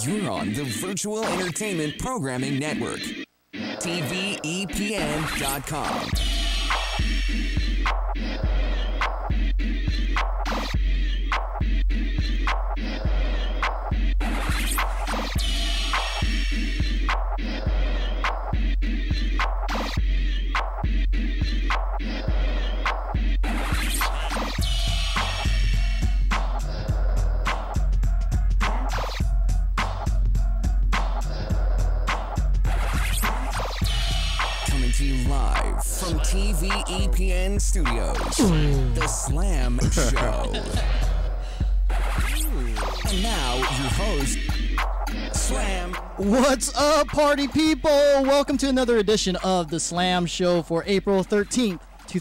You're on the Virtual Entertainment Programming Network. TVEPN.com. Live from TVEPN Studios, The Slam Show. And now, your host, Slam. What's up, party people? Welcome to another edition of The Slam Show for April 13th,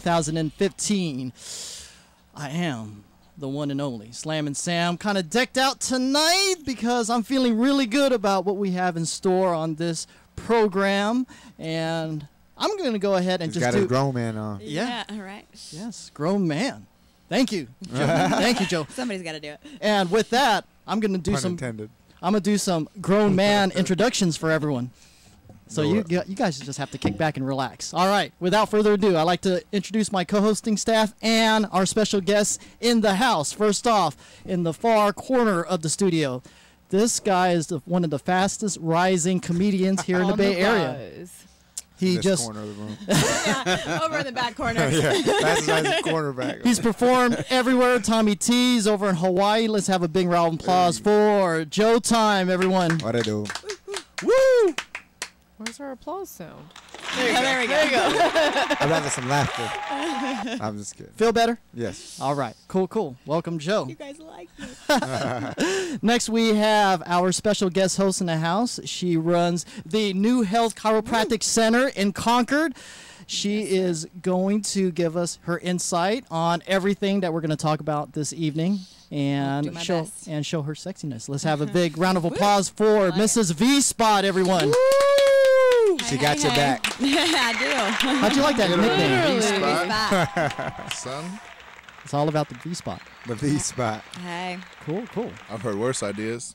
2015. I am the one and only Slam and Sam, kind of decked out tonight because I'm feeling really good about what we have in store on this program, and I'm going to go ahead and got a grown man on. Yeah, all right. Yes, grown man. Thank you, Joe. Thank you, Joe. Somebody's got to do it. And with that, I'm going to do Pun intended. I'm going to do some grown man introductions for everyone. So you guys just have to kick back and relax. All right, without further ado, I'd like to introduce my co-hosting staff and our special guests in the house. First off, in the far corner of the studio, this guy is one of the fastest rising comedians here in the Bay Area. He this just corner of the room. Yeah, over in the back corner. Yeah, fastest cornerback. He's performed everywhere. Tommy T's over in Hawaii. Let's have a big round of applause for Joe Time, everyone. What I do? Woo! Where's our applause sound? There we go. I'd rather some laughter. I'm just kidding. Feel better? Yes. All right. Cool. Welcome, Joe. You guys like me. Next, we have our special guest host in the house. She runs the New Health Chiropractic Center in Concord. She is going to give us her insight on everything that we're going to talk about this evening and show her sexiness. Let's have a big round of applause for Mrs. V-Spot, everyone. Woo! She got your back. I do. How'd you like that nickname? V-Spot. Son, It's all about the V-Spot. The V-Spot. Hey. Cool. I've heard worse ideas.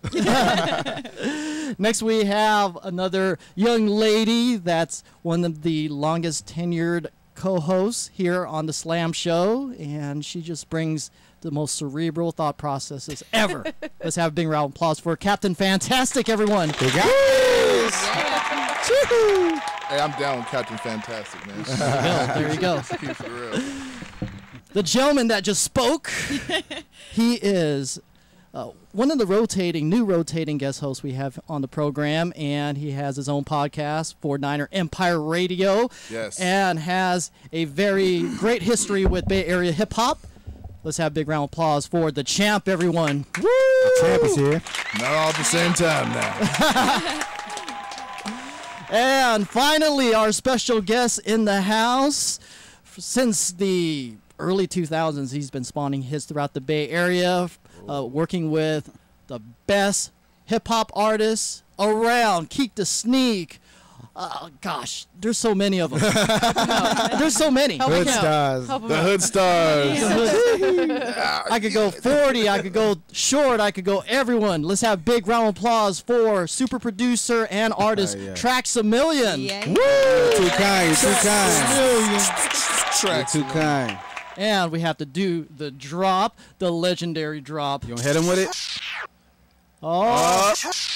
Next, we have another young lady that's one of the longest tenured co-hosts here on the Slam Show, and she just brings the most cerebral thought processes ever. Let's have a big round of applause for Captain Fantastic, everyone. Hey, I'm down with Captain Fantastic, man. There you go. Keep it real. The gentleman that just spoke, he is one of the new rotating guest hosts we have on the program, and he has his own podcast, 49er Empire Radio. Yes. And has a very great history with Bay Area hip-hop. Let's have a big round of applause for the champ, everyone. Woo! The champ is here. Not all at the same time now. And finally, our special guest in the house. Since the early 2000s, he's been spawning hits throughout the Bay Area, working with the best hip-hop artists around. Keek the Sneak. Gosh, there's so many of them. There's so many. Hood Stars. The Hood Stars. I could go 40. I could go short. I could go everyone. Let's have a big round of applause for super producer and artist Traxamillion. Yeah. Woo! Too kind. Tracks. Too kind. And we have to do the drop, the legendary drop. You gonna hit him with it? Oh.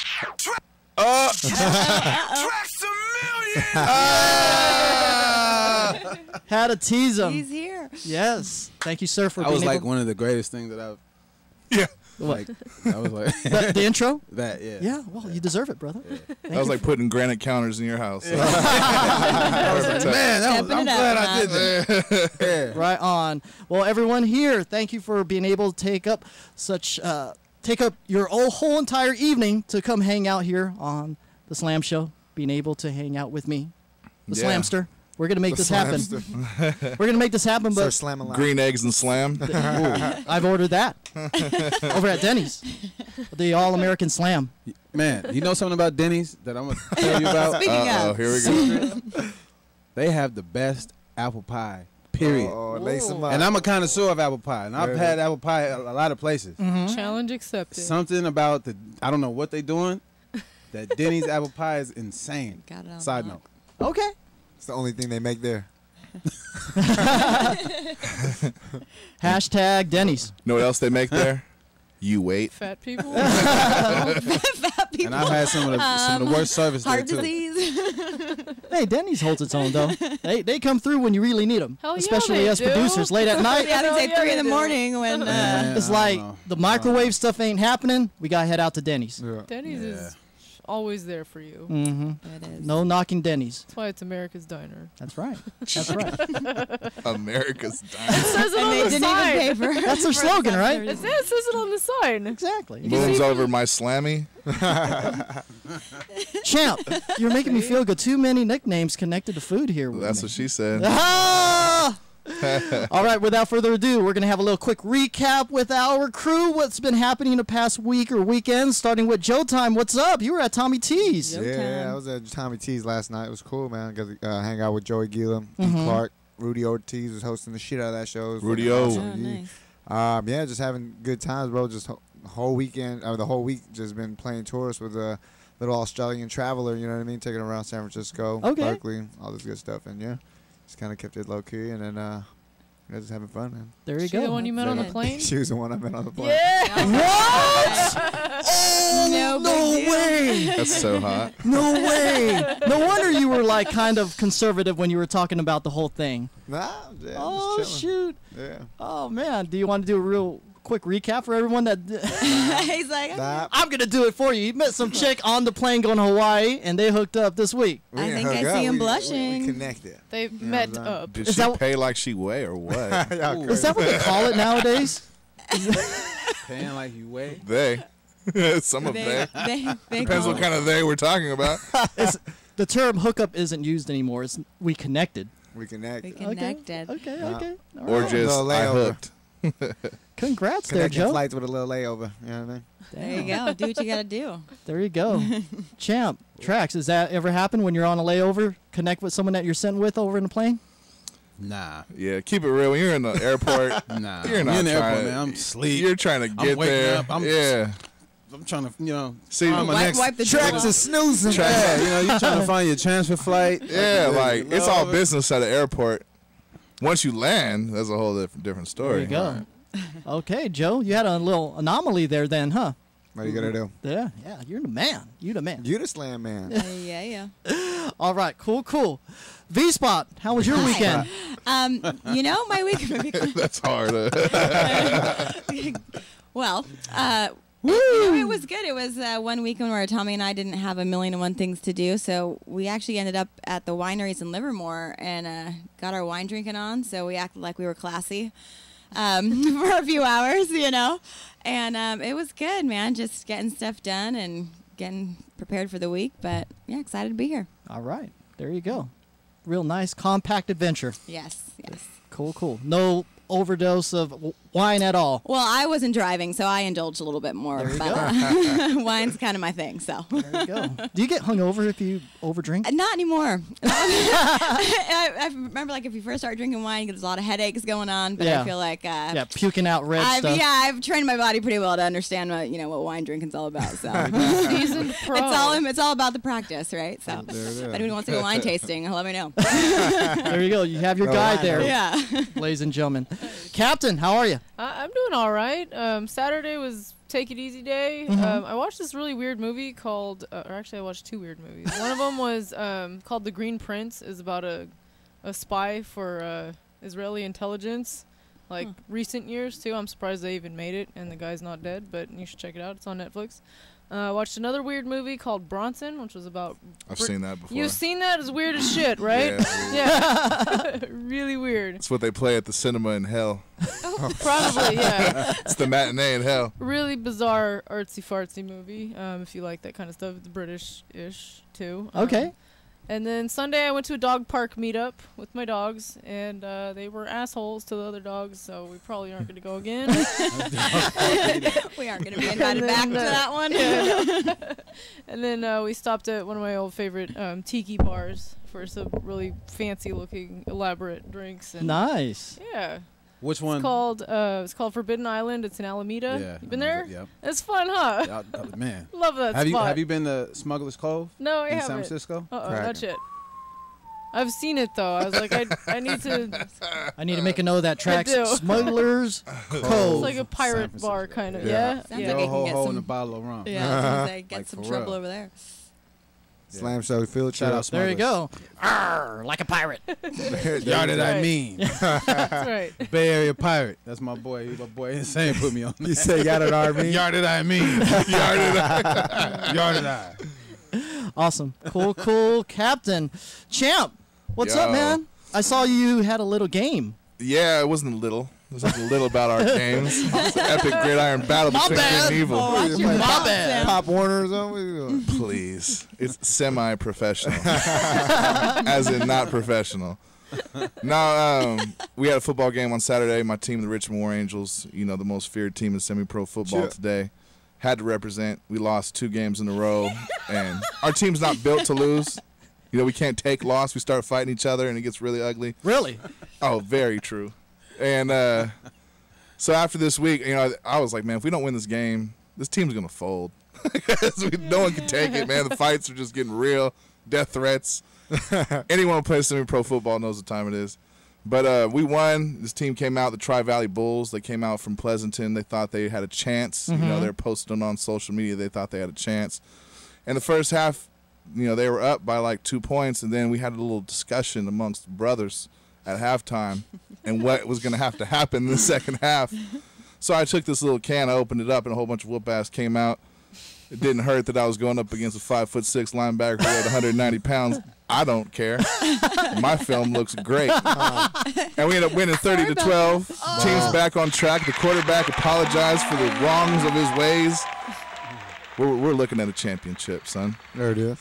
Had to tease him. He's here. Yes. Thank you, sir, for That being was like able. one of the greatest things that I've. Yeah. What? I was like The intro? that. Yeah. Yeah. Well, you deserve it, brother. That was like putting granite counters in your house. I was like, man, I'm glad I did that. Yeah. Right on. Well, everyone here, thank you for being able to take up your whole entire evening to come hang out here on the Slam Show, being able to hang out with me, the Yeah. Slamster. We're going to make The this happen. Slamster. We're going to make this happen, Sir but Slam Alive. Green eggs and slam. I've ordered that over at Denny's. The All-American Slam. Man, you know something about Denny's that I'm gonna tell you about? Speaking Uh-oh, of. here we go. They have the best apple pie. Period. Oh, lace them up. And I'm a connoisseur of apple pie, and I've had apple pie at a lot of places. Challenge accepted. Something about I don't know what they doing, That Denny's apple pie is insane. Got it on Side lock. note. Okay. It's the only thing they make there. Hashtag Denny's. Know what else they make there? You wait. Fat people. Fat people. And I've had some of the worst service there Heart too. disease. Hey, Denny's holds its own though. They come through when you really need them, Hell yeah, especially they us do. producers late at night. Yeah, I think Yeah, 3 in the they do. morning when. Man, It's I like don't know. the microwave stuff ain't happening. We gotta head out to Denny's. Yeah. Denny's is always there for you. Mm-hmm. It is. No knocking Denny's. That's why it's America's Diner. That's right. That's right. America's Diner. Says it And on they the didn't sign. even pay for That's their slogan, right? It says it on the sign. Exactly. Moves over my slammy. Champ, you're making me feel good. Too many nicknames connected to food here. With That's me. what she said. Ah! All right, without further ado, we're going to have a little quick recap with our crew. What's been happening the past week or weekend, starting with Joe Time. What's up? You were at Tommy T's. Joe Yeah, time. I was at Tommy T's last night. It was cool, man. Got to hang out with Joey Gila, Mhm. E. Clark, Rudy Ortiz was hosting the shit out of that show. It was Rudy fucking O. awesome. Oh, nice. Yeah, just having good times, bro. Just the whole weekend, the whole week, just been playing tourists with a little Australian traveler. You know what I mean? Taking around San Francisco, Okay. Berkeley, all this good stuff, and yeah, just kind of kept it low key, and then just having fun, man. There you She the go. one you met on the Good. plane? She was the one I met on the plane. Yeah. What? No no big deal. way. That's so hot. No way. No wonder you were like kind of conservative when you were talking about the whole thing. Nah, yeah, Oh, just chilling. shoot. Yeah. Oh, man. Do you want to do a real quick recap for everyone that He's like, Nah, I'm going to do it for you. You met some chick on the plane going to Hawaii, and they hooked up this week. we I didn't think I hook up. see him We blushing. connected. They what met I'm saying? up. Did Is she that- pay like she weigh or what? Y'all Is that what they call it nowadays? Paying like you weigh. They. Some of they. They Depends call what kind of they we're talking about. The term hookup isn't used anymore. It's we connected. We connect. We connected. Okay, Yeah. okay. All Or right. just Little I layover. hooked. Congrats there, Connecting Joe. flights with a little layover. You know what I mean? There you go. Do what you gotta do. There you go. Champ, Trax, does that ever happen when you're on a layover? Connect with someone that you're sitting with over in the plane? Nah. Yeah, keep it real. When you're in the airport, Nah. You're I'm not in the airport, trying- man. I'm asleep. you're trying to get waking there. up. I'm- Yeah. I'm trying to, See, I'm a- Wipe, next wipe the Trax drool. is snoozing. yeah, you're trying to find your transfer flight. yeah, like it's all Layover. business at the airport. Once you land, that's a whole different story. There you go. Okay, Joe, you had a little anomaly there then, huh? What are you gonna do? Yeah, you're the man. You the man. You the slam man. Yeah. All right, cool. V-Spot, how was your weekend? My week. That's hard. Well, it was good. It was one weekend where Tommy and I didn't have a million and one things to do, so we actually ended up at the wineries in Livermore and got our wine drinking on. So we acted like we were classy for a few hours, and it was good, man. Just getting stuff done and getting prepared for the week. But yeah, excited to be here. All right, there you go. Real nice, compact adventure. Yes. Cool. No overdose of wine at all. Well, I wasn't driving, so I indulged a little bit more. There you But wine's kind of my thing, so. There you go. Do you get hungover if you overdrink? Not anymore. I remember, like, if you first start drinking wine, there's a lot of headaches going on. But Yeah. I feel like, Yeah, puking out red stuff. I've trained my body pretty well to understand what wine drinking's all about. So Seasoned pro. it's all about the practice, right? So There it is. if anyone wants to go wine tasting, let me know. There you go. You have your No guide wine, there, Yeah. ladies and gentlemen. Captain, how are you? I'm doing all right. Saturday was take it easy day. I watched this really weird movie called, or actually I watched two weird movies. One of them was called The Green Prince. Is about a spy for Israeli intelligence, like recent years too. I'm surprised they even made it, and the guy's not dead. But you should check it out. It's on Netflix. I watched another weird movie called Bronson, which was about. I've seen that before. You've seen that? It's weird as shit, right? Yeah. Yeah. Really weird. It's what they play at the cinema in hell. Probably, yeah. It's the matinee in hell. Really bizarre, artsy fartsy movie. If you like that kind of stuff, it's British-ish too. Okay. And then Sunday I went to a dog park meetup with my dogs, and they were assholes to the other dogs, so we probably aren't going to go again. We aren't going to be invited And back then, to that one. And then we stopped at one of my old favorite tiki bars for some really fancy-looking, elaborate drinks. And Nice. yeah. Which one? It's called Forbidden Island. It's in Alameda. Yeah, You been there? Yep. It's fun, huh? Man. Love that Have spot. you been to Smuggler's Cove? No, I in haven't. San Francisco? Not yet. I've seen it though. I was like, I need to. I need to make a note of that track. do. Smugglers It's Cove. like a pirate bar kind of. Yeah. Sounds Yeah. like I Go can get ho some. in a bottle of rum. Yeah, like get Like, some for trouble real. over there. Slam Show field Shout trip. out There you Smugglers. go. Arr, like a pirate. Y'all did I Right. mean. That's right. Bay Area Pirate. That's my boy. My boy Insane put me on that. You say y'all did I mean? Y'all did I mean. Y'all did I. Y'all did I. Awesome. Cool, Captain. Champ, what's up, Yo. man? I saw you had a little game. Yeah, it wasn't little. There's nothing little about our games. It's an epic gridiron battle My between bad. good and evil. Oh, watch your My mouth, bad. Sam. Pop Warner or something? What are you doing? Please. It's semi-professional. As in not professional. No, we had a football game on Saturday. My team, the Richmond War Angels, the most feared team in semi-pro football Sure. today, had to represent. We lost 2 games in a row. And our team's not built to lose. We can't take loss. We start fighting each other, and it gets really ugly. Really? Oh, very true. And so after this week, I was like, man, if we don't win this game, this team's going to fold. Because no one can take it, man. The fights are just getting real. Death threats. Anyone who plays semi-pro football knows what time it is. But we won. This team came out, the Tri-Valley Bulls. They came out from Pleasanton. They thought they had a chance. Mm-hmm. They're posting on social media. They thought they had a chance. And the first half, they were up by like 2 points. And then we had a little discussion amongst brothers at halftime and what was going to have to happen in the second half. So I took this little can, I opened it up, and a whole bunch of whoop-ass came out. It didn't hurt that I was going up against a 5'6" linebacker who had 190 pounds. I don't care. My film looks great. And we ended up winning 30-12. Team's back on track. The quarterback apologized for the wrongs of his ways. We're looking at a championship, son. There it is.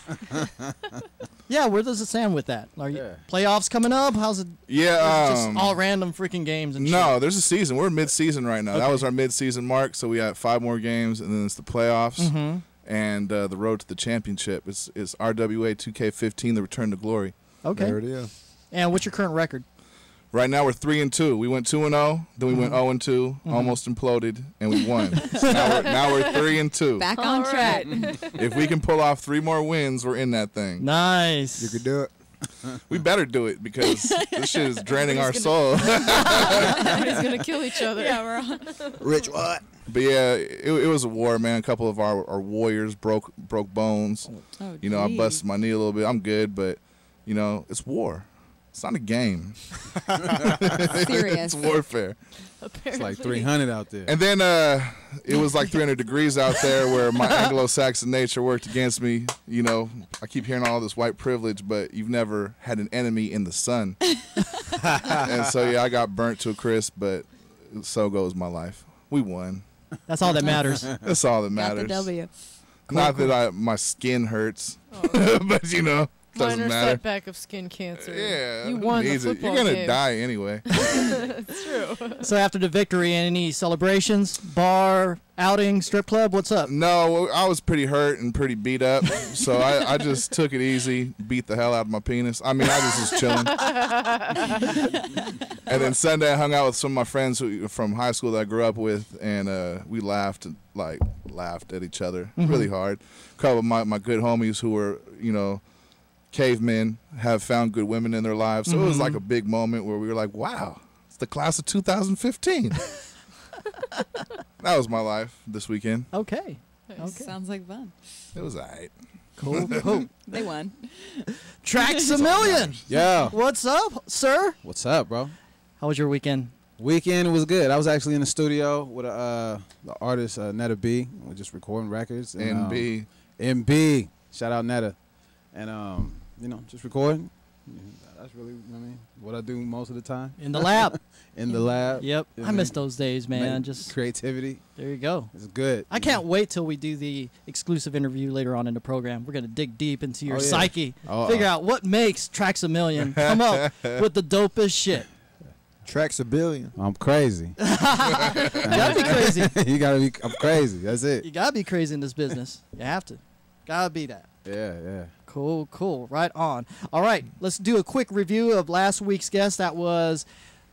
Yeah, where does it stand with that? Are you Yeah. playoffs coming up? How's it? Yeah. Just all random freaking games and No, shit. there's a season. We're mid-season right now. That Okay. was our mid-season mark, so we got 5 more games, and then it's the playoffs and the road to the championship. It's RWA 2K15, the return to glory. Okay. There it is. And what's your current record? Right now we're 3-2. We went 2-0, then we went 0-2, almost imploded, and we won. So now we're 3-2. Back All on track. right. If we can pull off 3 more wins, we're in that thing. Nice. You could do it. We better do it because this shit is draining our soul. Everybody's gonna kill each other. Yeah, we're on. Rich, what? But yeah, it was a war, man. A couple of our warriors broke bones. Oh, I geez. busted my knee a little bit. I'm good, but it's war. It's not a game. Serious. It's warfare. Apparently. It's like 300 out there. And then it was like 300 degrees out there where my Anglo-Saxon nature worked against me. I keep hearing all this white privilege, but you've never had an enemy in the sun. And so, yeah, I got burnt to a crisp, but so goes my life. We won. That's all that matters. That's all that Got the matters. W. Not that my skin hurts, but doesn't Minor matter. setback of skin cancer. Yeah, You who won the needs it? football You're gonna game. die anyway. It's true. So after the victory, any celebrations, bar, outing, strip club? What's up? No, I was pretty hurt and pretty beat up, so I just took it easy, beat the hell out of my penis. I mean, I just was chilling. And then Sunday, I hung out with some of my friends from high school that I grew up with, and we laughed at each other really hard. A couple of my good homies who were, cavemen have found good women in their lives. So it was like a big moment where we were like, wow, it's the class of 2015. That was my life this weekend. Okay. Okay. Sounds like fun. It was all right. Cool. They won. Traxamillion. Yo, What's up, sir? what's up, bro? How was your weekend? Weekend was good. I was actually in the studio with the artist Netta B. We're just recording records. And, NB. MB. Shout out Netta. And just recording. That's really what I do most of the time. In the lab. In the lab. Yep. You know I what miss mean? those days, man. Make Just creativity. there you go. It's good. I can't wait till we do the exclusive interview later on in the program. We're gonna dig deep into your Oh, yeah. psyche, Oh, figure out what makes Traxamillion come up with the dopest shit. Traxamillion. I'm crazy. You gotta be crazy. You gotta be. I'm crazy. That's it. You gotta be crazy in this business. You have to. Gotta be that. Yeah. Cool. Right on. All right, let's do a quick review of last week's guest. That was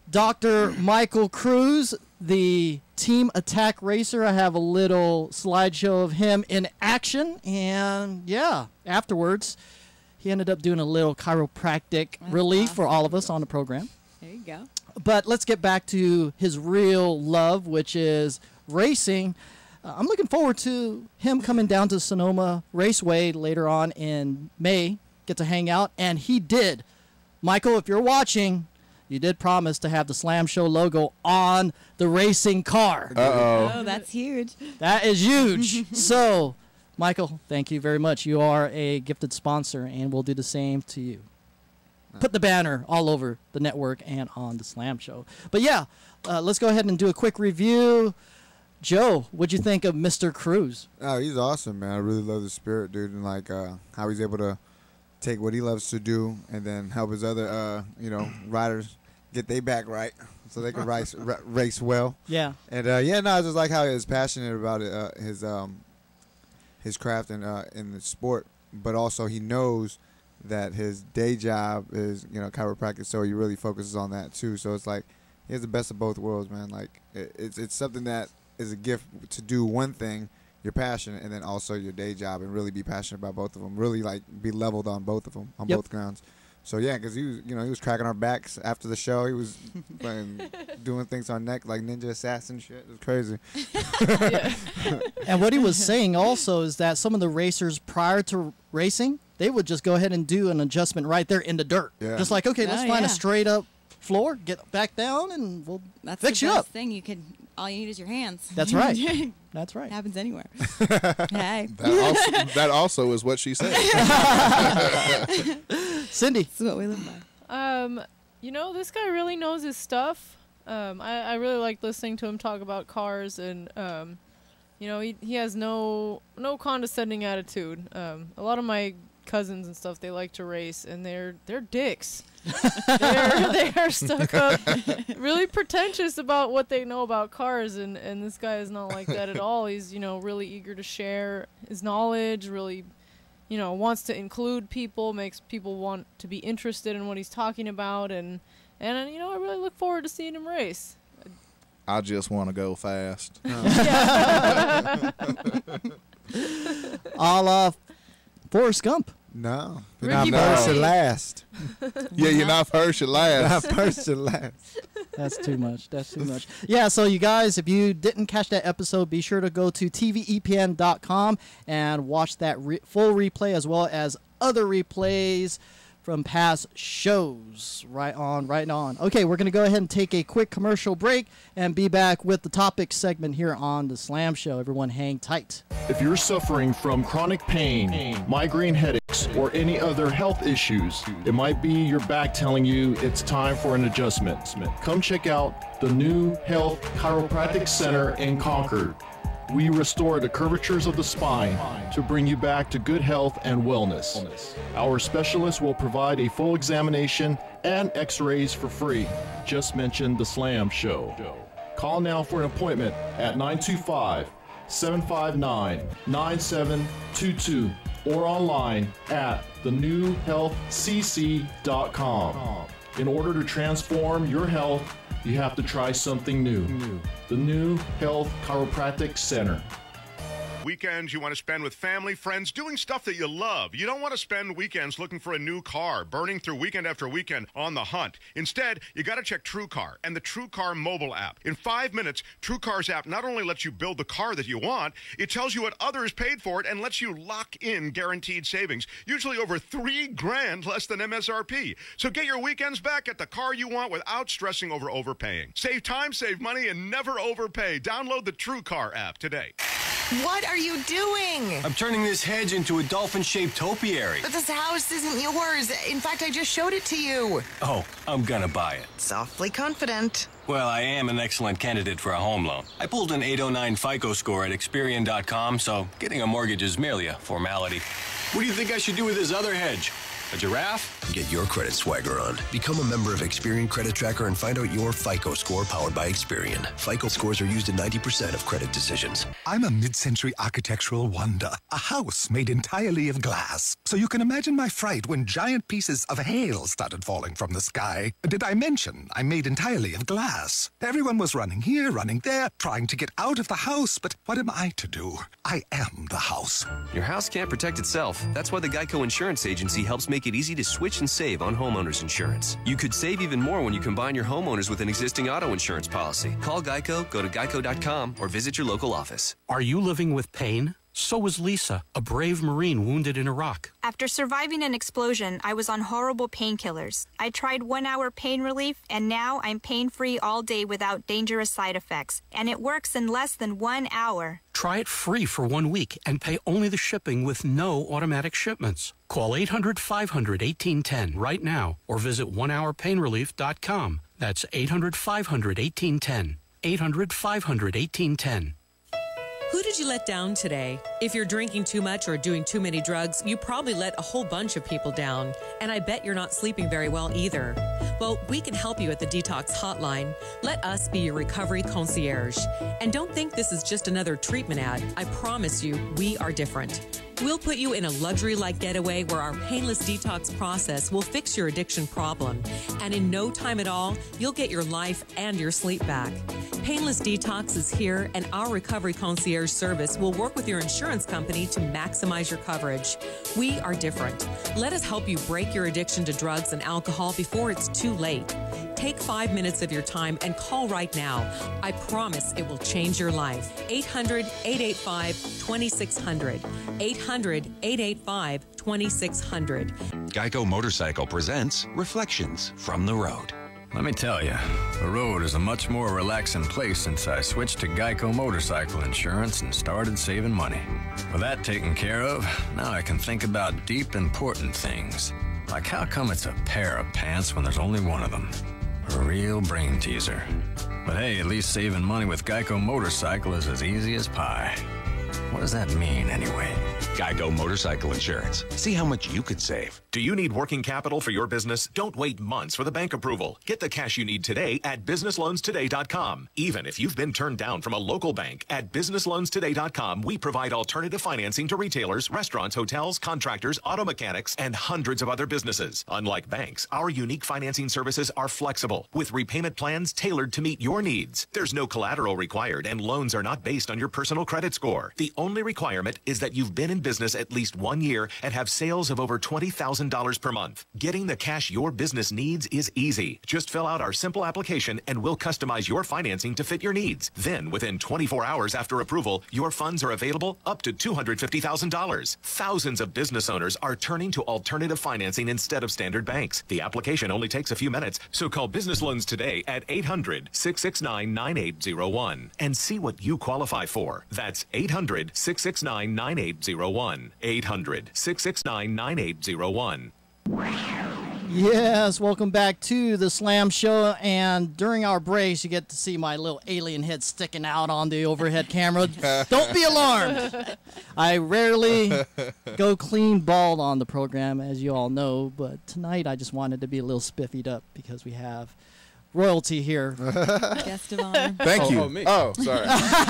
Dr. Michael Cruz, the team attack racer. I have a little slideshow of him in action. And yeah, afterwards, he ended up doing a little chiropractic relief for all of us on the program. There you go. But let's get back to his real love, which is racing. I'm looking forward to him coming down to Sonoma Raceway later on in May, get to hang out. And he did. Michael, if you're watching, you did promise to have the Slam Show logo on the racing car. Uh-oh. Oh, that's huge. That is huge. So, Michael, thank you very much. You are a gifted sponsor, and we'll do the same to you. Put the banner all over the network and on the Slam Show. But yeah, let's go ahead and do a quick review. Joe, what'd you think of Mr. Cruz? Oh, he's awesome, man. I really love the spirit, dude, and like how he's able to take what he loves to do and then help his other, riders get their back right so they can race well. Yeah. And I just like how he's passionate about it, his craft and in the sport, but also he knows that his day job is chiropractic, so he really focuses on that too. So it's like he has the best of both worlds, man. Like it's something that is a gift to do one thing, your passion, and then also your day job, and really be passionate about both of them. Really like be leveled on both of them on both grounds. So yeah, because he was cracking our backs after the show. He was doing things on neck like ninja assassin shit. It was crazy. And what he was saying also is that some of the racers prior to racing, they would just go ahead and do an adjustment right there in the dirt. Yeah. Just like, okay, let's find a straight up floor, get back down, and we'll fix you up. That's the best thing. All you need is your hands. That's right. That's right. It happens anywhere. Hey. That also is what she said. Cindy. This is what we live by. This guy really knows his stuff. I really like listening to him talk about cars, and he has no condescending attitude. A lot of my cousins and stuff, they like to race, and they're dicks. they are stuck up, really pretentious about what they know about cars, and this guy is not like that at all. He's really eager to share his knowledge, really wants to include people, makes people want to be interested in what he's talking about, and I really look forward to seeing him race. I just want to go fast. A la Forrest Gump. No. Ricky Not first and last. Yeah, you're not first, you're last. Not first and last. That's too much. That's too much. Yeah, so you guys, if you didn't catch that episode, be sure to go to tvepn.com and watch that full replay as well as other replays from past shows. Right on. Okay, we're going to go ahead and take a quick commercial break and be back with the topic segment here on the Slam Show. Everyone hang tight. If you're suffering from chronic pain, migraine headaches, or any other health issues, it might be your back telling you it's time for an adjustment. Come check out the New Health Chiropractic Center in Concord. We restore the curvatures of the spine to bring you back to good health and wellness. Our specialists will provide a full examination and x-rays for free. Just mention the Slam Show. Call now for an appointment at 925-759-9722 or online at thenewhealthcc.com. In order to transform your health, you have to try something new. The New Health Chiropractic Center. Weekends you want to spend with family, friends, doing stuff that you love. You don't want to spend weekends looking for a new car, burning through weekend after weekend on the hunt. Instead, you got to check TrueCar and the TrueCar mobile app. In 5 minutes, TrueCar's app not only lets you build the car that you want, it tells you what others paid for it and lets you lock in guaranteed savings, usually over $3,000 less than MSRP. So get your weekends back at the car you want without stressing over overpaying. Save time, save money, and never overpay. Download the TrueCar app today. What are you doing? I'm turning this hedge into a dolphin-shaped topiary. But this house isn't yours. In fact, I just showed it to you. Oh, I'm gonna buy it. Softly confident. Well, I am an excellent candidate for a home loan. I pulled an 809 FICO score at Experian.com, so getting a mortgage is merely a formality. What do you think I should do with this other hedge? A giraffe? Get your credit swagger on. Become a member of Experian Credit Tracker and find out your FICO score powered by Experian. FICO scores are used in 90% of credit decisions. I'm a mid-century architectural wonder. A house made entirely of glass. So you can imagine my fright when giant pieces of hail started falling from the sky. Did I mention I'm made entirely of glass? Everyone was running here, running there, trying to get out of the house. But what am I to do? I am the house. Your house can't protect itself. That's why the Geico Insurance Agency helps make it easy to switch and save on homeowners insurance. You could save even more when you combine your homeowners with an existing auto insurance policy. Call Geico, go to geico.com, or visit your local office. Are you living with pain? So was Lisa, a brave Marine wounded in Iraq. After surviving an explosion, I was on horrible painkillers. I tried 1-hour pain relief, and now I'm pain-free all day without dangerous side effects. And it works in less than 1 hour. Try it free for 1 week and pay only the shipping with no automatic shipments. Call 800-500-1810 right now or visit onehourpainrelief.com. That's 800-500-1810. 800-500-1810. Who did you let down today? If you're drinking too much or doing too many drugs, you probably let a whole bunch of people down. And I bet you're not sleeping very well either. Well, we can help you at the Detox Hotline. Let us be your recovery concierge. And don't think this is just another treatment ad. I promise you, we are different. We'll put you in a luxury-like getaway where our painless detox process will fix your addiction problem. And in no time at all, you'll get your life and your sleep back. Painless Detox is here, and our recovery concierge service will work with your insurance company to maximize your coverage. We are different. Let us help you break your addiction to drugs and alcohol before it's too late. Take 5 minutes of your time and call right now. I promise it will change your life. 800-885-2600. 800-885-2600. Geico Motorcycle presents Reflections from the Road. Let me tell you, the road is a much more relaxing place since I switched to Geico Motorcycle Insurance and started saving money. With that taken care of, now I can think about deep, important things. Like how come it's a pair of pants when there's only one of them? A real brain teaser. But hey, at least saving money with Geico Motorcycle is as easy as pie. What does that mean anyway? Geico Motorcycle Insurance. See how much you could save. Do you need working capital for your business? Don't wait months for the bank approval. Get the cash you need today at businessloanstoday.com. Even if you've been turned down from a local bank, at businessloanstoday.com, we provide alternative financing to retailers, restaurants, hotels, contractors, auto mechanics, and hundreds of other businesses. Unlike banks, our unique financing services are flexible, with repayment plans tailored to meet your needs. There's no collateral required, and loans are not based on your personal credit score. The only requirement is that you've been in business at least 1 year and have sales of over $20,000 per month. Getting the cash your business needs is easy. Just fill out our simple application and we'll customize your financing to fit your needs. Then, within 24 hours after approval, your funds are available up to $250,000. Thousands of business owners are turning to alternative financing instead of standard banks. The application only takes a few minutes, so call Business Loans today at 800-669-9801 and see what you qualify for. That's 800-669-9801. 800-669-9801. Yes, welcome back to the Slam Show. And during our breaks, you get to see my little alien head sticking out on the overhead camera. Don't be alarmed. I rarely go clean bald on the program, as you all know. But tonight, I just wanted to be a little spiffied up because we have royalty here. Guest of honor. Thank you. Me. Oh, sorry.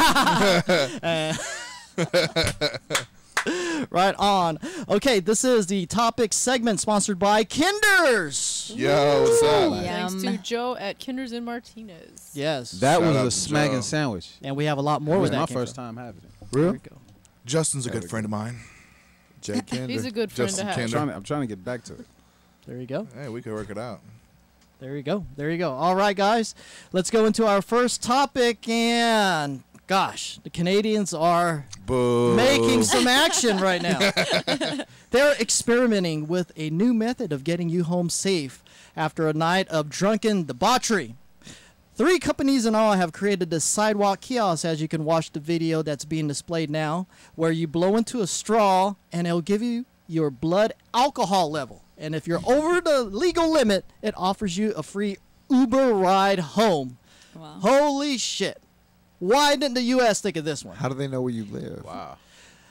Right on. Okay, this is the topic segment sponsored by Kinder's. Yo, what's up? Thanks to Joe at Kinder's in Martinez. Yes. That Shout was out a to smacking Joe. sandwich. And we have a lot more It with was that. my first time having it. There we go. Justin's a good friend of mine. Jay Kinder. He's a good friend Justin to have. Kinder. I'm trying to get back to it. There you go. Hey, we could work it out. There you go. There you go. All right, guys. Let's go into our first topic. And gosh, the Canadians are making some action right now. They're experimenting with a new method of getting you home safe after a night of drunken debauchery. 3 companies in all have created this sidewalk kiosk, as you can watch the video that's being displayed now, where you blow into a straw and it'll give you your blood alcohol level. And if you're over the legal limit, it offers you a free Uber ride home. Wow. Holy shit. Why didn't the U.S. think of this one? How do they know where you live? Wow.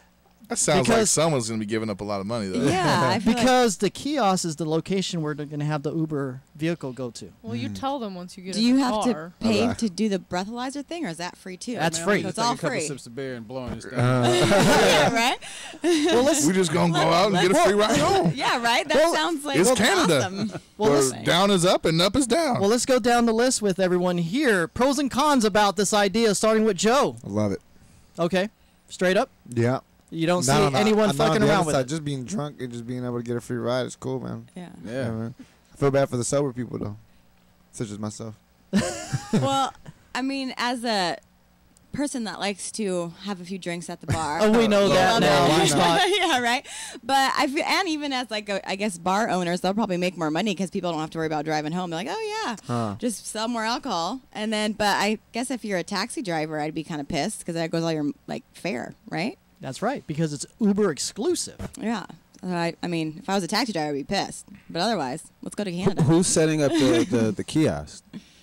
That sounds like Because- someone's going to be giving up a lot of money, though. Yeah, I feel like Because the kiosk is the location where they're going to have the Uber vehicle go to. Well, you tell them once you get do in you the have car. to pay Okay. to do the breathalyzer thing, or is that free too? That's I mean, free. So it's Take all a couple free. sips of beer and blowing this thing. Yeah, right? Well, let's We just going to go out and get a free ride home. Yeah, right? That sounds like It's Canada. awesome. Well, Where let's- down is up and up is down. well, let's go down the list with everyone here. Pros and cons about this idea, starting with Joe. I love it. Okay, straight up. Yeah. You don't see No, no, anyone on fucking the around other with side, it. just being drunk and just being able to get a free ride is cool, man. Yeah. Yeah. Man. I feel bad for the sober people though, such as myself. Well, I mean, as a person that likes to have a few drinks at the bar. Oh, we know that now. why Who's not? not? Yeah, right. But I feel, and even as like I guess bar owners, they'll probably make more money because people don't have to worry about driving home. They're like, oh yeah, Huh. just sell more alcohol. And then, but I guess if you're a taxi driver, I'd be kind of pissed because that goes all your like fare, right? That's right, because it's Uber exclusive. Yeah. I mean, if I was a taxi driver, I'd be pissed. But otherwise, let's go to Canada. Who's setting up the kiosk?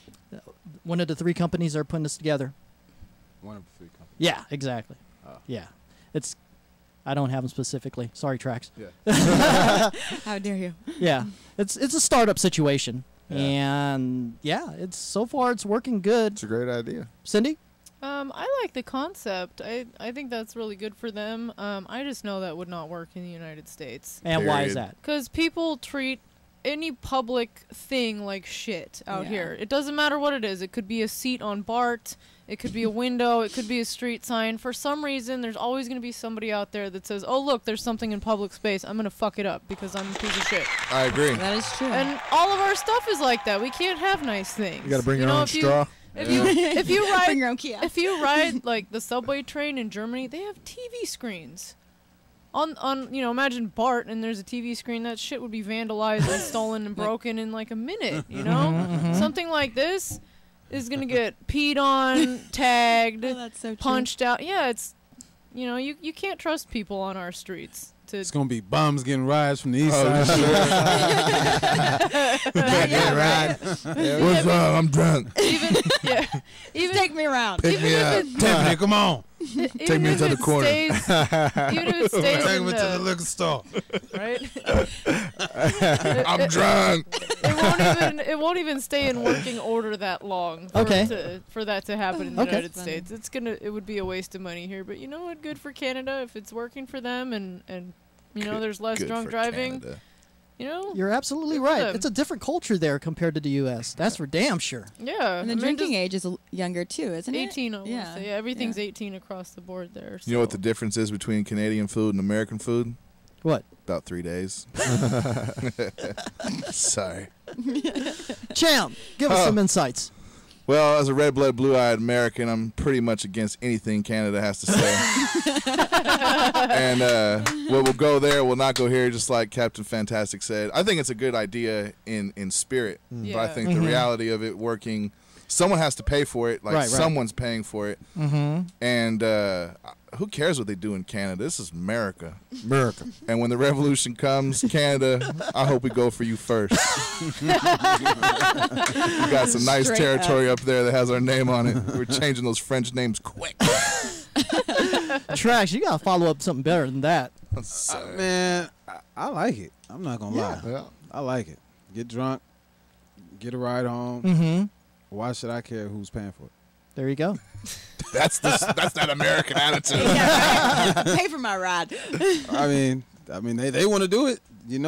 One of the three companies are putting this together. One of the three companies. Yeah, exactly. Oh. Yeah, it's. I don't have them specifically. Sorry, Trax. Yeah. How dare you? Yeah, it's a startup situation, Yeah. and yeah, it's so far it's working good. It's a great idea. Cindy, I like the concept. I think that's really good for them. I just know that would not work in the United States. and why is Period. that? Because people treat any public thing like shit out Yeah. here. It doesn't matter what it is. It could be a seat on BART. It could be a window. It could be a street sign. For some reason, there's always going to be somebody out there that says, oh, look, there's something in public space. I'm going to fuck it up because I'm a piece of shit. I agree. That is true. And all of our stuff is like that. We can't have nice things. You got to bring your know, own if you- straw. If you if you ride Bring your own kiosk. if you ride like the subway train in Germany, they have TV screens. On imagine BART and there's a TV screen. That shit would be vandalized and stolen and broken in like a minute. You know, something like this is gonna get peed on, tagged, Oh, that's so true. punched out. Yeah, it's you can't trust people on our streets. It's gonna be bums getting rides from the east Oh, side. Yeah, right. What's wrong? I'm drunk. Even even Take me around. Pick me up. Tiffany, come on. Take me into the corner. Even if it stays Take in me to the liquor store. right. I'm drunk. It won't even stay in working order that long for, for that to happen in the Okay. United States. It would be a waste of money here. But you know what? Good for Canada if it's working for them and there's less Good drunk for driving. Canada. You're absolutely Good for right. them. It's a different culture there compared to the U.S. That's for damn sure. Yeah. And the drinking age is younger too, isn't it? 18. I wanna Yeah. say. Yeah, everything's 18 across the board there. You know what so. the difference is between Canadian food and American food? What? About 3 days. Sorry. Champ, give us some insights. Well, as a red blood, blue eyed American, I'm pretty much against anything Canada has to say. And what will go there will not go here, just like Captain Fantastic said. I think it's a good idea in spirit, but I think the reality of it working, someone has to pay for it. Like Right. someone's paying for it. Mm-hmm. And who cares what they do in Canada? This is America. America. And when the revolution comes, Canada, I hope we go for you first. We got some nice Straight territory up there that has our name on it. We're changing those French names quick. Trash, you gotta follow up something better than that. Man, I like it. I'm not gonna lie. Yeah. I like it. Get drunk, get a ride home. Mm-hmm. Why should I care who's paying for it? There you go. That's that American attitude. Yeah, right. Pay for my ride. I mean, they want to do it.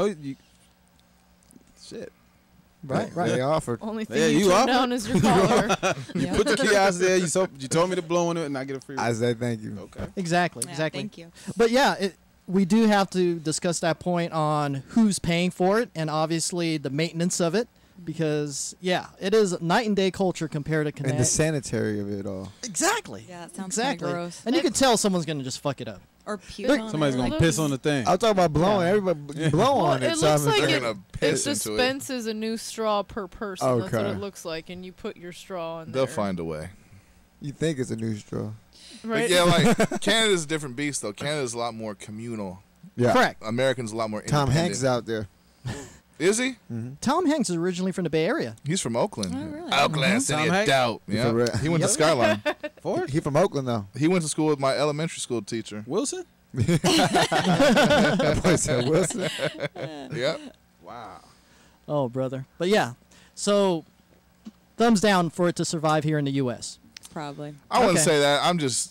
Shit. Right. They offered. Only thing Yeah, you you turn offered. down is your collar. You put the kiosk there. You told me to blow on it, and I get a free. I say thank you. Okay. Exactly. Yeah, Exactly. Thank you. But yeah, we do have to discuss that point on who's paying for it and obviously the maintenance of it. Because it is night and day culture compared to And Canada. the sanitary of it all. Exactly. Yeah, that sounds Exactly. kinda gross. And you can tell someone's gonna just fuck it up. Or puke They're- on Somebody's it. gonna piss on the thing. I'll talk about blowing. Everybody blow Well, on it. it so looks I'm like They're it, gonna it piss into it. dispenses a new straw per person. That's what Okay. it looks like, and you put your straw in They'll there. find a way. You think it's a new straw. Right? But yeah, like Canada's a different beast though. Canada's a lot more communal. Yeah. Correct. Americans a lot more Tom independent. Hanks is out there. Is he? Tom Hanks is originally from the Bay Area. He's from Oakland. Oh, really? Oakland, Tom city of Hanks? doubt. He's Yeah. from He went to Yep. Skyline. Ford? He from Oakland though. He went to school with my elementary school teacher. Wilson? That boy said Wilson. Yep. Wow. Oh, brother. But yeah, so thumbs down for it to survive here in the U.S. Probably. I wouldn't Okay. say that. I'm just.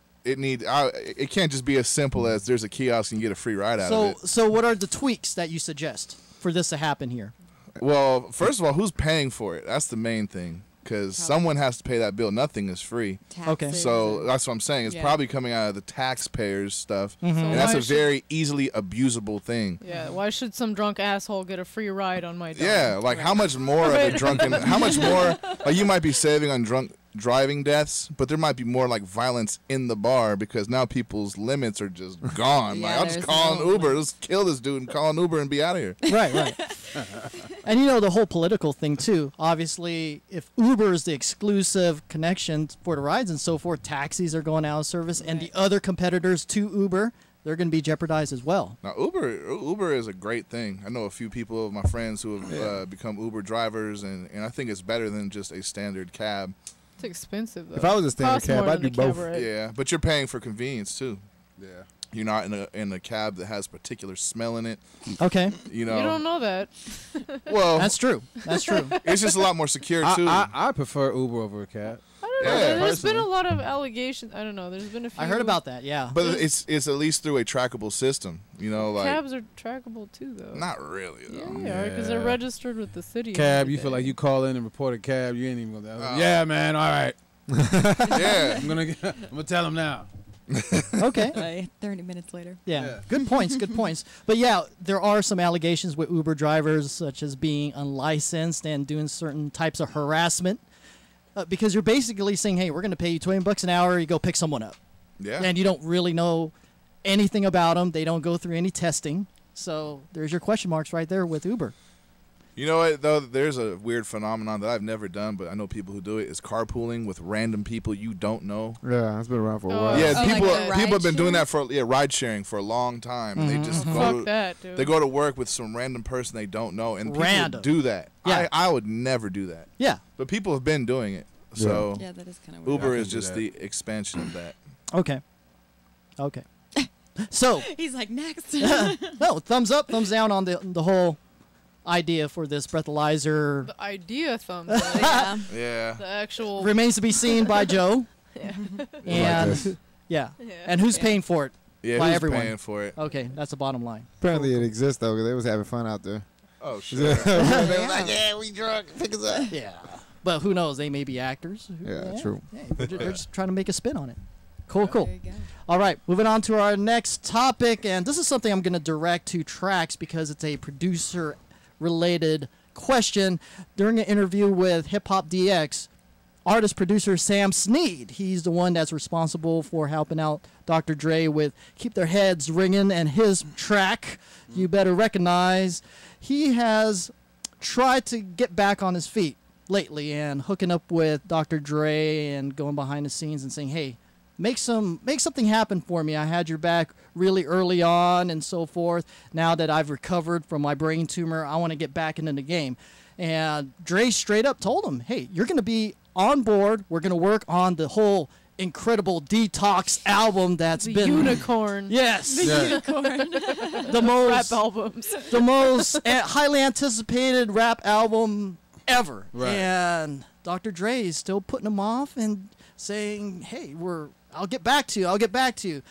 It can't just be as simple as there's a kiosk and you get a free ride out of it. So what are the tweaks that you suggest for this to happen here? Well, first of all, who's paying for it? That's the main thing. Because someone has to pay that bill. Nothing is free. Okay. So that's what I'm saying. It's Yeah. probably coming out of the taxpayers' stuff. Mhm. So And that's why a should- very easily abusable thing. Yeah, why should some drunk asshole get a free ride on my dime? Yeah, like how much more of a Right. drunken, how much more, like you might be saving on drunk driving deaths, but there might be more like violence in the bar because now people's limits are just gone. Yeah, like I'll just there's call no an Uber, let's kill this dude and call an Uber and be out of here. Right, right. And you know the whole political thing too. Obviously, if Uber is the exclusive connection for the rides and so forth, taxis are going out of service, and the other competitors to Uber, they're going to be jeopardized as well. Now Uber is a great thing. I know a few people of my friends who have become Uber drivers, and I think it's better than just a standard cab. It's expensive though. If I was a standard Costs cab, more I'd than do the cab both. ride. Yeah, but you're paying for convenience too. Yeah. You're not in a cab that has particular smell in it. Okay. You know. You don't know that. Well, That's true. That's true. it's just a lot more secure too. I prefer Uber over a cab. I don't know. Yeah. There's been a lot of allegations. I don't know. There's been a few. I heard about that. Yeah. But it's at least through a trackable system. You know, like cabs are trackable too, though. not really though. Yeah, because they're Yeah. registered with the city. and Cab, you feel like everything. you call in and report a cab, you ain't even gonna. Oh. Yeah, man. All right. Yeah. I'm gonna tell him now. Okay. 30 minutes later. Yeah. Good points. Good points. But yeah, there are some allegations with Uber drivers, such as being unlicensed and doing certain types of harassment. Because you're basically saying, hey, we're going to pay you $20 an hour, you go pick someone up. Yeah. And you don't really know anything about them. They don't go through any testing. So there's your question marks right there with Uber. You know what though? There's a weird phenomenon that I've never done, but I know people who do it. Is carpooling with random people you don't know. Yeah, it's been around for a Oh. while. Yeah, Oh, people like a people have been ride doing that for ride sharing for a long time. And they just go Fuck to, that, dude. they go to work with some random person they don't know, and people Random. do that. Yeah. I would never do that, Yeah. but people have been doing it. So Yeah, that is kind of weird. Uber I is can do just that. the expansion of that. Okay. Okay. So, He's like, next. no, thumbs up, thumbs down on the whole idea for this breathalyzer. The idea thumbs up. yeah. Yeah. The actual. Remains to be seen by Joe. Yeah. And this. yeah. Yeah. And who's paying for it? Yeah, By who's everyone. paying for it? Okay, that's the bottom line. Apparently it exists though, because they was having fun out there. Oh sure. They was like, yeah, we drunk. Pick us up. Yeah. But who knows? They may be actors. Yeah, true. Hey, they're just trying to make a spin on it. Cool, cool. There you go. All right, moving on to our next topic. And this is something I'm going to direct to Trax because it's a producer-related question. During an interview with Hip Hop DX, artist producer Sam Sneed, he's the one that's responsible for helping out Dr. Dre with Keep Their Heads Ringing and his track, You Better Recognize. He has tried to get back on his feet lately and hooking up with Dr. Dre and going behind the scenes and saying, hey, make something happen for me. I had your back really early on and so forth. Now that I've recovered from my brain tumor, I want to get back into the game. And Dre straight up told him, hey, you're going to be on board. We're going to work on the whole incredible Detox album that's The been unicorn. Yes. The Yeah. unicorn. The most rap albums. the most highly anticipated rap album ever. Right. And Dr. Dre is still putting him off and saying, hey, I'll get back to you. I'll get back to you.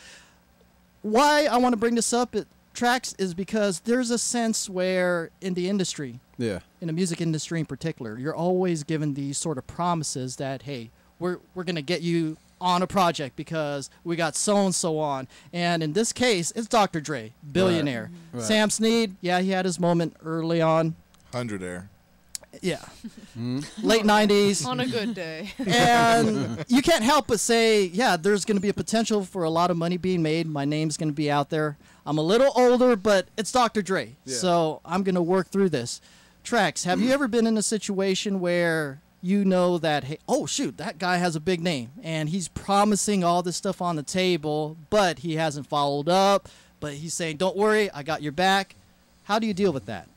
Why I want to bring this up at Trax is because there's a sense where in the industry, Yeah. in the music industry in particular, you're always given these sort of promises that, hey, we're going to get you on a project because we got so-and-so on. And in this case, it's Dr. Dre, billionaire. Right. Sam Sneed, yeah, he had his moment early on. 100 Air. Yeah. Late 90s. On a good day. And you can't help but say, yeah, there's going to be a potential for a lot of money being made. My name's going to be out there. I'm a little older, but it's Dr. Dre. Yeah. So I'm going to work through this. Trax, have you ever been in a situation where you know that, hey, oh, shoot, that guy has a big name, and he's promising all this stuff on the table, but he hasn't followed up, but he's saying, don't worry, I got your back. How do you deal with that?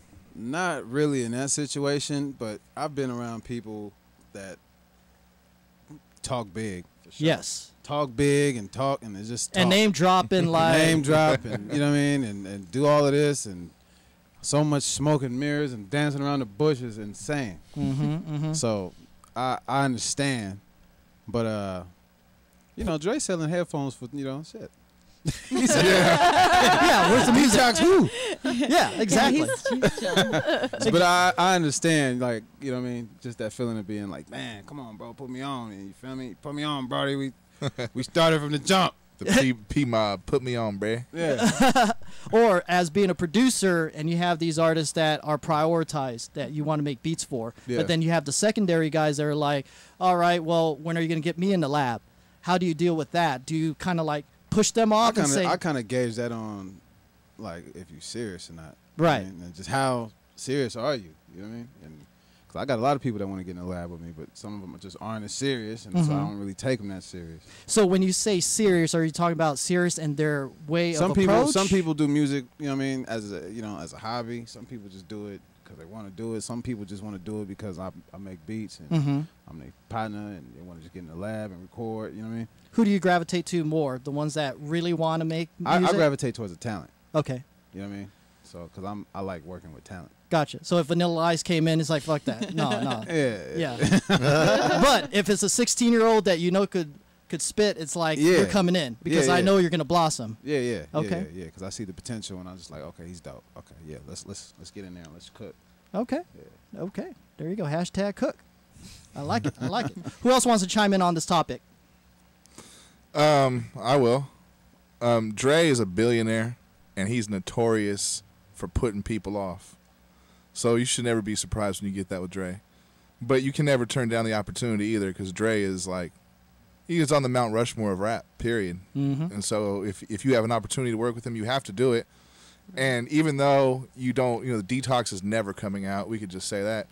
Not really in that situation, but I've been around people that talk big for sure. Yes. Talk big and talk, and it's just talk. And name drop and like name drop, and you know what I mean, and do all of this, and so much smoke and mirrors and dancing around the bush is insane. So I understand, but you know, Dre selling headphones for shit. He said, yeah, where's the music? Detox who? Yeah, exactly. But I understand, like, you know what I mean, just that feeling of being like, man, come on, bro, put me on, and you feel me? Put me on, brody. We started from the jump. The P mob put me on, bruh. Yeah. Or as being a producer, and you have these artists that are prioritized that you want to make beats for, but then you have the secondary guys that are like, all right, well, when are you going to get me in the lab? How do you deal with that? Do you kind of like push them off and say? I kind of gauge that on, like, if you're serious or not. Right. And just how serious are you? You know what I mean? And cause I got a lot of people that want to get in the lab with me, but some of them just aren't as serious, and so I don't really take them that serious. So when you say serious, are you talking about serious in their way of approach? Some people do music, you know what I mean, as a hobby. Some people just do it because they want to do it. Some people just want to do it because I make beats and I'm their partner, and they want to just get in the lab and record. You know what I mean? Who do you gravitate to more? The ones that really want to make music? I gravitate towards the talent. Okay. You know what I mean? So, because I like working with talent. Gotcha. So if Vanilla Ice came in, it's like, fuck that. No. Yeah. But if it's a 16-year-old that you know could spit, it's like you're coming in because I know you're gonna blossom. Yeah. Okay. Yeah. Because I see the potential, and I'm just like, okay, he's dope. Okay, yeah, let's get in there and let's cook. Okay. Yeah. Okay. There you go. # cook. I like it. Who else wants to chime in on this topic? I will. Dre is a billionaire, and he's notorious for putting people off. So you should never be surprised when you get that with Dre. But you can never turn down the opportunity either, because Dre is like, he is on the Mount Rushmore of rap, period. And so if you have an opportunity to work with him, you have to do it. And even though you don't, the Detox is never coming out, we could just say that.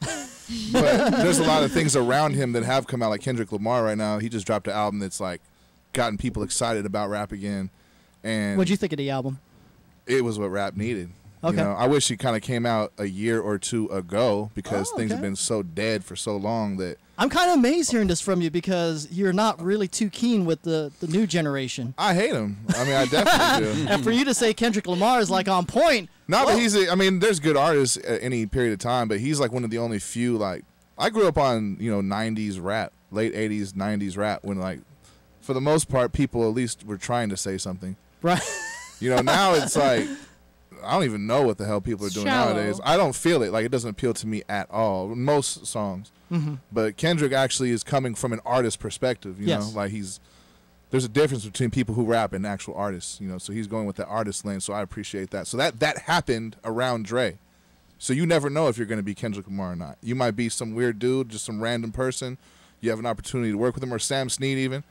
But there's a lot of things around him that have come out, like Kendrick Lamar right now. He just dropped an album that's like gotten people excited about rap again. And what'd you think of the album? It was what rap needed. Okay. I wish he kind of came out a year or two ago, because things have been so dead for so long that I'm kind of amazed hearing this from you, because you're not really too keen with the new generation. I hate him. I mean, I definitely do. And for you to say Kendrick Lamar is like on point. No, but there's good artists at any period of time, but he's like one of the only few. Like, I grew up on 90s rap, late 80s, 90s rap, when like for the most part people at least were trying to say something. Right. Now it's like, I don't even know what the hell people are doing nowadays. I don't feel it. Like, it doesn't appeal to me at all. Most songs. But Kendrick actually is coming from an artist perspective, you know? Like, there's a difference between people who rap and actual artists, so he's going with the artist lane, so I appreciate that. So that happened around Dre. So you never know if you're going to be Kendrick Lamar or not. You might be some weird dude, just some random person. You have an opportunity to work with him, or Sam Snead even.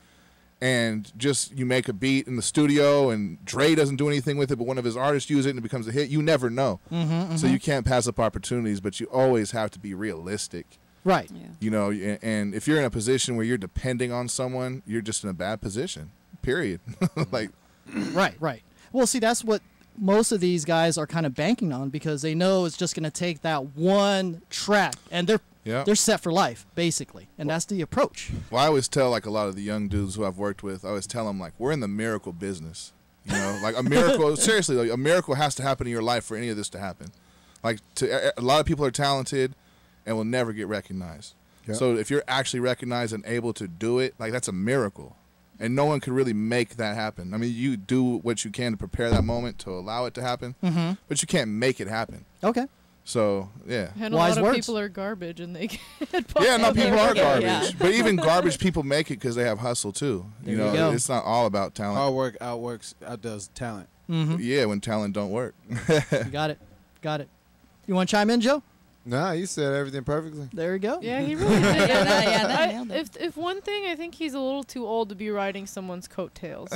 And just you make a beat in the studio, and Dre doesn't do anything with it, but one of his artists use it and it becomes a hit. You never know. So you can't pass up opportunities, but you always have to be realistic. Right. Yeah. And if you're in a position where you're depending on someone, you're just in a bad position, period. Like, Right. Well, see, that's what most of these guys are kind of banking on, because they know it's just going to take that one track, and they're set for life, basically, and that's the approach. Well, I always tell, like, a lot of the young dudes who I've worked with, I always tell them, like, we're in the miracle business. Like, a miracle, seriously, like, a miracle has to happen in your life for any of this to happen. Like, a lot of people are talented and will never get recognized. Yep. So if you're actually recognized and able to do it, like, that's a miracle. And no one could really make that happen. I mean, you do what you can to prepare that moment to allow it to happen, but you can't make it happen. Okay. So, yeah. And a lot of people are garbage, and they can't. Yeah, no, people are garbage. Yeah. But even garbage people make it because they have hustle, too. There you go. It's not all about talent. Hard work outdoes talent. Yeah, when talent don't work. You got it. You want to chime in, Joe? Nah, you said everything perfectly. There you go. Yeah, he really did. That nailed it. If one thing, I think he's a little too old to be riding someone's coattails.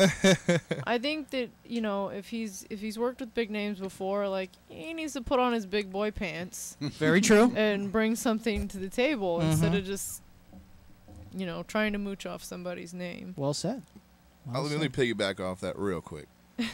I think that if he's worked with big names before, like, he needs to put on his big boy pants. Very true. And bring something to the table instead of just trying to mooch off somebody's name. Well said. Let me piggyback off that real quick.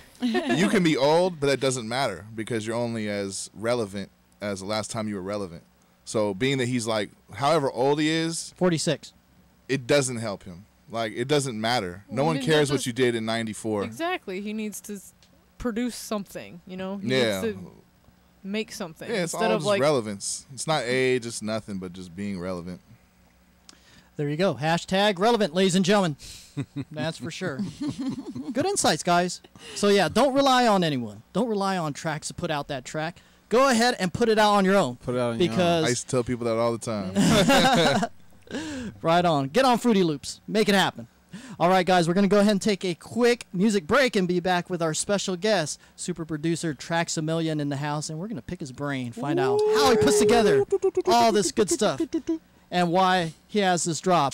You can be old, but that doesn't matter, because you're only as relevant as the last time you were relevant. So being that he's like, however old he is, 46, it doesn't help him. Like, it doesn't matter. No Well, one I mean, cares that what you did in '94. Exactly. He needs to produce something, you know? He Yeah. needs to make something. Yeah, it's instead all of just like relevance. It's not age, it's nothing but just being relevant. There you go. Hashtag relevant, ladies and gentlemen. That's for sure. Good insights, guys. So, yeah, don't rely on anyone. Don't rely on Trax to put out that track. Go ahead and put it out on your own. Put it out on because your own. I used to tell people that all the time. Right on. Get on Fruity Loops. Make it happen. All right, guys, we're going to go ahead and take a quick music break and be back with our special guest, super producer Traxamillion in the house, and we're going to pick his brain, find out how he puts together all this good stuff and why he has this drop.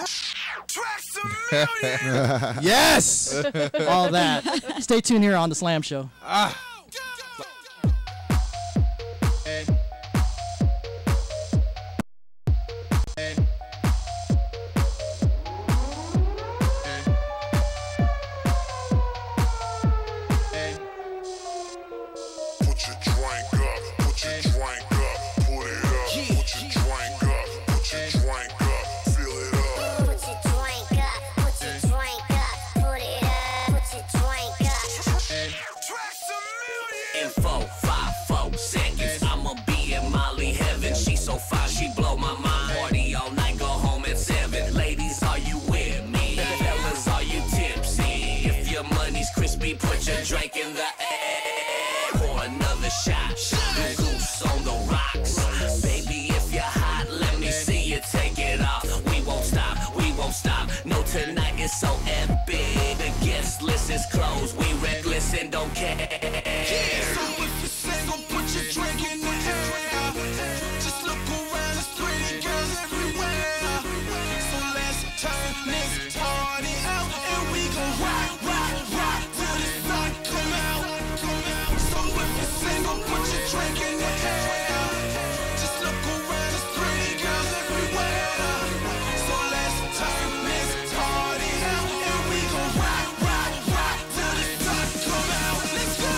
Yes! All that. Stay tuned here on The Slam Show. In 4, 5, 4 seconds, I'ma be in Molly heaven. She so fine, she blow my mind. Party all night, go home at 7. Ladies, are you with me? Fellas, are you tipsy? If your money's crispy, put your drink in the air. Pour another shot. Blue goose on the rocks. Baby, if you're hot, let me see you take it off. We won't stop, we won't stop. No, tonight is so epic. The guest list is closed. We reckless and don't care. So if you're single, put your drink in the air. Just look around, there's pretty girls everywhere. So let's turn this party out and we gon' rock, rock, rock till the sun come out, come out. So if you're single, put your drink in the air. Just look around, there's pretty girls everywhere. So let's turn this party out and we gon' rock, rock, rock till the sun come out. Let's go.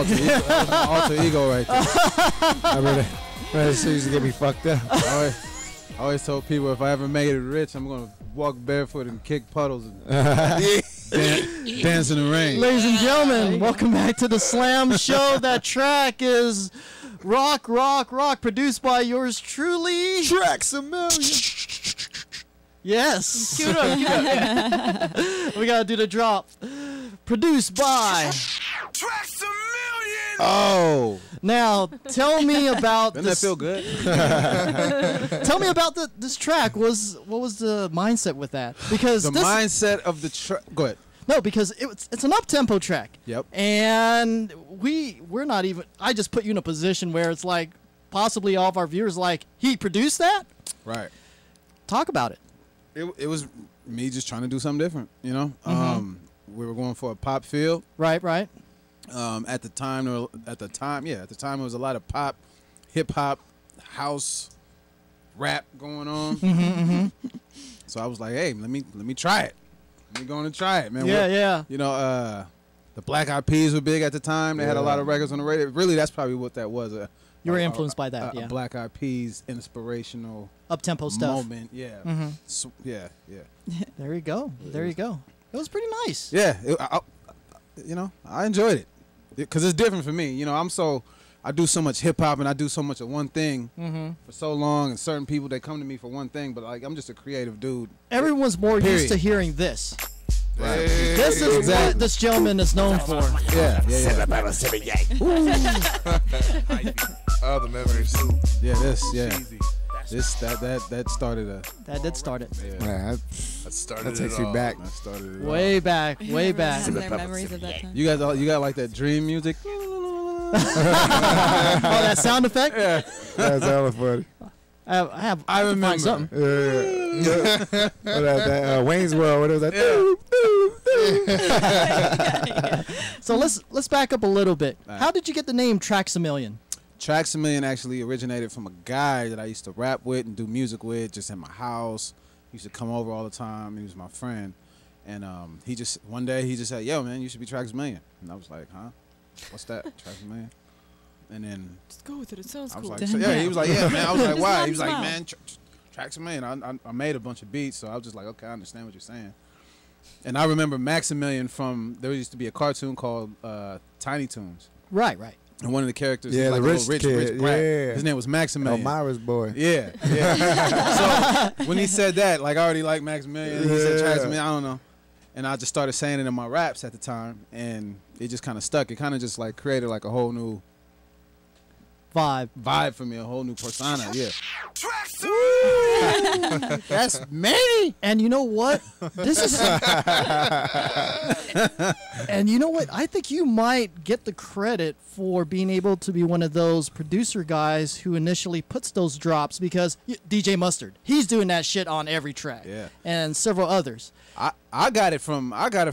alter ego right there. I really used to get me fucked up. I always told people if I ever made it rich, I'm gonna walk barefoot and kick puddles and dance in the rain. Ladies and gentlemen, welcome back to the Slam Show. That track is Rock, Rock, Rock, produced by yours truly, Traxamillion. Yes. We gotta do the drop. Produced by Traxamillion. Oh. Now, tell me about Doesn't that feel good? Tell me about this track. What was the mindset with that? Because the mindset of the track. Go ahead. No, because it's an up-tempo track. Yep. And we're not even. I just put you in a position where it's like possibly all of our viewers like, he produced that? Right. Talk about it. It was me just trying to do something different, you know. We were going for a pop feel. Right. At the time it was a lot of pop, hip hop, house, rap going on. So I was like, hey, let me try it. Let me go on and try it, man. Yeah. You know, the Black Eyed Peas were big at the time. They had a lot of records on the radio. Really, that's probably what that was. You were influenced by that, yeah. A Black Eyed Peas inspirational up-tempo stuff. Moment, yeah. So, yeah. There you go. It was pretty nice. Yeah, I enjoyed it because it's different for me. You know, I do so much hip hop and I do so much of one thing for so long, and certain people they come to me for one thing, but like I'm just a creative dude. Everyone's more used to hearing this. Right. This is what this gentleman is known for. Yeah. Oh, the memories. Yeah, that started a. That did start it. Yeah, that takes you back. That started it way back. Their memories of that time. You got like that dream music. Oh, that sound effect. Yeah, that's hella funny. I remember something. Yeah. That Wayne's World. What was that? So let's back up a little bit. How did you get the name Traxamillion? Traxamillion actually originated from a guy that I used to rap with and do music with, just in my house. He used to come over all the time. He was my friend, and one day he just said, "Yo, man, you should be Traxamillion." And I was like, "Huh? What's that, Traxamillion?" And then just go with it. It sounds cool. Like, so, yeah, he was like, "Yeah, man." I was like, "Why?" He was like, "Man, Traxamillion." I made a bunch of beats, so I was just like, "Okay, I understand what you're saying." And I remember Maximilian from there used to be a cartoon called Tiny Toons. Right. And one of the characters, yeah, was like the a little rich brat. Yeah. His name was Maximilian. Elmira's boy. Yeah. So when he said that, like I already like Maximilian. He said Traxamillion, I don't know. And I just started saying it in my raps at the time, and it just kind of stuck. It kind of just like created like a whole new vibe for me, a whole new persona. Yeah. That's me. And you know what? This is. And you know what? I think you might get the credit for being able to be one of those producer guys who initially puts those drops, because DJ Mustard, he's doing that shit on every track. Yeah. And several others. I got it from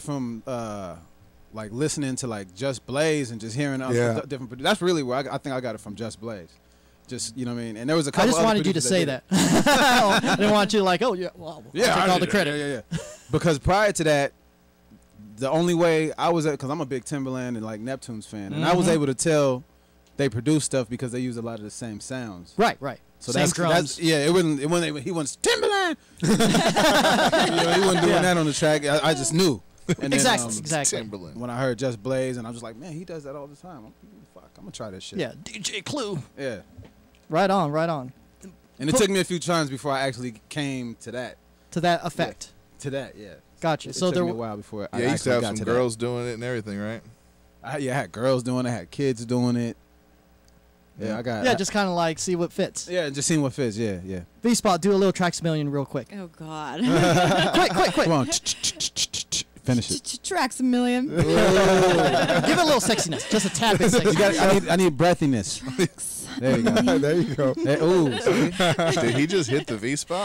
like listening to like Just Blaze and just hearing different. That's really where I think I got it from, Just Blaze. Just, you know what I mean? And there was a couple. I just wanted you to say that. I didn't want you to like, oh yeah, well, I'll take all the credit. Yeah. Because prior to that, the only way I was because I'm a big Timberland and like Neptunes fan, and I was able to tell they produce stuff because they use a lot of the same sounds. Right. So same drums. He wasn't Timberland. He wasn't doing that on the track. I just knew. And exactly. Timberland. When I heard Just Blaze, and I was just like, man, he does that all the time. I'm gonna try this shit. Yeah, DJ Clue. Yeah. Right on. And it took me a few times before I actually came to that. To that effect. Yeah. To that, yeah. Gotcha. It So took me a while before I you used to have got some to girls doing it and everything, right? I had girls doing it. I had kids doing it. Yeah, I got. Yeah, just kind of like see what fits. Yeah, just seeing what fits. Yeah. V-Spot, do a little Traxamillion real quick. Oh God. quick. Come on. Finish it. Traxamillion. Give it a little sexiness, just a tad bit sexy. I need breathiness. There you go. There you go. Did he just hit the V spot?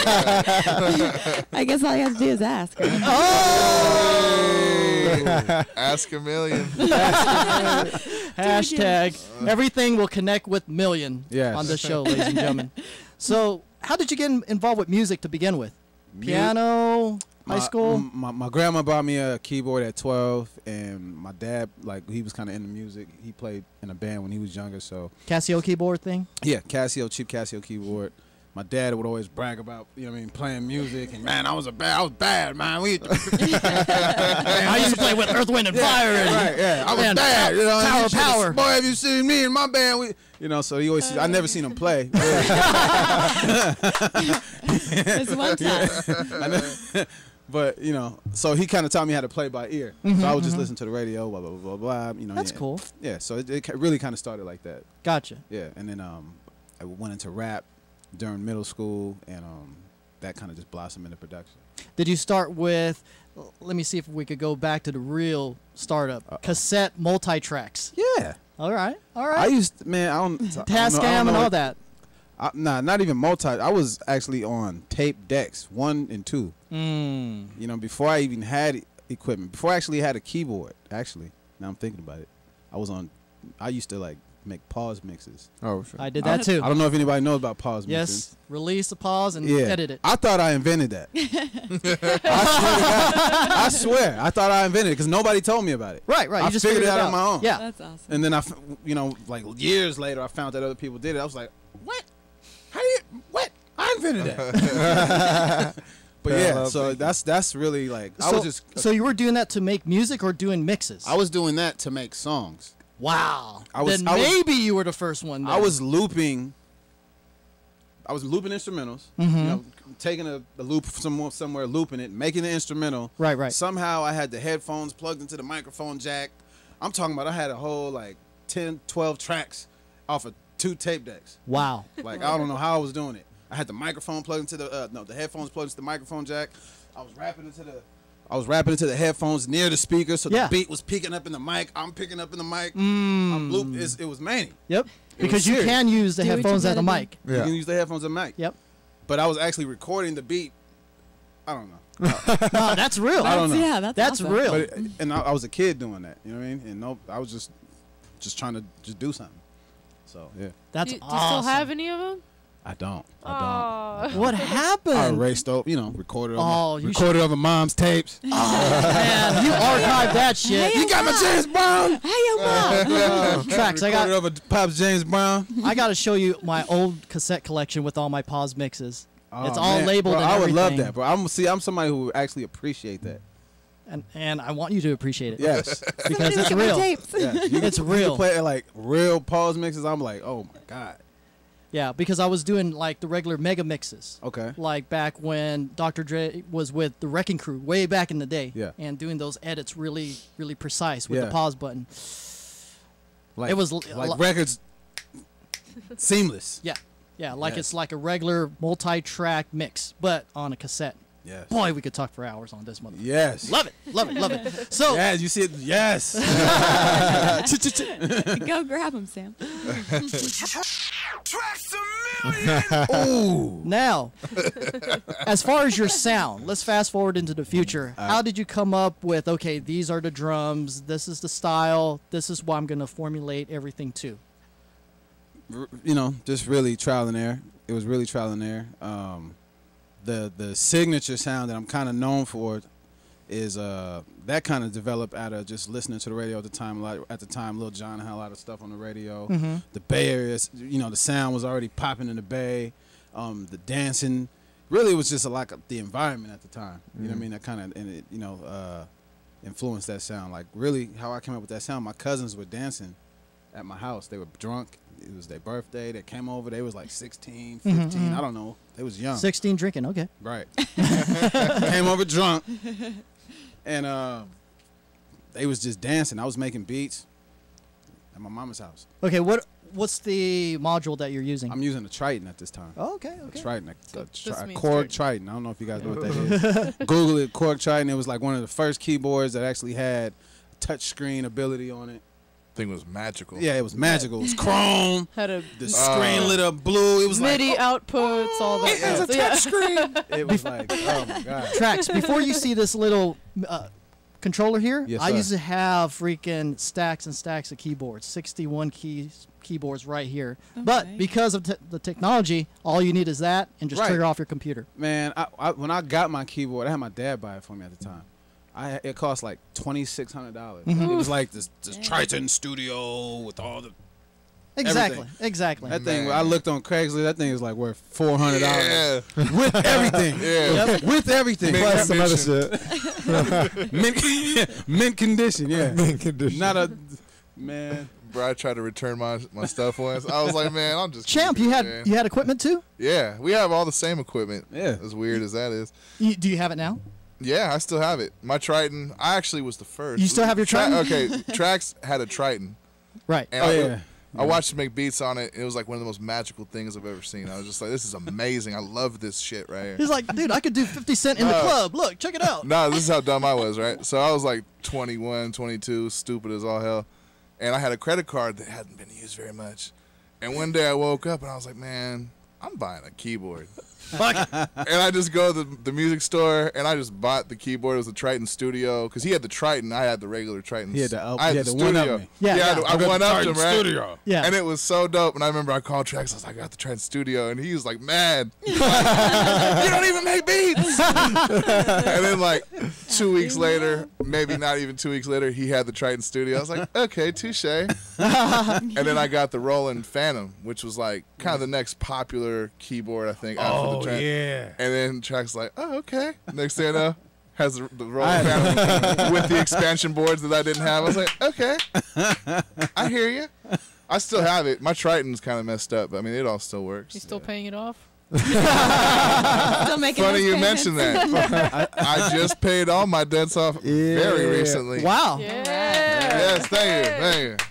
I guess all you have to do is ask. Right? Oh! Ask a million. Hashtag everything will connect with million yes. on this show, ladies and gentlemen. So, how did you get involved with music to begin with? Piano. high school? My grandma bought me a keyboard at 12, and my dad, like, he was kind of into music. He played in a band when he was younger, so. Casio keyboard thing? Yeah, cheap Casio keyboard. My dad would always brag about, you know what I mean, playing music, and man, I was bad, man. I used to play with Earth, Wind, and Fire. Right, yeah, I was Man, bad, you know. Power. Boy, have you seen me and my band? You know, so he always. I never seen him play. It's one time. But you know, so he kind of taught me how to play by ear. So I would just listen to the radio, blah blah blah blah. You know, That's cool. Yeah, so it really kind of started like that. Gotcha. Yeah, and then I went into rap during middle school, and that kind of just blossomed into production. Did you start with? Let me see if we could go back to the real startup. Cassette multi-tracks. Yeah. All right. I used to, man. I don't. Tascam and all that. Nah, not even multi. I was actually on tape decks 1 and 2. You know, before I even had equipment, before I actually had a keyboard. Actually, now I'm thinking about it, I used to like make pause mixes. Oh, sure. I did that too. I don't know if anybody knows about pause mixes. Yes, release a pause and Yeah. edit it. I thought I invented that. I swear, I thought I invented it because nobody told me about it. Right. I You just figured it out out on my own. Yeah, That's awesome. And then you know, like years later, I found that other people did it. I was like, what? What? I invented that. But yeah, so that's really like I was just. So you were doing that to make music or doing mixes? I was doing that to make songs. Wow. Then maybe you were the first one. Then. I was looping instrumentals. You know, taking a loop somewhere, looping it, making an instrumental. Right. Somehow I had the headphones plugged into the microphone jack. I'm talking about I had a whole like 10, 12 tracks off of 2 tape decks. Wow. Like I don't know how I was doing it. I had the microphone plugged into the headphones plugged into the microphone jack. I was rapping into the headphones near the speaker, so the beat was picking up in the mic. I'm picking up in the mic. I'm looped. It was many. Yep. Because you can use the headphones as a mic. Yeah. You can use the headphones as a mic. Yep. But I was actually recording the beat. I don't know. No, that's real. I don't know. Yeah, that's awesome. real. But and I was a kid doing that. You know what I mean? And I was just trying to just do something. So yeah. That's Do you awesome. still have any of them? I don't. What happened? I erased up, recorded recorded over mom's tapes. Oh, man, you archived that shit. You got my James Brown. Hey, yo, mom. Tracks. Recorded over Pops James Brown. I got to show you my old cassette collection with all my pause mixes. Oh, it's all man. labeled. Bro, and I would love everything. that, bro. I'm somebody who would actually appreciate that. And I want you to appreciate it. Yes, because it's real. Yeah, It's real. You play like real pause mixes. I'm like, oh my god. Yeah, because I was doing like the regular mega mixes. Okay. Like back when Dr. Dre was with the Wrecking Crew, way back in the day. Yeah. And doing those edits really, really precise with Yeah. the pause button. Like, it was like records seamless. Yeah. Yeah, like Yes. it's like a regular multi-track mix, but on a cassette. Yes. Boy, we could talk for hours on this motherfucker. Yes. Love it. Love it. Love it. So yeah, you see it. Yes. Go grab him, Sam. Ooh. Now, as far as your sound, let's fast forward into the future. How did you come up with, okay, these are the drums, this is the style, this is what I'm going to formulate everything to? Just really trial and error. It was really trial and error. The signature sound that I'm kind of known for is that kind of developed out of just listening to the radio at the time. At the time, Lil Jon had a lot of stuff on the radio. The Bay Area, the sound was already popping in the Bay. The dancing, really, it was just like the environment at the time. You know what I mean? That kind of influenced that sound. Like really, how I came up with that sound. My cousins were dancing at my house. They were drunk. It was their birthday. They came over. They was like 16, 15. I don't know. They was young. 16 drinking, okay. Right. Came over drunk. And they was just dancing. I was making beats at my mama's house. Okay, what's the module that you're using? I'm using a Triton at this time. Oh, okay. A Triton, a means Korg Triton. I don't know if you guys know what that is. Google it, Korg Triton. It was like one of the first keyboards that actually had touch screen ability on it. Thing was magical. Yeah, it was magical. It was chrome. Had The screen lit up blue. It was MIDI like outputs, all that. it was a stuff. touch screen. It was like, oh my god. Tracks, before you see this little controller here, Yes, I sir. used to have freaking stacks and stacks of keyboards, 61 keys, keyboards right here. But because of the technology, all you need is that and just trigger off your computer. Man, when I got my keyboard, I had my dad buy it for me at the time. It cost like $2,600. It was like this Triton Studio with all the Exactly. everything. Exactly. That thing, I looked on Craigslist. That thing is like worth $400 with everything. With everything, plus some other shit. mint condition. Yeah, mint condition. Not a man. Bro, I tried to return my stuff once. I was like, man, I'm just Champ, you had equipment too? Yeah, we have all the same equipment. Yeah, as weird as that is. Do you have it now? Yeah, I still have it. My Triton. I actually was the first. You still have your Triton? Okay, Trax had a Triton. Right. And I watched him make beats on it. It was like one of the most magical things I've ever seen. I was just like, this is amazing. I love this shit right here. He's like, dude, I could do 50 Cent in the club. Look, check it out. No, this is how dumb I was, right? So I was like 21, 22, stupid as all hell. And I had a credit card that hadn't been used very much. And one day I woke up and I was like, man, I'm buying a keyboard. Fuck it. And I just go to the music store and I just bought the keyboard. It was the Triton Studio because he had the Triton. I had the regular Triton. He had the I had the Studio. me. I one-upped him, right? Studio. Yeah. And it was so dope. And I remember I called Trax. I was like, I got the Triton Studio. And he was like, mad. You don't even make beats. And then like 2 weeks later, maybe not even 2 weeks later, he had the Triton Studio. I was like, okay, touche. And then I got the Roland Phantom, which was like kind of the next popular keyboard, I think, after the Triton. Yeah. And then Track's like, oh, okay. Next thing I know, has the Roland Phantom with the expansion boards that I didn't have. I was like, okay, I hear you. I still have it. My Triton's kind of messed up, but I mean, it all still works. You still paying it off? Still making Funny those you payments. mentioned that. I just paid all my debts off very recently. Wow. Yeah. Yes, thank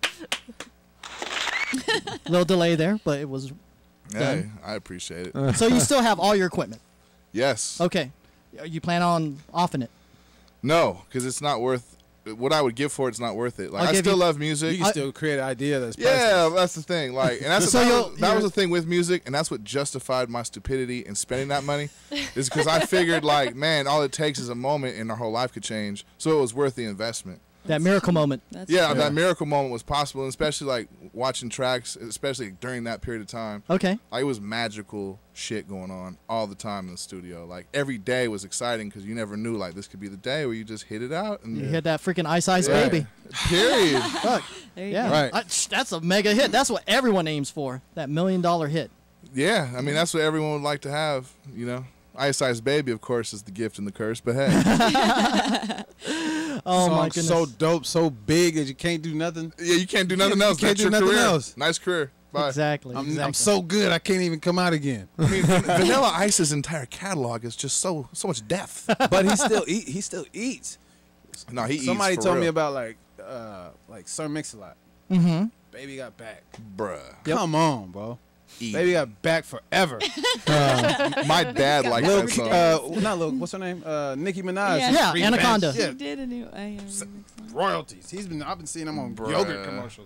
you. Little delay there, but it was Hey, done. I appreciate it. So you still have all your equipment? Yes. Okay. You plan on offing it? No, because it's not worth what I would give for it's not worth it. Like I'll I give still you- love music. You can still create an idea that's Yeah, priceless. that's the thing. Like, and that's So that was the thing with music, and that's what justified my stupidity in spending that money, is because I figured like, man, all it takes is a moment, and our whole life could change. So it was worth the investment. That miracle moment. That miracle moment was possible, and especially like watching tracks, especially during that period of time. Okay. Like, it was magical shit going on all the time in the studio. Like every day was exciting because you never knew like this could be the day where you just hit it out and You hit that freaking Ice Ice Yeah. Baby. Period. Fuck. There you Yeah. go. Right. That's a mega hit. That's what everyone aims for. That $1 million hit. Yeah, I mean that's what everyone would like to have, you know. Ice Ice Baby, of course, is the gift and the curse, but hey. Oh my Song's goodness. so dope, so big that you can't do nothing. Yeah, you can't do nothing You else. can't That's do your nothing career. else. Nice career. Bye. Exactly. I'm so good, I can't even come out again. I mean, Vanilla Ice's entire catalog is just so much depth. But he still eats. No, he Somebody eats for told me real. about like Sir Mix-a-Lot. Mm-hmm. Baby got back. Bruh. Come on, bro. Eat. Baby got back forever. My dad liked Lil, that song. not Lil, what's her name? Nicki Minaj. Yeah, Free Anaconda. bands. He Yeah. did a new Royalties. I've been seeing him on yogurt commercials.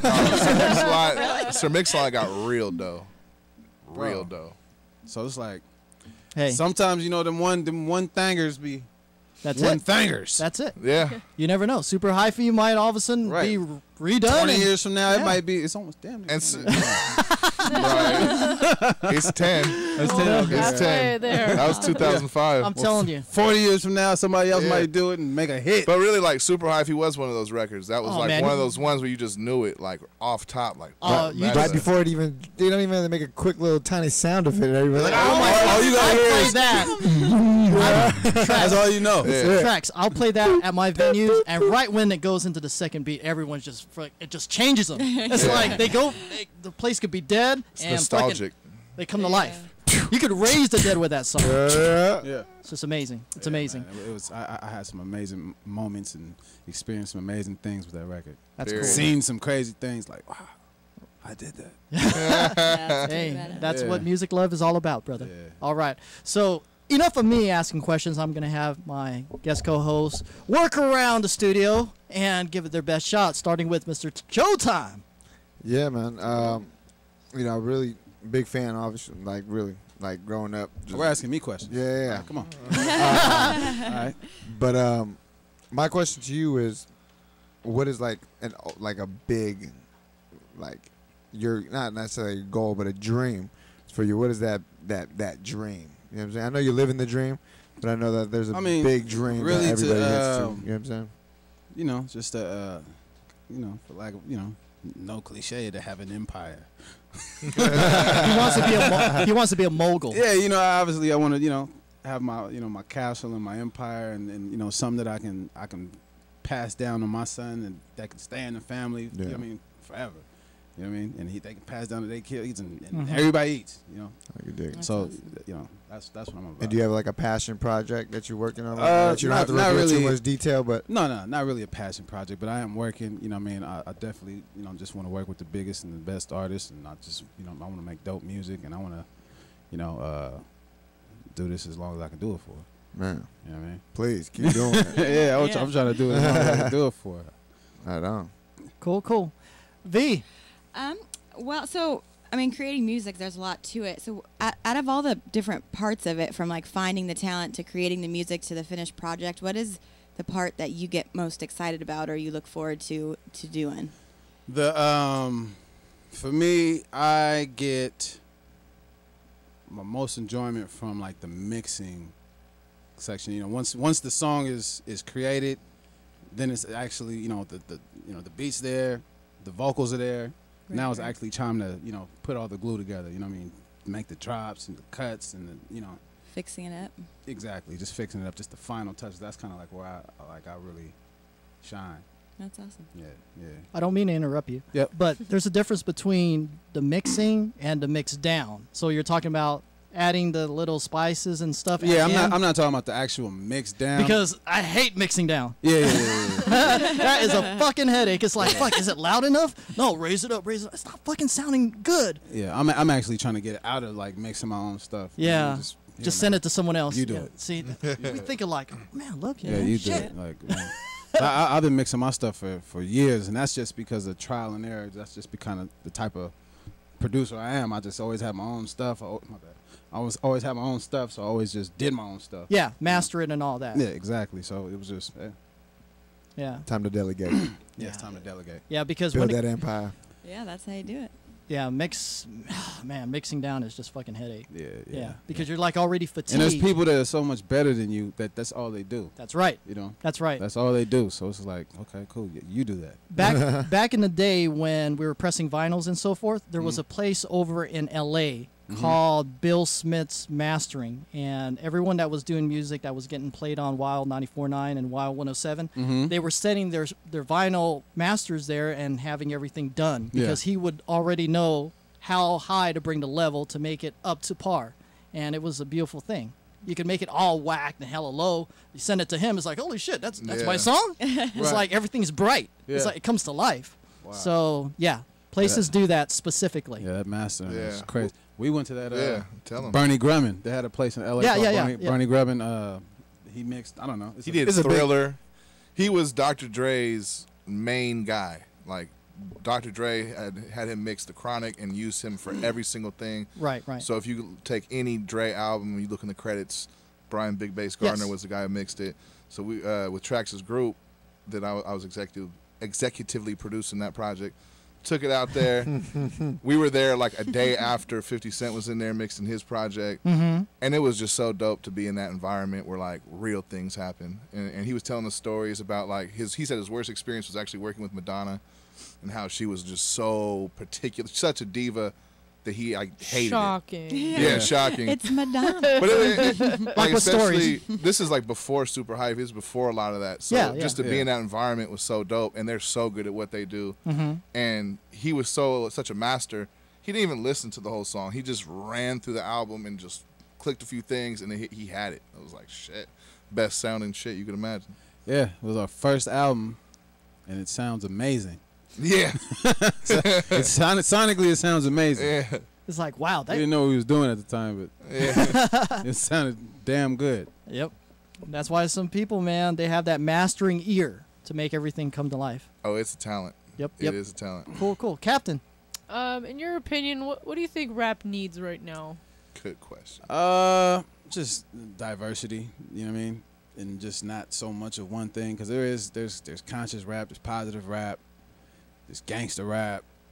Sir Mix-a-Lot got real dough. Real dough. So it's like, Hey, sometimes you know them one thangers be that's one it. thangers. That's it. Yeah. You never know. Super Hyphy might all of a sudden Right. be redone. 20 and- years from now, Yeah. it might be. It's almost damn. near And 20 right. It's 10. That's 10. Okay. It's Halfway 10. there. That was 2005. I'm telling you. 40 years from now, somebody else Yeah. might do it and make a hit. But really, like, Super Hyphy was one of those records. That was Oh, like man. one of those ones where you just knew it, like, off top. Like, You that's Right it. before it even, they don't even have to make a quick little tiny sound of it. And everybody's like, oh my God. you gotta I hear play is- that. That's all you know. Yeah. Tracks. I'll play that at my venues, and right when it goes into the second beat, everyone's just it just changes them. It's Yeah. like the place could be dead It's and nostalgic. they come to life. You could raise the dead with that song. Yeah. It's just amazing. It's amazing. Man, it was. I had some amazing moments and experienced some amazing things with that record. That's Period. cool. Seen some crazy things like, wow, I did that. Hey, that's Yeah. what music love is all about, brother. Yeah. All right. So enough of me asking questions. I'm going to have my guest co-host work around the studio and give it their best shot, starting with Mr. Showtime. Yeah, man. You know, really big fan, obviously. Like, really, like growing up. just- We're asking me questions. Yeah. Come on. All All right. But my question to you is, what is like a big, like your not necessarily a goal, but a dream for you? What is that dream? You know what I'm saying? I know you're living the dream, but I know that there's a big dream really that everybody to, gets to. You know what I'm saying? You know, just for lack of, no cliche, to have an empire. He wants to be a mogul. Yeah, obviously I want to, have my, my castle and my empire, and something that I can pass down to my son and that can stay in the family. You know what I mean, forever. You know what I mean? And they can pass down to their kids, and everybody eats. I can dig it. So that's what I'm about. And do you have like a passion project that you're working on? That you don't have to reveal too much detail, but no, not really a passion project. But I am working. You know what I mean? I definitely just want to work with the biggest and the best artists, and I just I want to make dope music, and I want to do this as long as I can do it for. Man, you know what I mean? Please keep doing it. Yeah, I'm trying to do it as long as I can do it for. Right on. Cool. V. Well, so I mean, creating music, there's a lot to it. So out of all the different parts of it, from like finding the talent to creating the music to the finished project, what is the part that you get most excited about or you look forward to doing? For me, I get my most enjoyment from like the mixing section. Once the song is created, then it's actually the beats there, the vocals are there. Right, now it's actually time to put all the glue together. You know what I mean? Make the drops and the cuts and the fixing it up. Exactly, just fixing it up, just the final touch. That's kind of like where I really shine. That's awesome. Yeah. I don't mean to interrupt you. Yep. But there's a difference between the mixing and the mix down. So you're talking about adding the little spices and stuff. Yeah, I'm not talking about the actual mix down. Because I hate mixing down. Yeah. That is a fucking headache. It's like, fuck, is it loud enough? No, raise it up. It's not fucking sounding good. Yeah, I'm actually trying to get out of like mixing my own stuff. Yeah. Just send it to someone else. You do it. See, we think alike. Man, look. Yeah, you do it. Like, I've been mixing my stuff for years, and that's just because of trial and error. That's just kind of the type of producer I am. I just always have my own stuff. My bad. I always have my own stuff, so I always just did my own stuff. Yeah, master it and all that. Yeah, exactly. So it was just, yeah. Time to delegate. Yeah, it's time to delegate. Yeah, because build that empire. Yeah, that's how you do it. Yeah, mixing down is just fucking headache. Yeah. Because you're like already fatigued. And there's people that are so much better than you that's all they do. That's right. That's right. That's all they do. So it's like, okay, cool. You do that. Back in the day when we were pressing vinyls and so forth, there was a place over in L.A. called Bill Smith's Mastering, and everyone that was doing music that was getting played on Wild 94.9 and Wild 107, they were setting their vinyl masters there and having everything done because he would already know how high to bring the level to make it up to par, and it was a beautiful thing. You could make it all whacked and hella low. You send it to him, it's like, holy shit, that's my song. It's like everything's bright. It's like it comes to life. Wow. So yeah, places do that specifically. Yeah, that mastering is crazy. We went to that tell 'em. Bernie Grumman. They had a place in L.A. called Bernie Grumman. He mixed, I don't know. He did Thriller. He was Dr. Dre's main guy. Like, Dr. Dre had him mix the Chronic and use him for every single thing. Right. So if you take any Dre album, you look in the credits, Brian Big Bass Gardner was the guy who mixed it. So we with Trax's group, that I was executively producing that project. Took it out there. We were there like a day after 50 Cent was in there mixing his project. And it was just so dope to be in that environment where like real things happen. And he was telling the stories about like he said his worst experience was actually working with Madonna and how she was just so particular, such a diva that he hated shocking. it. Yeah, shocking. It's Madonna. But like especially, this is like before Super Hype. It was before a lot of that. So just to be in that environment was so dope, and they're so good at what they do. And he was such a master. He didn't even listen to the whole song. He just ran through the album and just clicked a few things, and then he had it. I was like, shit, best sounding shit you could imagine. Yeah, it was our first album, and it sounds amazing. Yeah. Sonically, it sounds amazing. Yeah. It's like, wow. We didn't know what he was doing at the time, but it sounded damn good. Yep. That's why some people, man, they have that mastering ear to make everything come to life. Oh, it's a talent. Yep. It is a talent. Cool. Captain. In your opinion, what do you think rap needs right now? Good question. Just diversity, you know what I mean? And just not so much of one thing, because there's conscious rap, there's positive rap, there's gangster rap,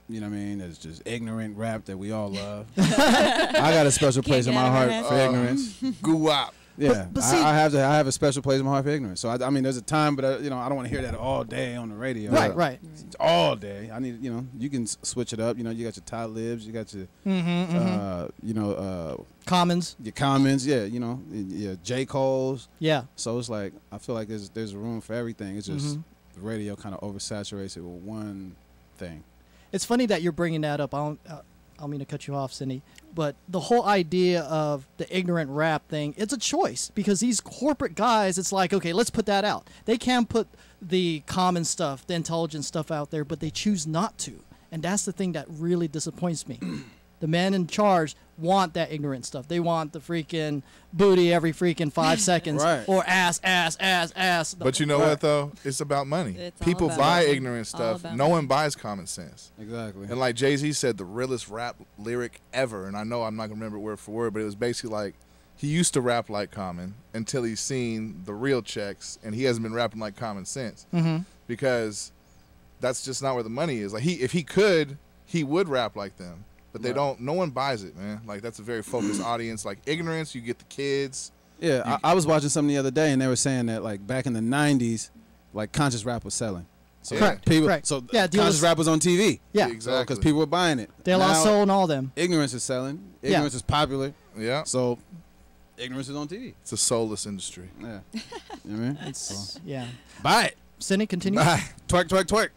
You know what I mean? There's just ignorant rap that we all love. I got a special place in my heart for ignorance. Guwap. Yeah, But see- I have a special place in my heart for ignorance. So I mean, there's a time, but you know, I don't want to hear that all day on the radio. Right. All day. I need, you know, you can switch it up. You know, you got your Talibs, you got your, you know, Commons. your Commons. Yeah, you know, your J. Cole's. Yeah. So it's like I feel like there's room for everything. It's just the radio kind of oversaturates it with one thing. It's funny that you're bringing that up. I don't mean to cut you off, Cindy, but the whole idea of the ignorant rap thing, it's a choice because these corporate guys, it's like, okay, let's put that out. They can put the common stuff, the intelligent stuff out there, but they choose not to. And that's the thing that really disappoints me. The men in charge want that ignorant stuff. They want the freaking booty every freaking 5 seconds or ass. But you know what, though? It's about money. It's all People about buy money. ignorant All stuff. about No money. one buys common sense. Exactly. And like Jay-Z said, the realest rap lyric ever, and I know I'm not going to remember it word for word, but it was basically like he used to rap like Common until he's seen the real checks, and he hasn't been rapping like Common Sense because that's just not where the money is. Like if he could, he would rap like them. But they don't. No one buys it, man. Like that's a very focused audience. Like ignorance, you get the kids. Yeah, I was watching something the other day, and they were saying that like back in the '90s, like conscious rap was selling. So Correct. people, Correct. so Yeah, conscious rap was on TV. Yeah. Exactly. Because people were buying it. De La Now, Soul and all them. Ignorance is selling. Ignorance is popular. Yeah. So ignorance is on TV. It's a soulless industry. Yeah. You know what I mean? It's, yeah. Buy it. Cindy, continue. Buy. Twerk, twerk,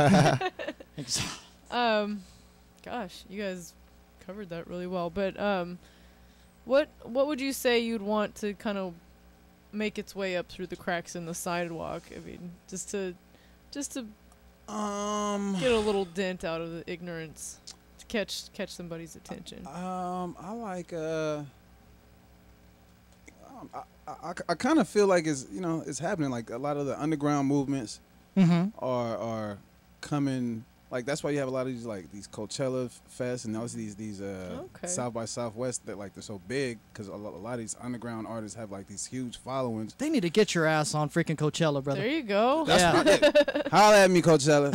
twerk. Gosh, you guys covered that really well. But what would you say you'd want to kind of make its way up through the cracks in the sidewalk? I mean, just to get a little dent out of the ignorance to catch somebody's attention. I like I kind of feel like it's happening. Like a lot of the underground movements are coming. Like that's why you have a lot of these like these Coachella Fest and also these South by Southwest that like they're so big because a lot of these underground artists have like these huge followings. They need to get your ass on freaking Coachella, brother. There you go. Holla at me, Coachella.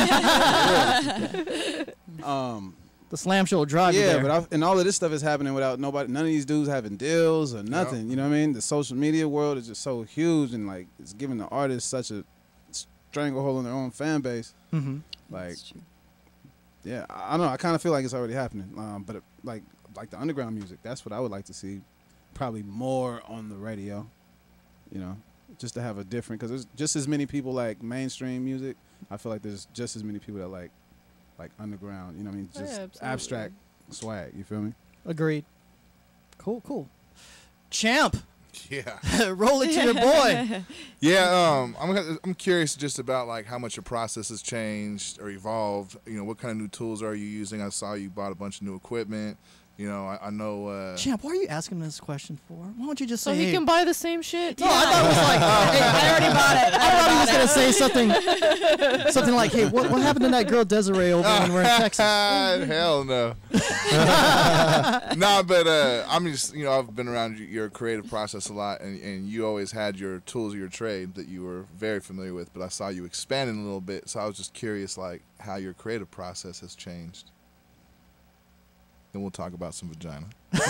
The slam show will drive you Yeah, there. and all of this stuff is happening without none of these dudes having deals or nothing. You know what I mean? The social media world is just so huge and like it's giving the artists such a stranglehold on their own fan base. Like, yeah, I don't know. I kind of feel like it's already happening. But like the underground music, that's what I would like to see, probably more on the radio. You know, just to have a different, because there's just as many people like mainstream music. I feel like there's just as many people that like underground. You know what I mean? Just abstract swag. You feel me? Agreed. Cool. Champ. Yeah. Roll it to your boy. Yeah, I'm curious just about like how much your process has changed or evolved. You know, what kind of new tools are you using? I saw you bought a bunch of new equipment. You know, I know. Champ, why are you asking this question for? Why don't you just say? So he can buy the same shit. No, I thought it was like, hey, I already bought it. I thought he was gonna say something like, hey, what happened to that girl Desiree over when we're in Texas? Hell no. Nah, but I'm just, I've been around your creative process a lot, and you always had your tools of your trade that you were very familiar with, but I saw you expanding a little bit, so I was just curious, like, how your creative process has changed. Then we'll talk about some vagina.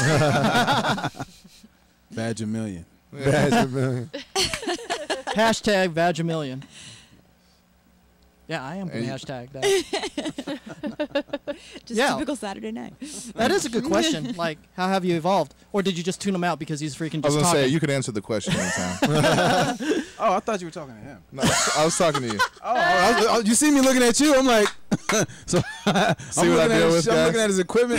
Vagimillion. Vagimillion. Hashtag Vagimillion. Yeah, I am going to hashtag that. Just typical Saturday night. That is a good question. Like, how have you evolved? Or did you just tune him out because he's freaking just I was going to talking? say, you could answer the question anytime. Oh, I thought you were talking to him. No, I was talking to you. Oh, you see me looking at you? I'm like, so See what I deal with, I'm guys? looking at his equipment.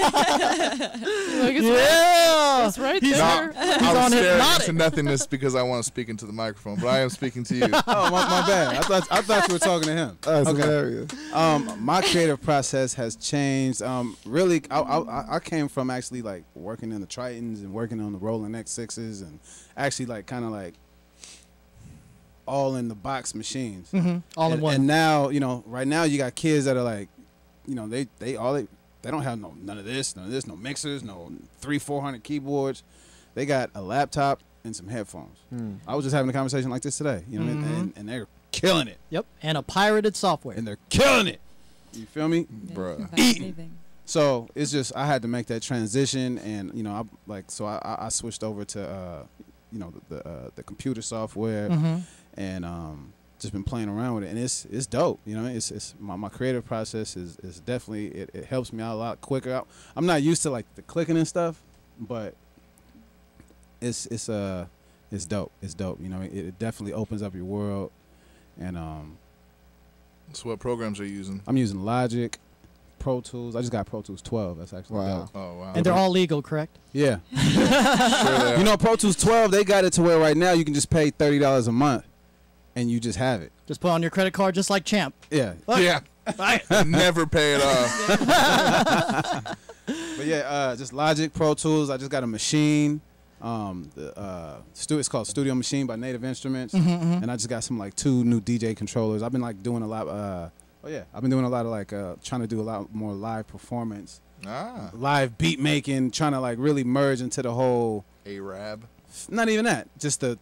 It's right He's there. I was on staring hypnotic. into nothingness because I want to speak into the microphone, but I am speaking to you. Oh, my bad. I thought you were talking to him. That's hilarious. My creative process has changed. Really, I came from actually like working in the Tritons and working on the Roland X6s and actually like kind of like all in the box machines. All in one. And now, right now you got kids that are like, they don't have none of this, no mixers, no 300-400 keyboards. They got a laptop and some headphones. I was just having a conversation like this today, and they're killing it. Yep, and a pirated software. And they're killing it. You feel me? Bruh. Eating. So it's just I had to make that transition, and you know, I switched over to you know the computer software, and just been playing around with it, and it's dope. You know, it's my creative process is definitely it helps me out a lot quicker. I'm not used to like the clicking and stuff, but it's dope. It's dope. You know, it definitely opens up your world, and So what programs are you using? I'm using Logic, Pro Tools. I just got Pro Tools 12. That's actually dope. Oh wow. And they're all legal, correct? Yeah. Sure You know, Pro Tools 12, they got it to where right now you can just pay $30 a month, and you just have it. Just put on your credit card, just like Champ. Yeah. Look. Yeah. Never pay it off. But yeah, just Logic, Pro Tools. I just got a machine. It's called Studio Machine by Native Instruments, and I just got some like 2 new DJ controllers. I've been like doing a lot. I've been doing a lot of like trying to do a lot more live performance, live beat making, trying to like really merge into the whole Arab. Not even that, just the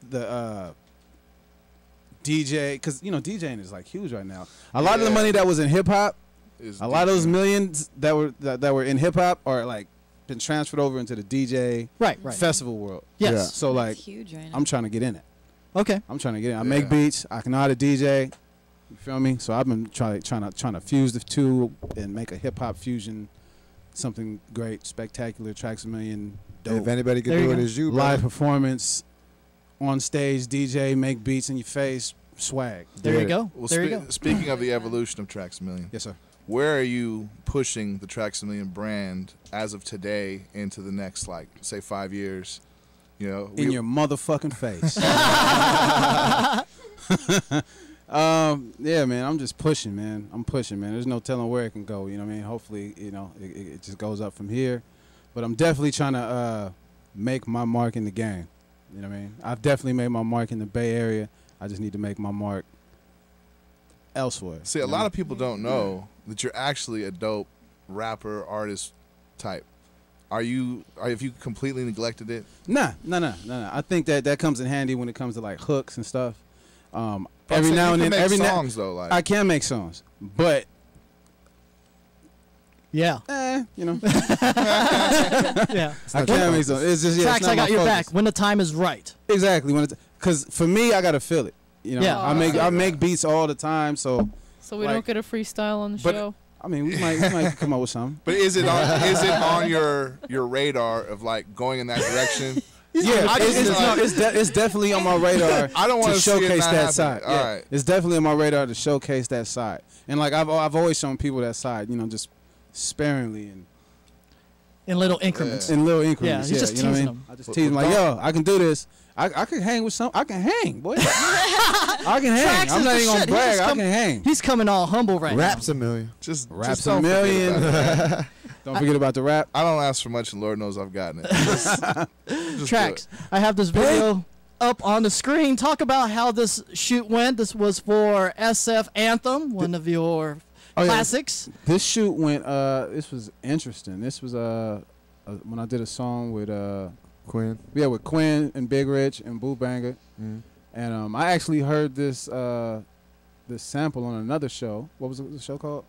DJ, because you know DJing is like huge right now. A lot of the money that was in hip hop, a lot of those millions that were in hip hop are like been transferred over into the DJ festival world. Yes. Yeah. So like, huge right now. I'm trying to get in it. Okay. I'm trying to get in. I make beats. I can know how to DJ. You feel me? So I've been trying to fuse the two and make a hip hop fusion, something great, spectacular. Traxamillion, dope. If anybody can do it, it's you, bro. Live performance, on stage, DJ, make beats in your face, swag. There you go. Well, there you go. Speaking of the evolution of Traxamillion, yes, sir. Where are you pushing the Traxamillion brand as of today into the next, like, say, 5 years? You know, in your motherfucking face. Yeah, man. I'm just pushing, man. I'm pushing, man. There's no telling where it can go. You know what I mean? Hopefully, you know, it just goes up from here. But I'm definitely trying to make my mark in the game. You know what I mean? I've definitely made my mark in the Bay Area. I just need to make my mark elsewhere. See, a lot of people don't know that you're actually a dope rapper, artist type. Have you completely neglected it? Nah. I think that comes in handy when it comes to like hooks and stuff. Every now and then, I can make songs, but yeah, you know, yeah, I can make songs. It's just Trax, it's I got your focus. back when the time is right. Exactly, because for me, I gotta feel it. You know, Yeah. I make beats all the time, so we don't get a freestyle on the show. I mean, we might come up with something. But is it on your radar of like going in that direction? Yeah, it's definitely on my radar. I don't want to see it showcase not that happen. side. All right. It's definitely on my radar to showcase that side. And like I've always shown people that side, you know, just sparingly and in little increments. In little increments. Yeah, you're just you know teasing what I mean? them. I just tease them like, yo, I can do this. I can hang with some. I can hang, boy. I can hang. Trax I'm is not the even gonna shit. brag. I can hang. He's coming all humble right now. Traxamillion. Just Traxamillion. Million. Don't forget about the rap. I don't ask for much, and Lord knows I've gotten it. Just Trax, I have this video up on the screen. Talk about how this shoot went. This was for SF Anthem, one of your classics. Yeah. This shoot went. This was interesting. This was when I did a song with Quinn. Yeah, with Quinn and Big Rich and Boo Banger. And I actually heard this this sample on another show. What was the show called?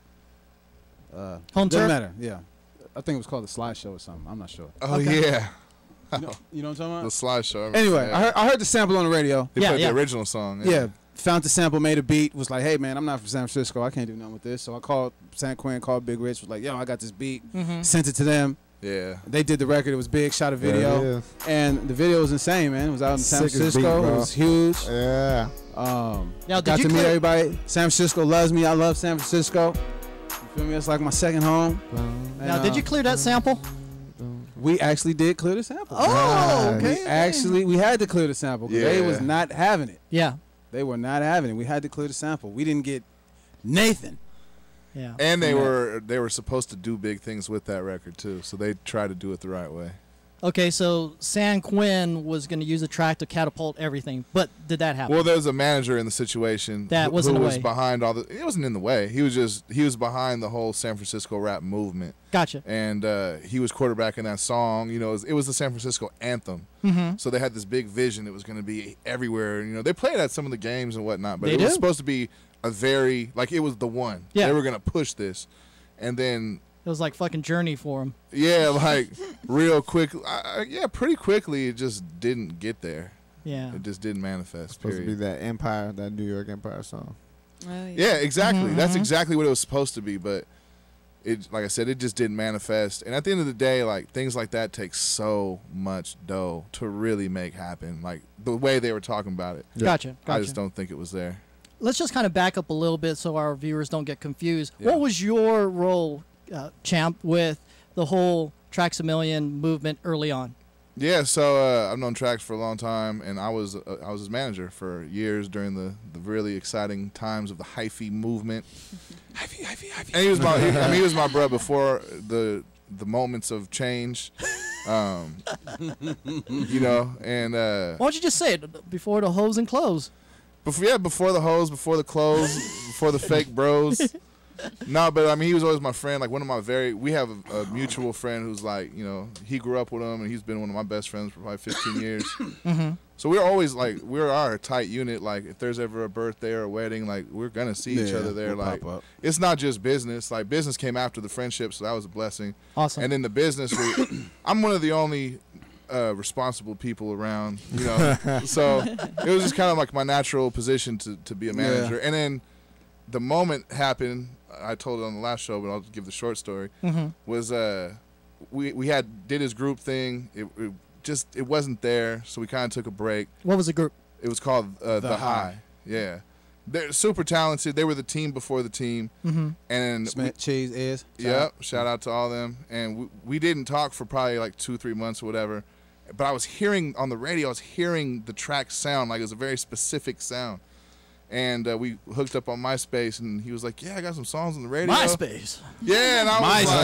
Home Doesn't Turf? matter. Yeah, I think it was called the Slideshow or something. I'm not sure. Oh yeah. You know what I'm talking about? The slideshow. Anyway, I heard the sample on the radio. They played the original song. Yeah. Found the sample, made a beat, was like, hey, man, I'm not from San Francisco. I can't do nothing with this. So I called San Quinn, called Big Rich, was like, yo, I got this beat. Sent it to them. Yeah. They did the record. It was big, shot a video. Yeah. And the video was insane, man. It was out in San Sick as Francisco. beat, It was huge. Yeah. Now, got to meet everybody. San Francisco loves me. I love San Francisco. You feel me? It's like my second home. Now, did you clear that sample? We actually did clear the sample. Oh, okay. We had to clear the sample because they was not having it. Yeah. They were not having it. We had to clear the sample. We didn't get Nathan. Yeah. And they were supposed to do big things with that record too, so they tried to do it the right way. Okay, so San Quinn was going to use the track to catapult everything, but did that happen? Well, there was a manager in the situation That was in who the was way. behind all the. It wasn't in the way. He was behind the whole San Francisco rap movement. Gotcha. And he was quarterbacking that song. You know, it was the San Francisco anthem. So they had this big vision. It was going to be everywhere. You know, they played at some of the games and whatnot, but They it was do? supposed to be a very like it was the one. Yeah. They were gonna push this, and then It was like fucking Journey for him. yeah, like real quick, pretty quickly it just didn't get there. Yeah. It just didn't manifest. Supposed to be that Empire, that New York Empire song. Oh, Yeah, exactly. Mhm, That's mhm. exactly what it was supposed to be, but it, like I said, it just didn't manifest. And at the end of the day, like things like that take so much dough to really make happen. Like the way they were talking about it. Gotcha. I just don't think it was there. Let's just kind of back up a little bit so our viewers don't get confused. Yeah. What was your role, Champ, with the whole Traxamillion movement early on? Yeah, so I've known Trax for a long time, and I was his manager for years during the really exciting times of the hyphy movement. Hyphy. And he was he was my bro before the moments of change, you know. And Why don't you just say it before the hoes and clothes? Before the hoes, before the clothes, before the fake bros. No, but I mean, he was always my friend. Like one of my we have a mutual friend who's like, you know, he grew up with him, and he's been one of my best friends for probably 15 years. Mm-hmm. So we're always like, we're our tight unit. Like if there's ever a birthday or a wedding, like we're gonna see each other there. We'll like pop up. it's not just business. Like business came after the friendship, so that was a blessing. Awesome. And then the business, I'm one of the only responsible people around, you know. So it was just kind of like my natural position to be a manager. Yeah. And then the moment happened, I told it on the last show, but I'll give the short story. Mm-hmm. Was we did his group thing. It wasn't there, so we kind of took a break. What was the group? It was called The High. Yeah, they're super talented. They were the team before the team. Mm-hmm. And Smith, Cheese is. Yep. Shout out to all them. And we didn't talk for probably like 2-3 months or whatever. But I was hearing on the radio, I was hearing the track sound, like it was a very specific sound. And we hooked up on MySpace, and he was like, "Yeah, I got some songs on the radio." MySpace. Yeah, and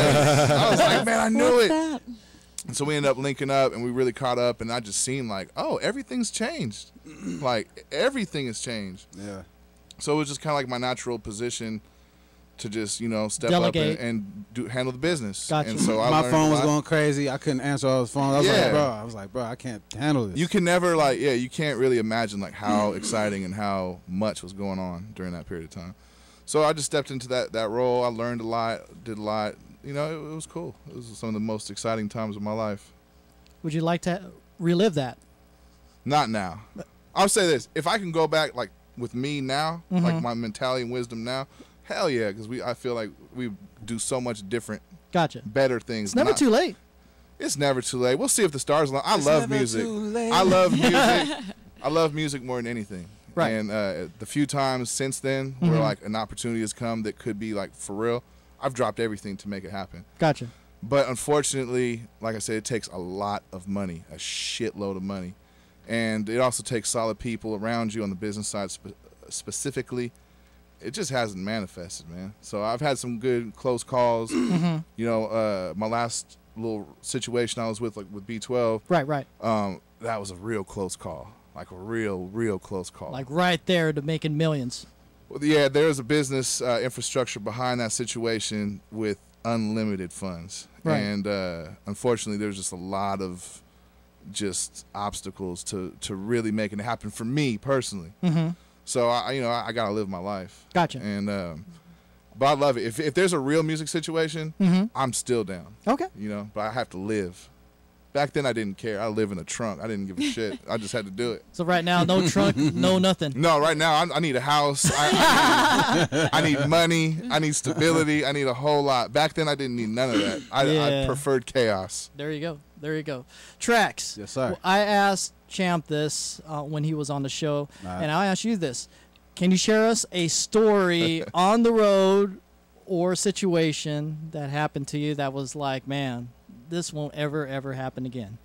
I was like, "Man, I knew it." And so we ended up linking up, and we really caught up. And I just seen like, "Oh, everything's changed. Like everything has changed." Yeah. So it was just kind of like my natural position to just, you know, step Delegate. up and handle the business. Gotcha. And so I My learned phone a was lot. going crazy. I couldn't answer all his phones. I was like, bro, I can't handle this. You can never you can't really imagine like how exciting and how much was going on during that period of time. So I just stepped into that role. I learned a lot, did a lot. You know, it was cool. It was some of the most exciting times of my life. Would you like to relive that? Not now. I'll say this: if I can go back, like with me now, like my mentality and wisdom now, hell yeah, because I feel like we do so much different, Gotcha. better things. It's never too late. It's never too late. We'll see if the stars align. I love music. I love music. I love music more than anything. Right. And the few times since then where like an opportunity has come that could be like for real, I've dropped everything to make it happen. Gotcha. But unfortunately, like I said, it takes a lot of money, a shitload of money. And it also takes solid people around you on the business side specifically. It just hasn't manifested, man. So I've had some good close calls. You know, my last little situation I was with, like with B12. Right. That was a real close call, like a real close call. Like right there to making millions. Well, yeah, there's a business infrastructure behind that situation with unlimited funds. Right. And unfortunately, there's just a lot of just obstacles to really making it happen for me personally. Mm-hmm. So I gotta live my life. Gotcha. And but I love it. If there's a real music situation, I'm still down. Okay. You know, but I have to live. Back then I didn't care. I live in a trunk. I didn't give a shit. I just had to do it. So right now, no trunk, no nothing. No, right now I need a house. I need money. I need stability. I need a whole lot. Back then I didn't need none of that. I preferred chaos. There you go. Trax. Yes, sir. I asked Champ this when he was on the show, Right. and I'll ask you this. Can you share us a story on the road or situation that happened to you that was like, man, this won't ever happen again?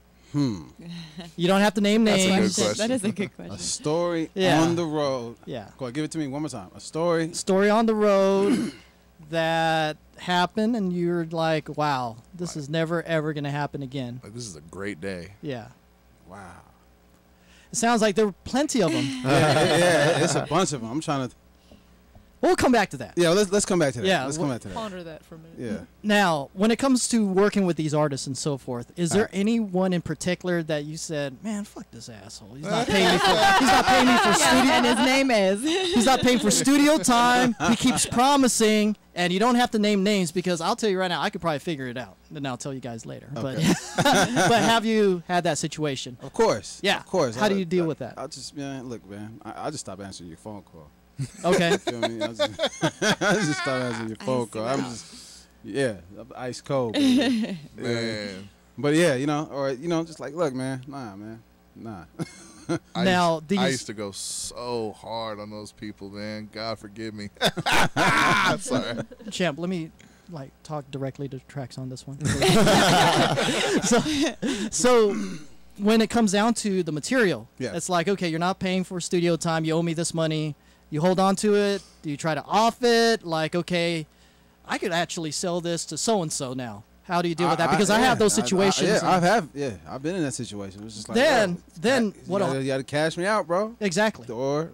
You don't have to name That's a good names. question. That is a good question. A story Yeah. on the road. Yeah. Go ahead, give it to me one more time. A story. Story on the road that happened, and you're like, wow, this is never, ever going to happen again. Like, this is a great day. Yeah. Wow. It sounds like there were plenty of them. Yeah, it's a bunch of them. I'm trying to. We'll come back to that. Yeah, let's come back to that. Yeah, let's come back to that. Ponder that for a minute. Yeah. Now, when it comes to working with these artists and so forth, is there anyone in particular that you said, man, fuck this asshole. He's not paying me for studio. And his name is. He's not paying for studio time. He keeps promising, and you don't have to name names because I'll tell you right now, I could probably figure it out. And I'll tell you guys later. Okay. But have you had that situation? Of course. Yeah. Of course. How do you deal with that? I'll just, man, look, man, I'll just stop answering your phone call. Okay. You feel me? I'll just stop answering your phone call. I'm just, yeah, I'm ice cold. Baby. Man. But yeah, you know, or, you know, just like, look, man, nah. Now, I used to go so hard on those people, man. God forgive me. Sorry. Champ, let me talk directly to Trax on this one. so when it comes down to the material, it's like, okay, you're not paying for studio time. You owe me this money. You hold on to it. Do you try to off it? Like, okay, I could actually sell this to so-and-so now. How do you deal with that? Because I have those situations. I've been in that situation. It was just like, then what? You got to cash me out, bro. Exactly. Or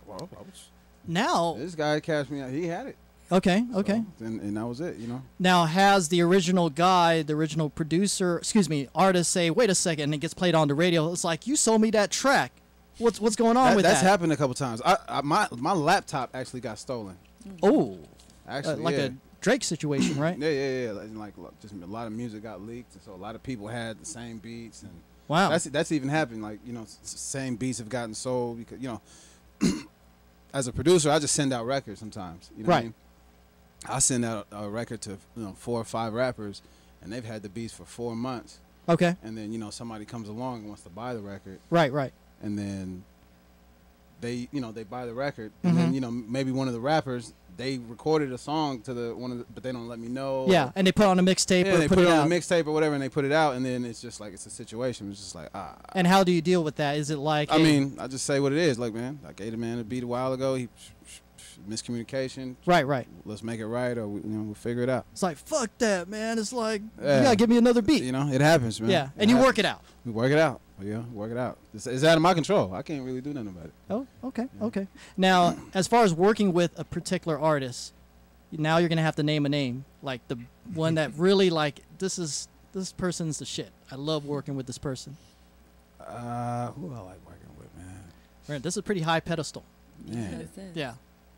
now this guy cashed me out. He had it. Okay. And that was it, you know. Now, has the original guy, the original producer, artist say, wait a second, and it gets played on the radio. It's like, you sold me that track. What's going on with that? That's happened a couple times. My laptop actually got stolen. Oh. Actually, like a Drake situation, right? Yeah. Like just a lot of music got leaked, and so a lot of people had the same beats, and wow, that's even happened. Like, you know, same beats have gotten sold because, you know, as a producer, I just send out records sometimes. You know what I mean? I send out a record to 4 or 5 rappers, and they've had the beats for 4 months. Okay. And then, you know, somebody comes along and wants to buy the record. Right. And then they buy the record, and then, you know, maybe one of the rappers, they recorded a song to but they don't let me know. Yeah, and they put it on a mixtape or they put it on out. a mixtape or whatever, and they put it out, and then it's just like, it's a situation. It's just like, And how do you deal with that? Is it like, I mean, I just say what it is. Like, man, I gave the man a beat a while ago. He miscommunication. Right. Let's make it right, or we'll figure it out. It's like, fuck that, man. It's like, you gotta give me another beat. You know, it happens, man. Yeah, and you work it out. We work it out. Yeah, work it out. It's out of my control. I can't really do nothing about it. Oh, okay. Now, as far as working with a particular artist, now you're gonna have to name a name, like the one that really, like, this person's the shit. I love working with this person. Who I like working with, man? Right, this is a pretty high pedestal. Yeah.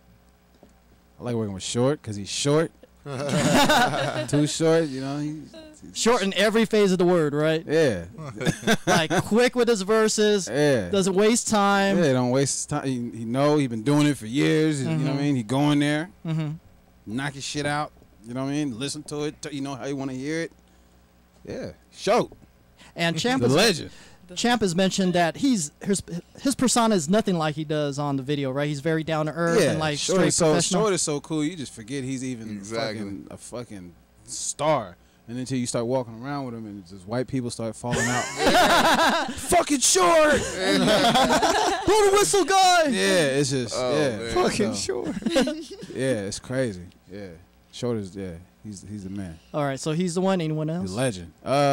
I like working with Short because he's short. Too short, you know. He's short in every phase of the word, right? Yeah. Like, quick with his verses. Yeah. Doesn't waste time. Yeah, don't waste his time. He know he's been doing it for years. You know what I mean? He go in there, knock his shit out. You know what I mean? Listen to it. You know how you want to hear it. Yeah. Show. And Champ the legend. Champ has mentioned that his persona is nothing like he does on the video, right? He's very down to earth and like straight professional. Short is so cool, you just forget he's even a fucking star. And until you start walking around with him, and just white people start falling out. Fucking Short! Blow the whistle, guy! Yeah, it's just fucking Short. Yeah, it's crazy. Yeah, Short is he's the man. All right, so he's the one. Anyone else? The legend.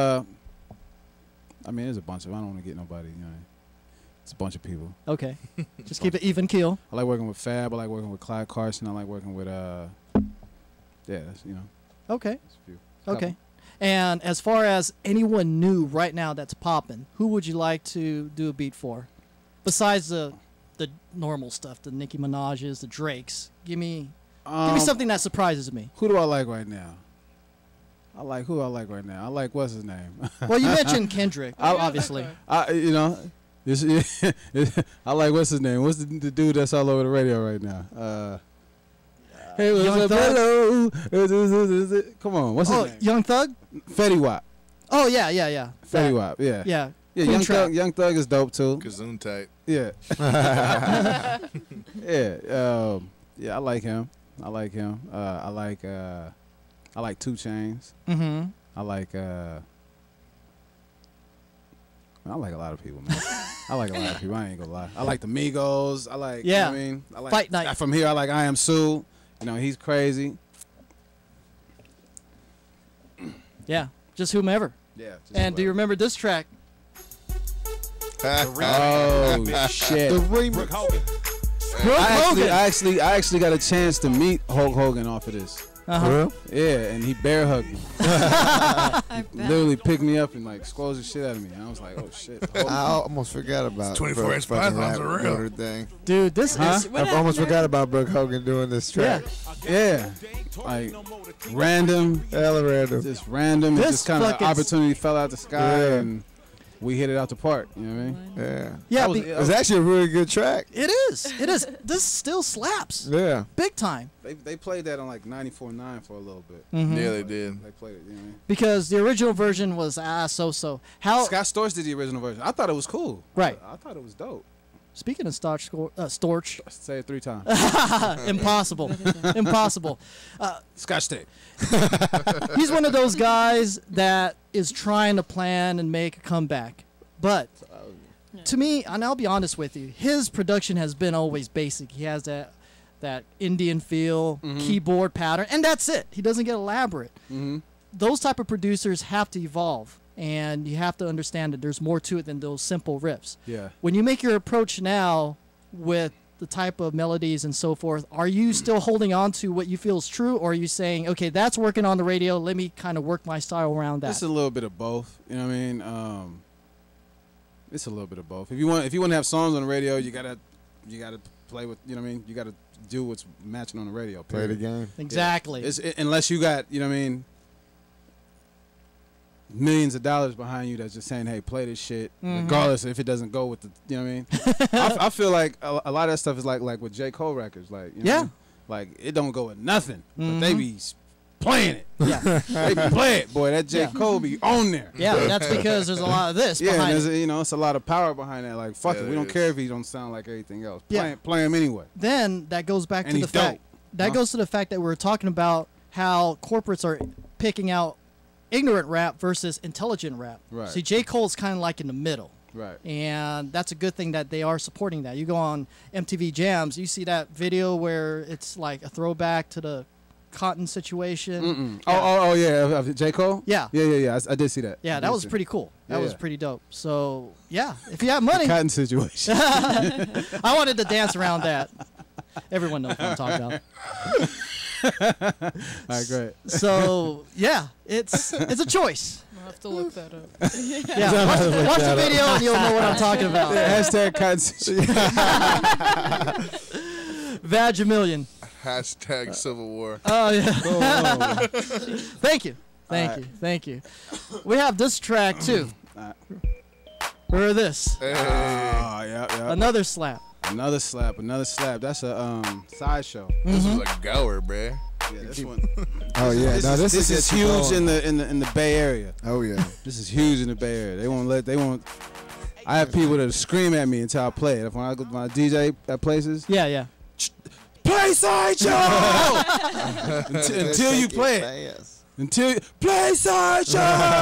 I mean, there's a bunch of. I don't want to get nobody. You know, it's a bunch of people. Okay, just keep it even keel. I like working with Fab. I like working with Clyde Carson. I like working with that's, you know. Okay. Couple. Okay. And as far as anyone new right now that's popping, who would you like to do a beat for? Besides the normal stuff, the Nicki Minaj's, the Drakes. Give me something that surprises me. Who do I like right now? I like what's his name? Well, you mentioned Kendrick, obviously. You know, I like what's his name? What's the dude that's all over the radio right now? Hey, what's up? Hello. Come on, what's his name? Young Thug? Fetty Wap. Oh yeah. Fetty Wap, yeah. Yeah. Young Thug is dope too. Kazoon type. Yeah. Yeah, I like him. I like 2 Chainz. I like a lot of people, man. I like a lot of people. I ain't gonna lie. I like the Migos. I like, you know what I mean? I like Fight Night. From here, I like I Am Sue. You know, he's crazy. Yeah, just whomever. Yeah. And do you remember this track? Oh shit! The remix. I actually got a chance to meet Hulk Hogan off of this. Uh-huh. Yeah, and he bear hugged me. He literally picked me up and like squoze the shit out of me. And I was like, oh shit. I almost forgot about 24-inch pythons are real. thing. Dude, this is. I almost forgot about Brooke Hogan doing this track. Yeah. Like random. Hella random. Just random. This It just kind of fucking opportunity fell out the sky Yeah. and we hit it out the park. You know what I mean? Yeah. Yeah, It was actually a really good track. It is. It is. This still slaps. Yeah. Big time. They played that on like 94.9 for a little bit. Mhm. Yeah, they did. They played it. You know what I mean? Because the original version was so. How? Scott Storch did the original version. I thought it was cool. Right. I thought it was dope. Speaking of Storch. Say it 3 times. Impossible. Impossible. Scotch tape. He's one of those guys that is trying to plan and make a comeback. But to me, and I'll be honest with you, his production has been always basic. He has that Indian feel, keyboard pattern, and that's it. He doesn't get elaborate. Those type of producers have to evolve, and you have to understand that there's more to it than those simple riffs. Yeah. When you make your approach now with the type of melodies and so forth, are you still holding on to what you feel is true, or are you saying, okay, that's working on the radio, let me kind of work my style around that? It's a little bit of both. You know what I mean? It's a little bit of both. If you want to have songs on the radio, you gotta play with. You know what I mean? You gotta do what's matching on the radio. Play the game. Exactly. Unless you got, you know what I mean, millions of dollars behind you that's just saying, hey, play this shit, regardless if it doesn't go with the. You know what I mean? I feel like a lot of that stuff is like with J. Cole records, like you know what I mean? Like it don't go with nothing, but they be playing it. Yeah. They be play it, boy. That J. Cole be on there. Yeah, that's because there's a lot of this Yeah, behind and it. you know, it's a lot of power behind that. Like, fuck it, we don't care if he don't sound like everything else. Play him anyway. Then that goes back And to he's the fact dope. that goes to the fact that we were talking about how corporates are picking out ignorant rap versus intelligent rap. Right. See, J. Cole's kind of like in the middle. Right. And that's a good thing that they are supporting that. You go on MTV Jams, you see that video where it's like a throwback to the Cotton situation. Oh, yeah. J. Cole? Yeah. Yeah. I did see that. Yeah, that was pretty cool. That was Yeah. pretty dope. So, yeah, if you have money. The Cotton situation. I wanted to dance around that. Everyone knows what I'm talking about. All right, great. So, yeah, it's a choice. I'll have to look that up. Yeah, watch the video and you'll know what I'm talking about. Hashtag Cotton situation. Vagimillion. Hashtag Civil War. Oh, yeah. Thank you. We have this track, too. Hear this. Hey. Yeah. Another slap. Another slap. That's a sideshow. This is a goer, bruh. Yeah, this one. Oh yeah, This is huge in the Bay Area. Oh yeah, this is huge in the Bay Area. They won't. I have people that scream at me until I play it. When I go to my DJ at places. Yeah. Play sideshow until you play it. Until you play sideshow.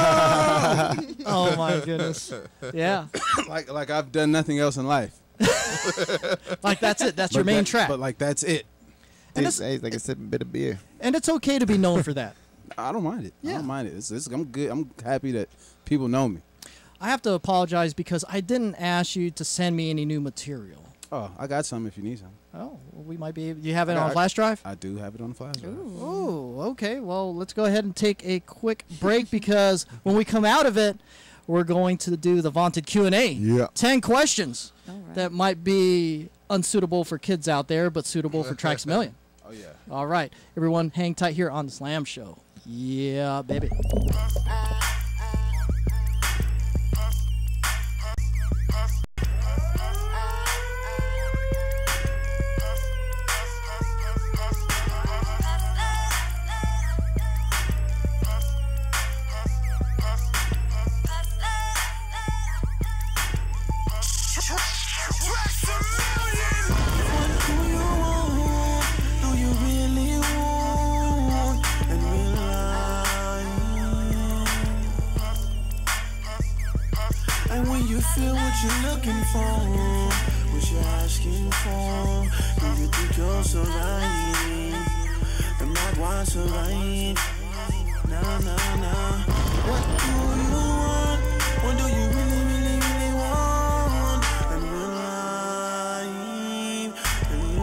Oh my goodness. Yeah. Like I've done nothing else in life. Like that's it. That's your main track. But like that's it. And it's like a sipping bit of beer. And it's okay to be known for that. I don't mind it. Yeah. I don't mind it. I'm good. I'm happy that people know me. I have to apologize because I didn't ask you to send me any new material. Oh, I got some if you need some. Oh, well, we might be. You have it on flash drive? I do have it on flash drive. Oh, okay. Well, let's go ahead and take a quick break because when we come out of it, we're going to do the vaunted Q&A. Yeah. 10 questions that might be unsuitable for kids out there, but suitable for Traxamillion. Oh, yeah. All right. Everyone hang tight here on the Slam Show. Yeah, baby. And when you feel what you're looking for, what you're asking for, do you think you're so right? The mad one's so right. Nah. What do you want? What do you really want? And real life, and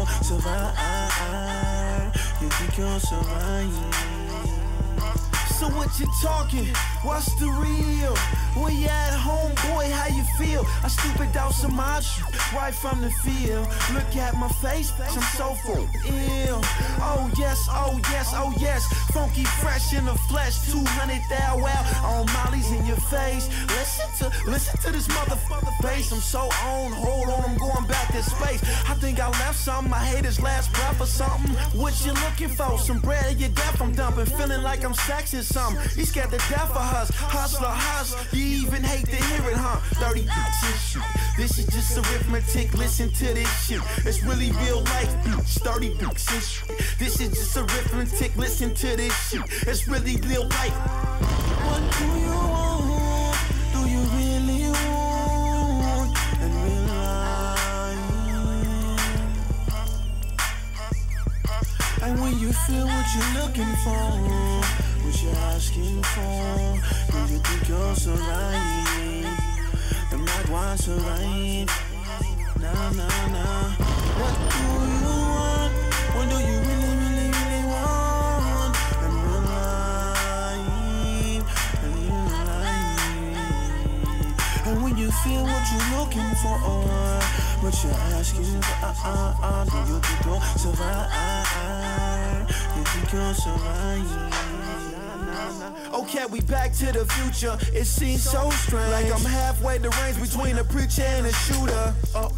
gon' survive? You think you'll survive? So what you talking? What's the real? Where you at, homeboy? How you feel? I stupid out some options right from the field. Look at my face, I'm so full ill. Oh yes, oh yes, oh yes. Funky fresh in the flesh, 200 thou wow on Molly's in your face. Listen to this motherfucker bass. I'm so on, hold on, I'm going back to space. I think I left something, I hate his last breath or something. What you looking for? Some bread or your death I'm dumping, feeling like I'm sexing something. He's scared to death for us, hustler, you even hate to hear it, huh? 30 shit. This is just arithmetic, listen to this shit. It's really real life, bitch. 30 shit. This is just arithmetic, listen to this shit. It's really real life. What do you want? Do you really want? And real life. And when you feel what you're looking for, what you're asking for, do you think you're surviving? Am I going to survive? Nah. What do you want? What do you really, really, really want? And real life, and real life. And when you feel what you're looking for, what you're asking for, do you think you'll survive? You think you'll survive? Okay, we back to the future. It seems so strange, like I'm halfway the range between a preacher and a shooter.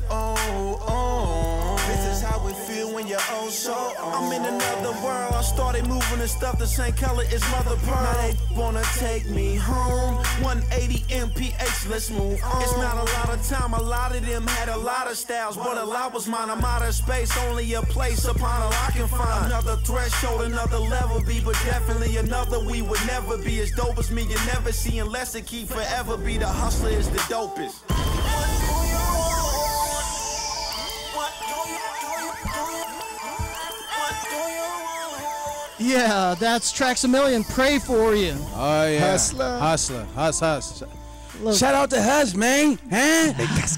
This is how it feel when you're oh so I'm in another world. I started moving the stuff the same color as Mother Pearl. Now they wanna take me home. 180 mph, let's move on. It's not a lot of time. A lot of them had a lot of styles, but a lot was mine. I'm out of space, only a place upon a I can find another threshold, another level be, but definitely another we would never be as dope as me. You never see unless it keep forever be. The hustler is the dopest. Yeah, that's Traxamillion. Pray for you. Oh yeah, Hustler. Huss. Look. Shout out to Huss, man. Huh?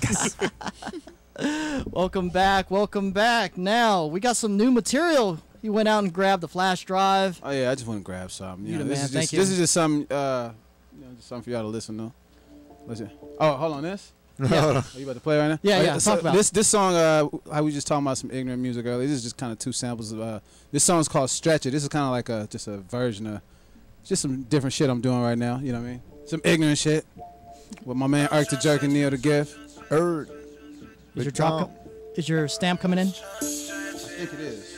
Welcome back. Now we got some new material. You went out and grabbed the flash drive. Oh yeah, I just want to grab something. You the this man. is Thank just, you. This is just something, just something for y'all to listen to. Listen. Oh, hold on, this. Yeah. Are you about to play right now? Yeah. So talk about it. this song. I was just talking about some ignorant music earlier. This is just kind of two samples of. This song's called "Stretch It." This is kind of like just a version of, just some different shit I'm doing right now. You know what I mean? Some ignorant shit with my man Irk the Jerk and Neil the Gift. Is your stamp coming in? I think it is.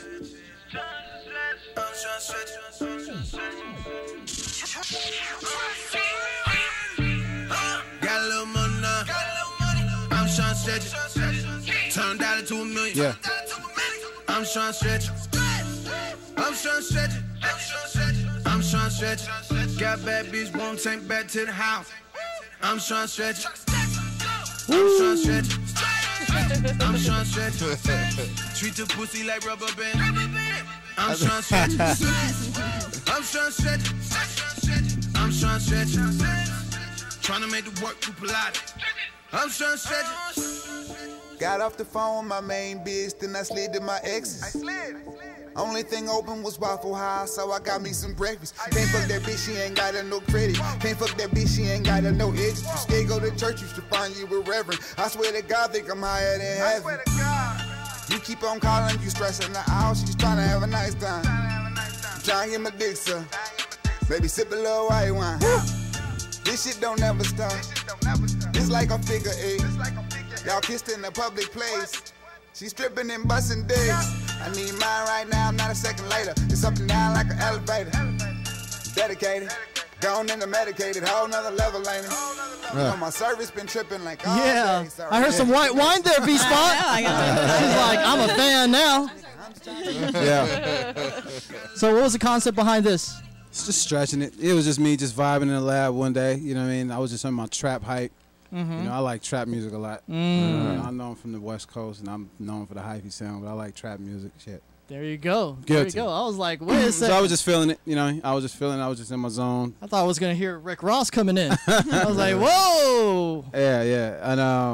Got a little money now. I'm trying to stretch it. Turn dollar to $1 million. Yeah. I'm trying to stretch it. I'm trying to stretch it. I'm trying to stretch it. Got bad bitch, won't take back to the house. I'm trying to stretch it. I'm trying to stretch it. I'm trying to stretch it. Treat the pussy like rubber band. I'm trying to stretch it. I'm trying to stretch it. I'm trying to stretch it. Trying to make the work through Pilates. I'm trying to stretch it. Got off the phone, my main bitch, then I slid to my exes. Only thing open was Waffle House, so I got me some breakfast. Can't fuck that bitch, she ain't got her no credit. Can't fuck that bitch, she ain't got her no edges. You scared go to church, you should find you a reverend. I swear to God, think I'm higher than heaven. You keep on calling, you stressing her out, she's trying to have a nice time. Trying to get my dick sucked. Maybe sip a little white wine. This shit don't never stop. It's like a figure eight. Y'all kissed in a public place. She's stripping and busting dicks. I need mine right now, not a second later. It's up and down like an elevator. Dedicated, gone into medicated, whole nother level, ain't it? You know, my service been tripping like all day, so I heard some white wine there, V-Spot. She's like, I'm a fan now. Yeah. So what was the concept behind this? It's just stretching it. It was just me just vibing in the lab one day. You know what I mean? I was just on my trap hype. You know, I like trap music a lot. I know I'm from the West Coast, and I'm known for the hyphy sound, but I like trap music. Shit. There you go. Guilty. There you go. I was like, wait a second. So I was just feeling it. You know, I was just in my zone. I thought I was going to hear Rick Ross coming in. I was like, whoa. Yeah. And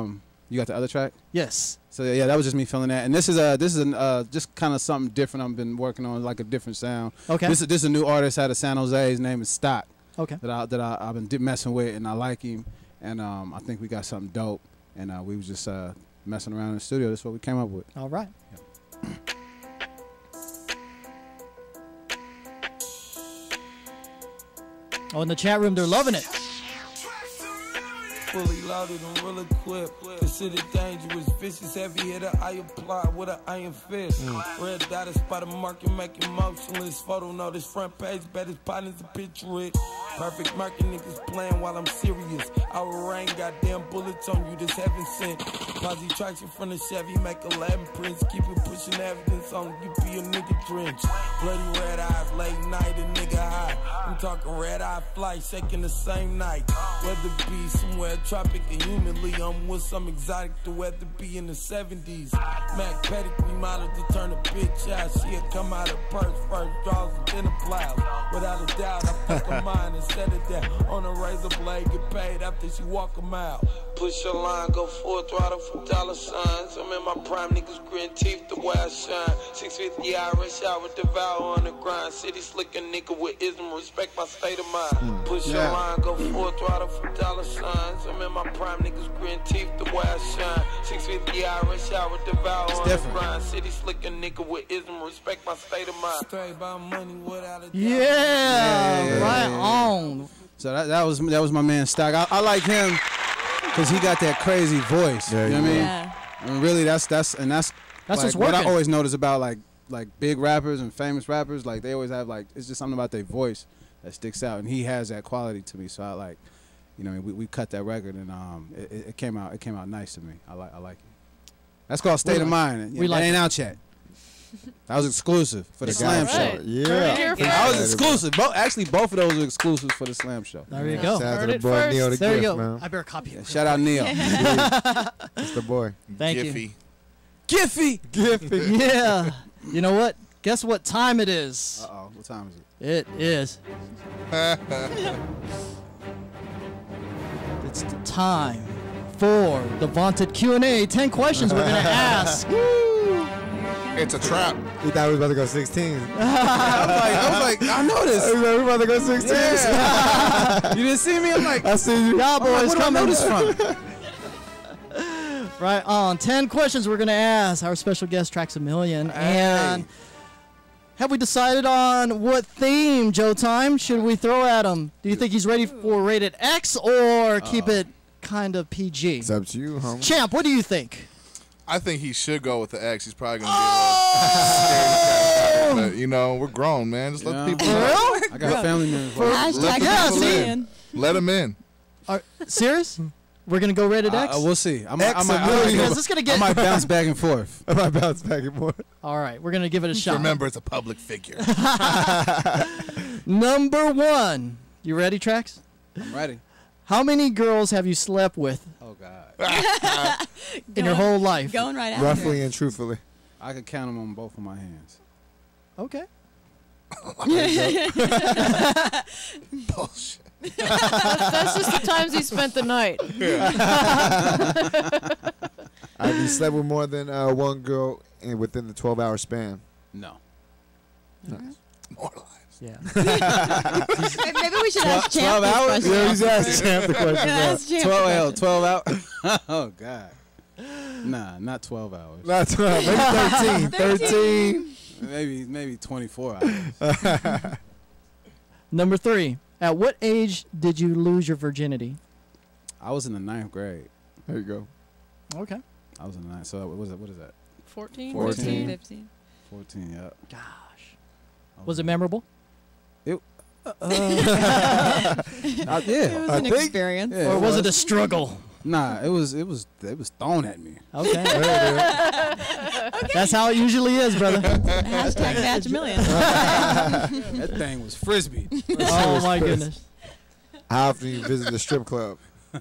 You got the other track? Yes. So yeah, that was just me feeling that. And this is just kind of something different I've been working on, like a different sound. Okay. This is a new artist out of San Jose. His name is Stock. Okay. That I've been messing with, and I like him. And I think we got something dope. And we was just messing around in the studio. That's what we came up with. All right. Oh, in the chat room, they're loving it. Fully loaded and well equipped. Considered dangerous, vicious, heavy hitter. I apply with an iron fist. Red dot is by the market, making motionless. Photo notice, front page, bet his partners to picture it. Perfect market niggas playing while I'm serious. Our rain, goddamn bullets on you, this heaven sent. Posse traction from the Chevy, make 11 prints. Keep it pushing evidence on you, be a nigga drenched. Bloody red eyes, late night, a nigga high. I'm talking red eye flight, shaking the same night. Weather be somewhere tropic and humidly. I'm with some exotic, the weather be in the 70s. Mac Pettick remodeled to turn a bitch out. She'll come out of purse, first draws and then a blouse. Without a doubt, I fuck her mind instead of that. On a razor blade, get paid after she walk a mile. Push your line, go full throttle for dollar signs. I'm in my prime, niggas grin teeth the way I shine. 650 Irish out with devour on the grind. City slick a nigga with ism, respect my state of mind. Push your line, go full throttle for dollar signs. I'm in my prime, niggas grin teeth the way I shine. 650 Irish out with devour on the grind. City slick a nigga with ism, respect my state of mind. Straight by money without a doubt. Yeah, right on. So that was my man Stock. I like him because he got that crazy voice. You know what I mean? Yeah. And really, that's like, what's what I working. always notice about like big rappers and famous rappers. Like they always have it's just something about their voice that sticks out, and he has that quality to me. So I like, you know, we cut that record, and it came out nice to me. I like it. That's called State of Mind. We That ain't out yet. That was exclusive for the Slam Show. Yeah. That was exclusive. Actually, both of those were exclusives for the Slam Show. There you go. Shout out Heard to the it boy first. Neil the There you Gift, go. man. I better copy it. Shout out Neil. That's the boy. Thank Giffy. Giffy. you. Yeah. You know what? Guess what time it is? Uh-oh. What time is it? It is. It's the time for the vaunted Q&A. 10 questions we're going to ask. It's a trap. He thought we was about to go 16. I was like, I know this. We about to go 16. You didn't see me? I'm like, I see you. Y'all boys where do I know coming. this from? Right on. 10 questions we're going to ask our special guest, Traxamillion. And have we decided on what theme, Joe Time, should we throw at him? Do you think he's ready for rated X or keep it kind of PG? It's up to you, homie. Champ, what do you think? I think he should go with the X. He's probably going to get a little scared. But, you know, we're grown, man. Just let the people know. I got family members. Let people in. Let them in. Serious? We're going to go rated X? We'll see. I might bounce back and forth. I might bounce back and forth. All right, we're going to give it a shot. Remember, it's a public figure. Number 1. You ready, Trax? I'm ready. How many girls have you slept with? Oh, God. In your whole life? Going right after. Roughly and truthfully. I could count them on both of my hands. Okay. Bullshit. That's just the times he spent the night. Have you slept with more than one girl within the 12-hour span? No. More lies. Yeah. Maybe we should ask 12 Champ this hours? question. Yeah, he's asking Champ the question. Ask Champ 12 hours. Oh, God. Nah, not 12 hours. Not 12. Maybe 13. Maybe 24 hours. Number 3. At what age did you lose your virginity? I was in the 9th grade. There you go. Okay. I was in the 9th. So what is that? 14? 14. 15. 14, yeah. Gosh. Was it memorable? Yeah. It was an experience. Yeah, Or was it a struggle? Nah, it was thrown at me. Okay. That's how it usually is, brother. Hashtag match a million. That thing was frisbee. Oh, my goodness. How often do you visit the strip club?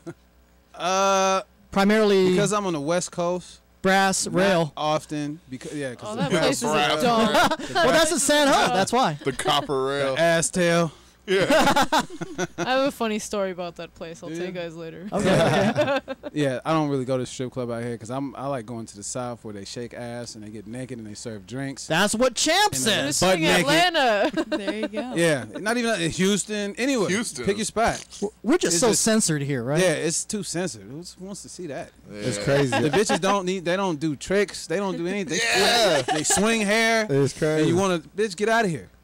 Primarily Because I'm on the West Coast. brass rail. Not often. Because Oh, that place is a dump. Well, that's in San Jose. That's why. The copper rail. Ass tail. I have a funny story about that place. I'll tell you guys later. Okay. Yeah, I don't really go to the strip club out here because I like going to the South where they shake ass and they get naked and they serve drinks. That's what Champ says. Butt naked. Atlanta. There you go. Yeah, not even in Houston. Anywhere. Houston. Pick your spot. We're just It's so just- censored here, right? Yeah, it's too censored. Who wants to see that? It's crazy. The bitches they don't do tricks. They don't do anything. Yeah. They swing hair. It's crazy. And you want to, bitch, get out of here.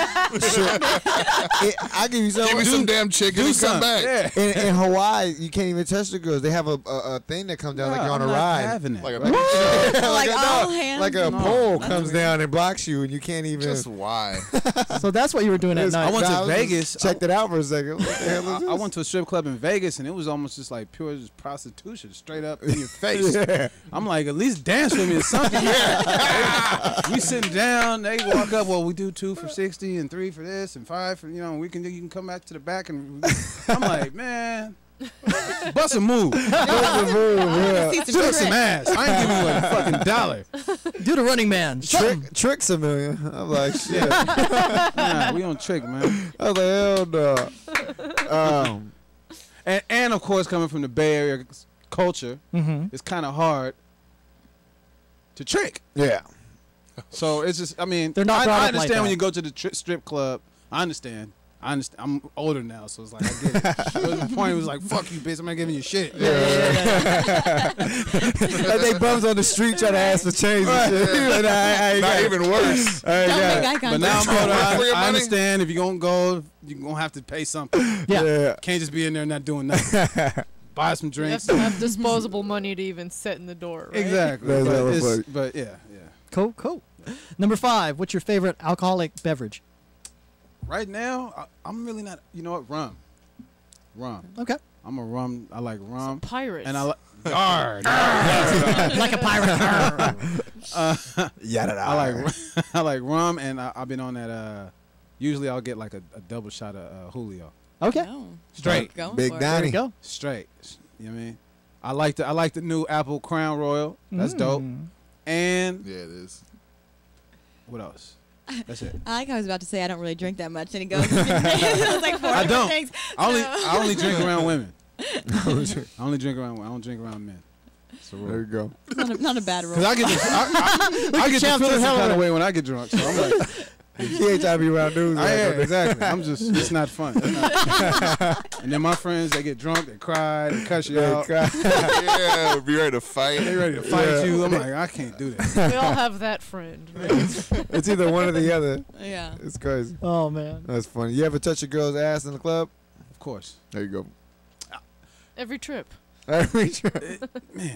I give you something. Give me some damn chicken and come back. Yeah. In Hawaii, you can't even touch the girls. They have a thing that comes down like you're on I'm a not ride. having it. Like a Like all no, hands. like a No. pole comes down and blocks you, and you can't even. Just why? So that's what you were doing at night. I went to was Vegas. Checked it out for a second. What the hell is this? I went to a strip club in Vegas, and it was almost just like pure just prostitution, straight up in your face. Yeah. I'm like, at least dance with me or something. We sitting down, they walk up. Well, we do 2 for 60 and 3 for this and 5 for you can come back to the back and I'm like, man, bust a move, show some ass. I ain't giving you a fucking dollar. Do the running man. Traxamillion. I'm like, shit. Nah, we on trick, man. I was like, hell no. And of course, coming from the Bay Area culture, it's kind of hard to trick. Yeah. So it's just, I mean, They're not brought I up like understand when that. you go to the strip club. I understand. I'm older now, so it's like I get it. There was a point it was like, fuck you, bitch, I'm not giving you shit. Like they bums on the street trying to ask for change and shit. Not even worse. Don't make eye But now I'm contact. older. For your I money? understand if you're going to go, you're going to have to pay something. Yeah. Can't just be in there not doing nothing. Buy some You have drinks. to have disposable money to even set in the door, right? Exactly. That's But, hella it's- funny. but yeah. Cool. Number 5. What's your favorite alcoholic beverage? Right now, I'm really not, you know what, rum. Okay. I'm a rum, I like rum. Pirates. And I like, guard. Like a pirate. I like rum, and I've been on that. Usually, I'll get like a double shot of Julio. Okay. Oh. Straight. Go Big for it. There Donnie. you go. Straight. You know what I mean? I like the new Apple Crown Royal. That's dope. And Yeah, it is. what else? That's it. I like how I was about to say I don't really drink that much, and he goes, it was like 4 I don't. drinks. I only drink around women. I only drink around. I don't drink around men. So There you go. Not a bad rule. because I get I get to Champ feel to the some hell kind of of it. way when I get drunk. So I'm like, He ain't trying to be around dudes. I like am, that. exactly. It's not fun. And then my friends, they get drunk, they cry, they cuss you out. Yeah, be ready to fight. They ready to fight you. I'm like, I can't do that. We all have that friend, right? It's either one or the other. Yeah. It's crazy. Oh, man. That's funny. You ever touch a girl's ass in the club? Of course. There you go. Every trip. Every Man.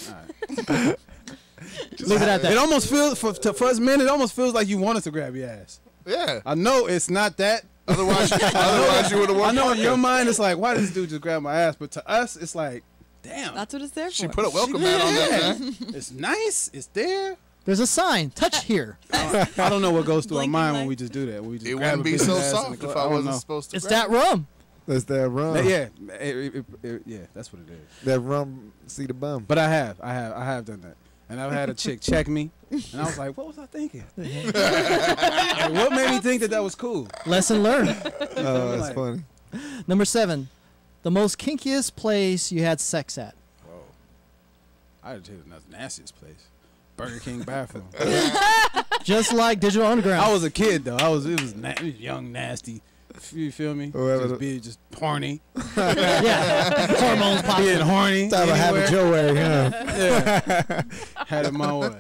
Leave it at that. It almost feels, for us men, it almost feels like you want us to grab your ass. Yeah. I know it's not that. Otherwise you would have I won. know in your mind it's like, why does this dude just grab my ass? But to us, it's like, damn. That's what it's there for. She put a welcome mat on that, man. It's nice. It's there. There's a sign. Touch here. I don't know what goes through our Blinking mind light. when we just do that. When we just It grab wouldn't a be bitch's so ass in the soft club. if I don't wasn't know. supposed to. It's grab that rum. That's that rum. Yeah, yeah, that's what it is. That rum, see the bum. But I have done that, and I've had a chick check me, and I was like, what was I thinking? Like, what made me think that was cool? Lesson learned. Oh, that's Like- funny. Number 7. The most kinkiest place you had sex at. Whoa, I had to tell you the nastiest place, Burger King bathroom. Just like Digital Underground. I was a kid though. It was young, nasty. You feel me? Just horny. Yeah. Hormones popping. Being horny. Type of habit your way, huh? Yeah. Had it my way.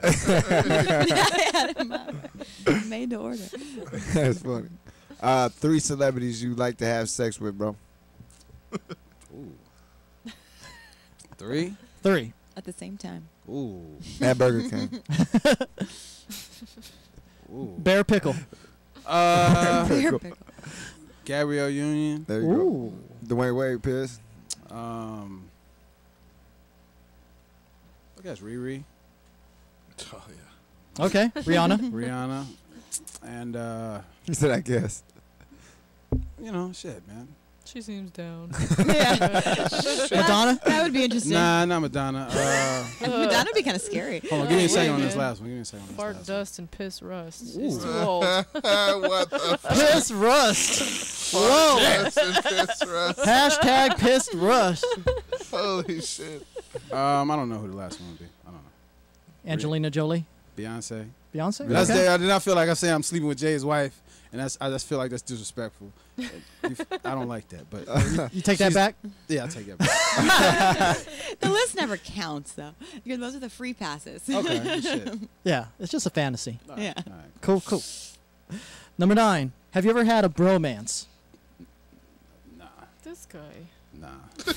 Made to order. That's funny. 3 celebrities you like to have sex with, bro. Ooh. 3? 3. At the same time. Ooh. At Burger King. Ooh. Bear pickle. Bear pickle. Gabrielle Union. There you Ooh. go. Dwayne Wade, Pierce. I guess Riri. Oh yeah. Okay. Rihanna. Rihanna. And He said, I guess. you know, shit, man. She seems down. Madonna. That would be interesting. Nah, not Madonna. Madonna would be kind of scary. Hold on, give me a second on wait, this man. last one. Give me a second on this Fart dust and piss rust. Ooh. It's too old. What the fuck? Piss rust. Whoa. Yes, and Piss Rush. Hashtag pissed rush. Holy shit. I don't know who the last one would be. I don't know. Angelina Jolie. Beyonce. Beyonce? That's Okay. I did not feel like I'm saying I'm sleeping with Jay's wife, and I just feel like that's disrespectful. I don't like that. But You take that back? Yeah, I take that back. The list never counts, though. Because those are the free passes. Okay, shit. Yeah, it's just a fantasy. Yeah. Cool, cool. Number 9. Have you ever had a bromance? This guy. Nah.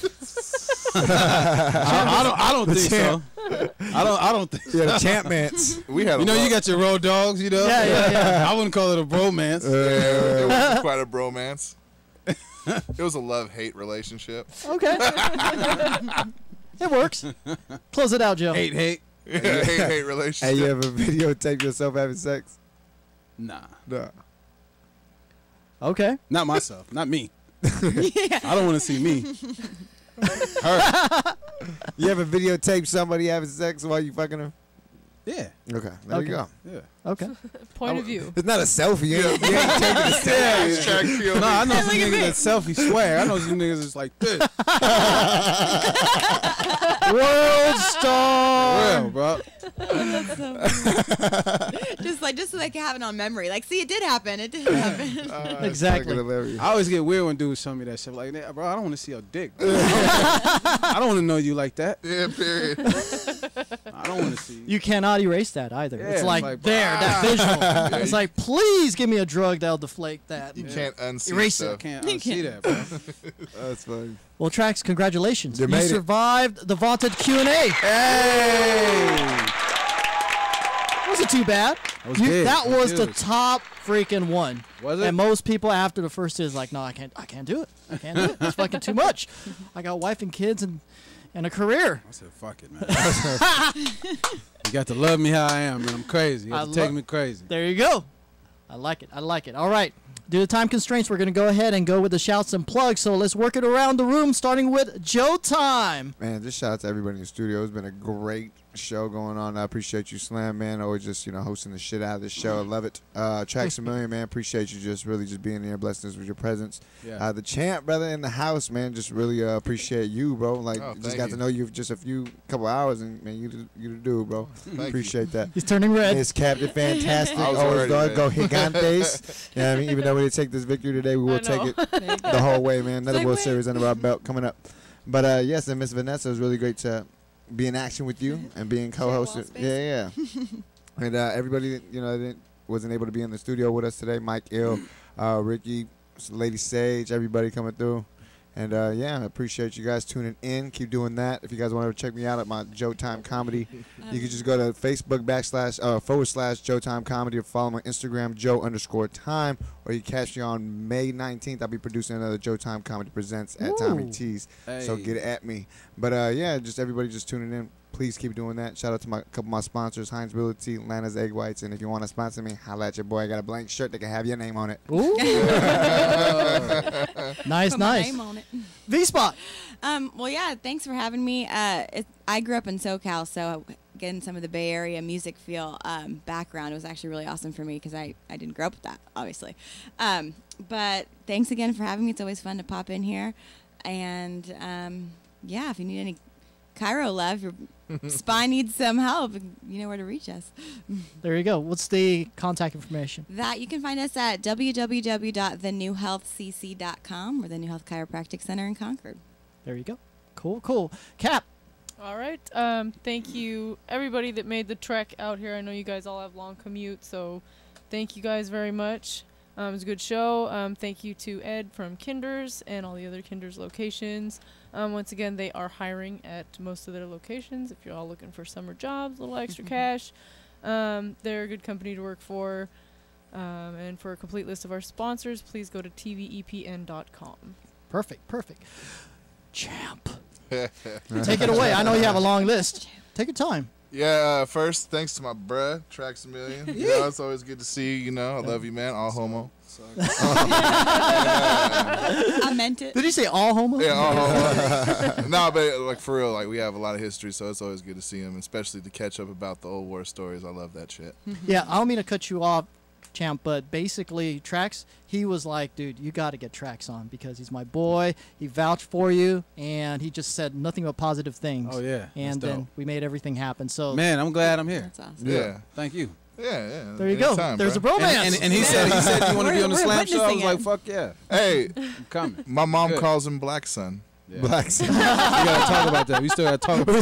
I don't think so. I don't think so. Yeah, the champ mance. We had you know, you got your road dogs, you know? Yeah. I wouldn't call it a bromance. it was quite a bromance. It was a love-hate relationship. Okay. It works. Close it out, Joe. Hate. Yeah, hate Hey, relationship. you ever videotape yourself having sex? Nah. No. Okay. Not myself. Not me. I don't want to see me. Her. You ever videotape somebody having sex while you fucking them? Yeah. Okay, there you go. Yeah. Okay. Point of view. It's not a selfie. You ain't taking a selfie. No, I know some niggas that selfie swear. I know some niggas that's like this. World star. Real, bro. That's so funny. just so they can have it on memory. Like, see, it did happen. It did happen. Exactly. I always get weird when dudes show me that shit. Like, bro, I don't want to see your dick. Bro. I don't want to know you like that. Yeah, period. I don't want to see you. You cannot erase that either. Yeah, it's like, like, there, that visual. It's like, please give me a drug that'll deflate that. You can't unsee Erase stuff. it. Can't unsee that, bro. That's funny. Well, Trax, congratulations. You made it. survived the vaunted Q&A. Hey! Wasn't too bad. That was the good. top freaking one. Was it? And most people after the first is like, no, I can't do it. I can't do it. It's fucking too much. I got a wife and kids and a career. I said, fuck it, man. You got to love me how I am, man. I'm crazy. You have to take me crazy. There you go. I like it. I like it. All right. Due to time constraints, we're going to go ahead and go with the shouts and plugs. So let's work it around the room, starting with Joe Time. Man, just shout out to everybody in the studio. It's been a great show going on. I appreciate you, Slam, man. Always just, hosting the shit out of this show. I love it. Traxamillion, man. Appreciate you just really just being here, blessing us with your presence. Yeah. The champ, brother, in the house, man. Just really appreciate you, bro. Like, just got to know you for just couple hours, and, man, you the dude, bro. Appreciate that. He's turning red. It's Captain Fantastic. I was Always already dog. red. Go Gigantes. You know what I mean? Even though we didn't take this victory today, we will take it the whole way, man. Another World Series under our belt coming up. But, yes, and Miss Vanessa, it was really great to be in action with you and being co-hosted. Yeah. And everybody that wasn't able to be in the studio with us today, Mike Ill, Ricky, Lady Sage, everybody coming through. And I appreciate you guys tuning in. Keep doing that. If you guys want to check me out at my Joe Time Comedy, you can just go to Facebook / Joe Time Comedy, or follow my Instagram Joe_Time, or you catch me on May 19th. I'll be producing another Joe Time Comedy Presents at Tommy T's. So get at me. But just everybody just tuning in. Please keep doing that. Shout out to a couple of my sponsors, Heinz Ability, Lana's Egg Whites, and if you want to sponsor me, holla at your boy. I got a blank shirt that can have your name on it. Ooh. Nice. Put my name on it. V-Spot. Well, yeah, thanks for having me. I grew up in SoCal, so getting some of the Bay Area music feel background was actually really awesome for me because I didn't grow up with that, obviously. But thanks again for having me. It's always fun to pop in here. And, if you need any Cairo love, your spine needs some help, you know where to reach us. There you go. What's the contact information? That you can find us at www.thenewhealthcc.com or the New Health Chiropractic Center in Concord. There you go. Cool. Cap. All right. Thank you, everybody that made the trek out here. I know you guys all have long commutes, so thank you guys very much. It was a good show. Thank you to Ed from Kinders and all the other Kinders locations. Once again, they are hiring at most of their locations. If you're all looking for summer jobs, a little extra cash, they're a good company to work for. And for a complete list of our sponsors, please go to tvepn.com. Perfect. Champ. Take it away. I know you have a long list. Take your time. Yeah, first, thanks to my bruh, Traxamillion. It's always good to see you. I love you, man. All homo. I meant it. Did you say all homo? Yeah, all homo. No, but for real, we have a lot of history, so it's always good to see him, especially to catch up about the old war stories. I love that shit. Yeah, I don't mean to cut you off, champ, but basically Trax, he was like, dude, you got to get Trax on because he's my boy. He vouched for you, and he just said nothing but positive things. Oh, yeah. And That's then dope. we made everything happen. So Man, I'm glad I'm here. That's awesome. Yeah. Thank you. Yeah. There you go. Anytime, There's bro. a bromance. And he said you want to be on the We're Slam Show. I was witnessing like, it. fuck yeah. Hey, I'm coming. my mom Good. calls him Black Son. Yeah. Black Son. We got to talk about that. We still got to talk about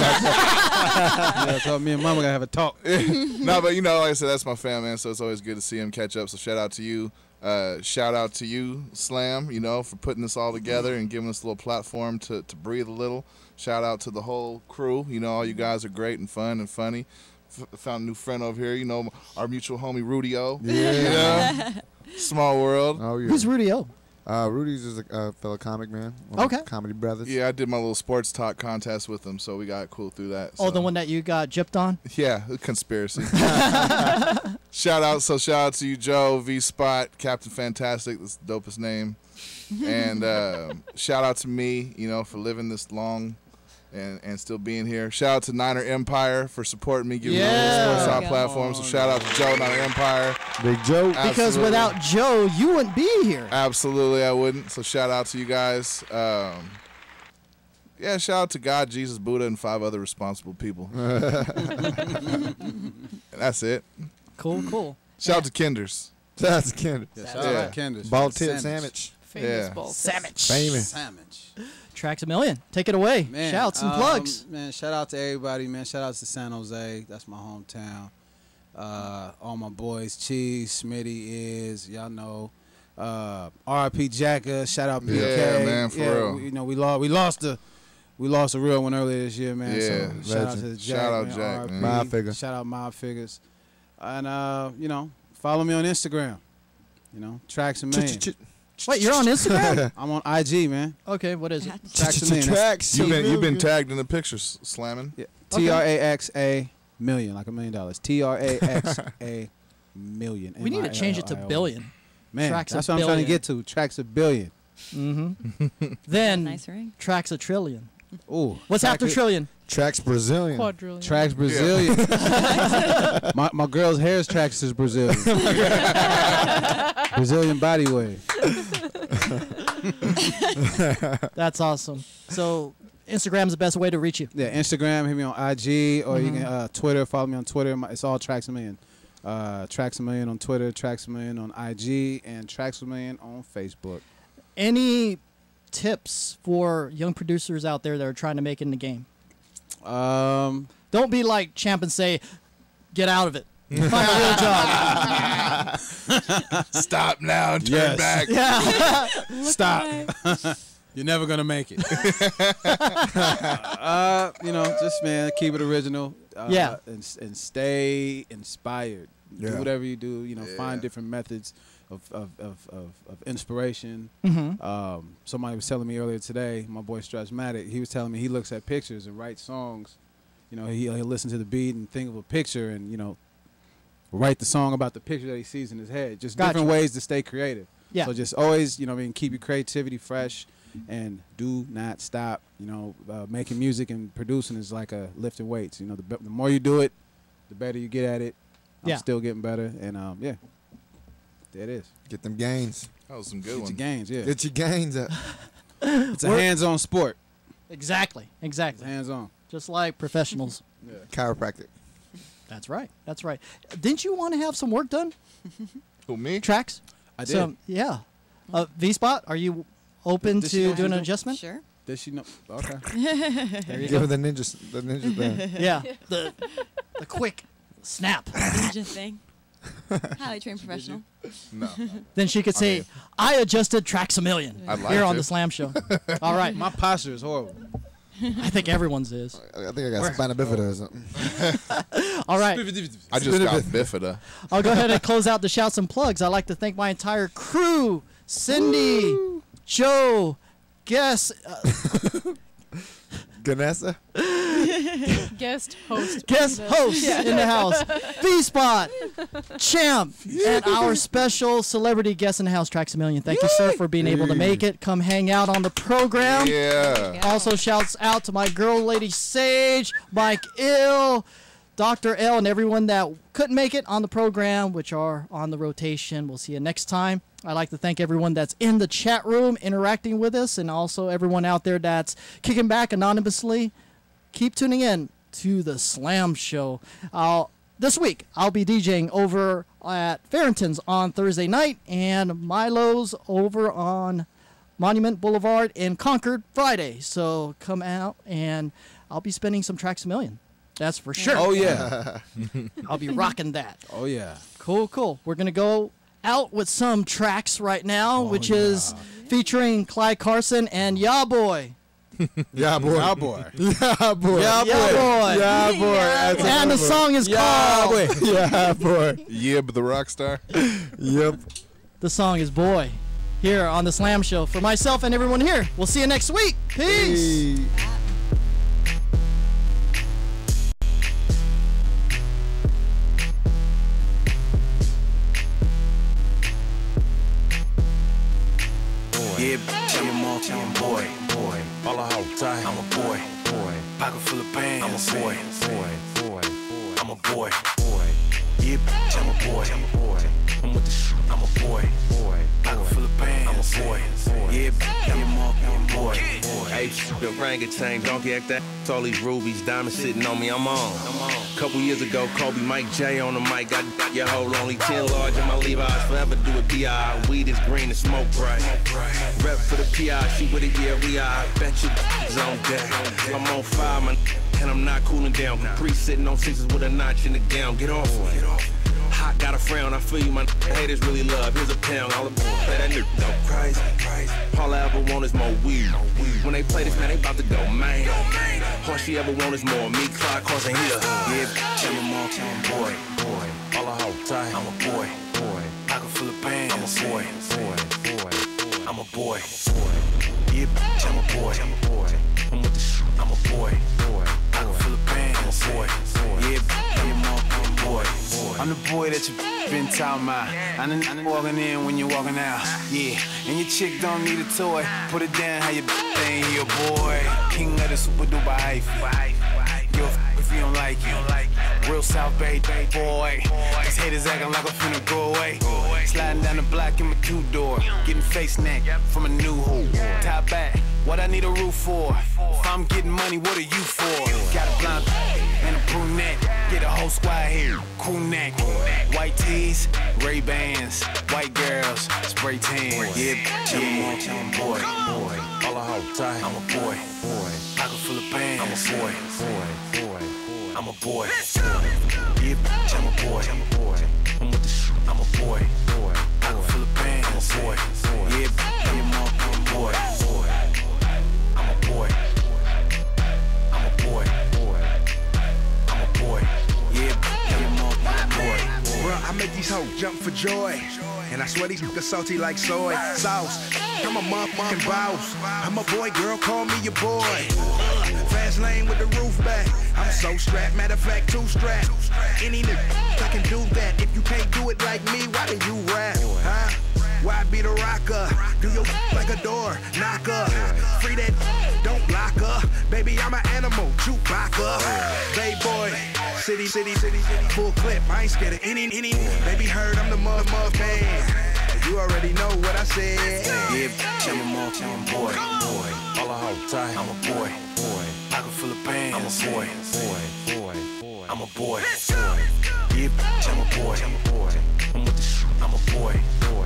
that. Me and Mama got to have a talk. No, but like I said, that's my fam, man. So it's always good to see him catch up. So shout out to you. Shout out to you, Slam, for putting this all together and giving us a little platform to breathe a little. Shout out to the whole crew. All you guys are great and fun and funny. Found a new friend over here, our mutual homie Rudy O. Yeah. Small world. Oh, yeah. Who's Rudy O? Rudy's just a fellow comic, man. One of Okay. the Comedy brothers. Yeah, I did my little sports talk contest with him, so we got cool through that. Oh, so. the one that you got gypped on? Yeah, a conspiracy. Shout out to you, Joe, V Spot, Captain Fantastic. That's the dopest name. And shout out to me, for living this long and still being here. Shout out to Niner Empire for supporting me, giving me a little sports talk platform. So shout out to Joe, Niner Empire. Big Joe. Because Absolutely. without Joe, you wouldn't be here. Absolutely, I wouldn't. So shout out to you guys. Yeah, shout out to God, Jesus, Buddha, and 5 other responsible people. And that's it. Cool. Shout out to Kinders. That's Kendrick. Yeah, shout out to Kendrick. Ball tip sandwich. Famous ball. Sandwich. Famous. Sandwich. Traxamillion. Take it away. Man, Shouts and plugs. Man, shout out to everybody, man. Shout out to San Jose. That's my hometown. All my boys, Cheese, Smitty, y'all know. RIP Jacka. Shout out PK. Yeah, man, for real. We lost a real one earlier this year, man. Yeah, so shout out to legend. Jack. Shout out man, Jack, RIP. man. Mob Figure. Shout out Mob Figures. And follow me on Instagram. Traxamillion. Wait, you're on Instagram? I'm on IG, man. Okay, what is it? Traxamillion. Tracks. You've been tagged in the pictures, slamming. Yeah. TRAXA million, like $1 million. TRAXA million. We need to change it to billion. Man, Tracks that's a what I'm trying to billion. get to. Tracks a billion. Mm-hmm. Then Nice ring. Tracks a trillion. Ooh. What's after trillion? Tracks Brazilian. Quadrillion. Tracks Brazilian. my girl's hair tracks is Brazilian. Brazilian body wave. That's awesome. So Instagram's the best way to reach you. Yeah, Instagram, hit me on IG, or you can Twitter, follow me on Twitter. It's all Traxamillion. Traxamillion on Twitter, Traxamillion on IG, and Traxamillion on Facebook. Any tips for young producers out there that are trying to make it in the game? Don't be like Champ and say, get out of it. Find a real job. Stop now and turn back. Yeah. Stop. You're never gonna make it. Just man, keep it original. Yeah. And stay inspired. Yeah. Do whatever you do. Find different methods of inspiration. Mm-hmm. Somebody was telling me earlier today, my boy Stratsmatic, he was telling me he looks at pictures and writes songs. He'll listen to the beat and think of a picture and write the song about the picture that he sees in his head. Just different ways to stay creative. Yeah. So just always, keep your creativity fresh and do not stop. Making music and producing is like a lifting weights. The more you do it, the better you get at it. I'm still getting better. And, there it is. Get them gains. That was some good Get one. your gains, yeah. Get your gains up. It's a hands-on sport. Exactly. It's hands-on. Just like professionals. Chiropractic. That's right. Didn't you want to have some work done? Who, me? Tracks? I did. Yeah. V-Spot, are you open Did she to know doing how an to- adjustment? Sure. Does she know? Okay. There you Give go. her the ninja thing. Yeah. The quick snap. Ninja thing. Highly trained professional. No. Then she could say, I adjusted Traxamillion I'd like here on to. the Slam Show. All right. My posture is horrible. I think everyone's is. I think I got spina bifida or something. All right. I just got bifida. I'll go ahead and close out the shouts and plugs. I'd like to thank my entire crew, Cindy, Joe, Guess, Ganessa? Guest host. guest host in the house, V-Spot, Champ, and our special celebrity guest in the house, Traxamillion. Thank you, sir, for being able to make it. Come hang out on the program. Yeah. Also, shouts out to my girl, Lady Sage, Mike Ill, Dr. L, and everyone that couldn't make it on the program, which are on the rotation. We'll see you next time. I'd like to thank everyone that's in the chat room interacting with us, and also everyone out there that's kicking back anonymously. Keep tuning in to the Slam Show. This week, I'll be DJing over at Farrington's on Thursday night, and Milo's over on Monument Boulevard in Concord Friday. So come out, and I'll be spending some Traxamillion. That's for sure. Oh, yeah. I'll be rocking that. Oh, yeah. Cool. We're going to go out with some tracks right now, which is featuring Clyde Carson and Ya Boy. Yeah, boy. Yeah, boy. Yeah, boy. Yeah, boy. Yeah, boy. And the song is called Yeah, boy. Yib the rock star. Yep. The song is Boy. Here on the Slam Show. For myself and everyone here, we'll see you next week. Peace. Hey. Yeah, I'm a boy. All I hold tight, I'm a boy. Pocket full of pain, I'm a boy. I'm a boy. Yeah, I'm a boy. I'm with the shit, I'm a boy. Pocket full of pain, I'm a boy. Yeah, I'm a boy. Hey, the orangutan, donkey act that. All these rubies, diamonds sitting on me, I'm on. Couple years ago, Kobe, Mike J on the mic. Got your whole only 10 large in my Levi's. Forever do it B.I. Weed is green and smoke bright. Rep for the P.I. She with it, yeah, we are. Bet you is on deck. I'm on fire, man, and I'm not cooling down. Capri sitting on sixes with a notch in the gown. Get off of it. Hot, got a frown, I feel you, my haters really love. Here's a pound, all the that nigga go crazy. All I ever want is more weed. When they play this, man, they about to go man. All she ever want is more me, Clyde Carson here. Yeah, I'm a boy. All I hold tight, I'm a boy. Pocket full of pain, I'm a boy. I'm a boy. Yeah, I'm a boy. I'm with the shit, I'm a boy. Pocket full of pain, I'm a boy. Yeah, I'm a boy. I'm the boy that you been talking about. I'm the walking in when you're walking out. Yeah, and your chick don't need a toy. Put it down how you thing, your boy. King of the super duper hyphy. Yo, if you don't like you. Real South Bay boy. These haters acting like I'm finna go away. Sliding down the block in my two-door. Getting face neck from a new hole. Top back, what I need a roof for? If I'm getting money, what are you for? Got a blonde and a brunette. Get a whole squad here. Cool neck. White tees, Ray-Bans. White girls, spray tan. Yeah, I'm a boy. All I hold tight, I'm a boy. Pocket full of pain, I'm a boy. I'm a boy. Yeah, I'm a boy. I'm with the shit, I'm a boy. Pocket full of pain, I'm a boy. Yeah, I'm a boy. I'm a boy. I'm a boy. I'm a boy. Yeah, I'm a boy. Bro, I make these hoes jump for joy. And I swear these niggas salty like soy sauce. I'm a motherfucking boss. I'm a boy, girl, call me your boy. Fast lane with the roof back. I'm so strapped, matter of fact, too strapped. Any nigga, I can do that. If you can't do it like me, why do you rap? Huh? Why be the rocker? Do your like a door, knocker. Free that, don't block her. Baby, I'm an animal, Chewbacca. Bay boy, city, full clip. I ain't scared of any. Baby heard I'm the mud man. You already know what I said. Yeah, I'm a boy. All I hold tight, I'm a boy. Pocket full of pain, I'm a boy. I'm a boy. Yeah, I'm a boy. I'm with the shit, I'm a boy.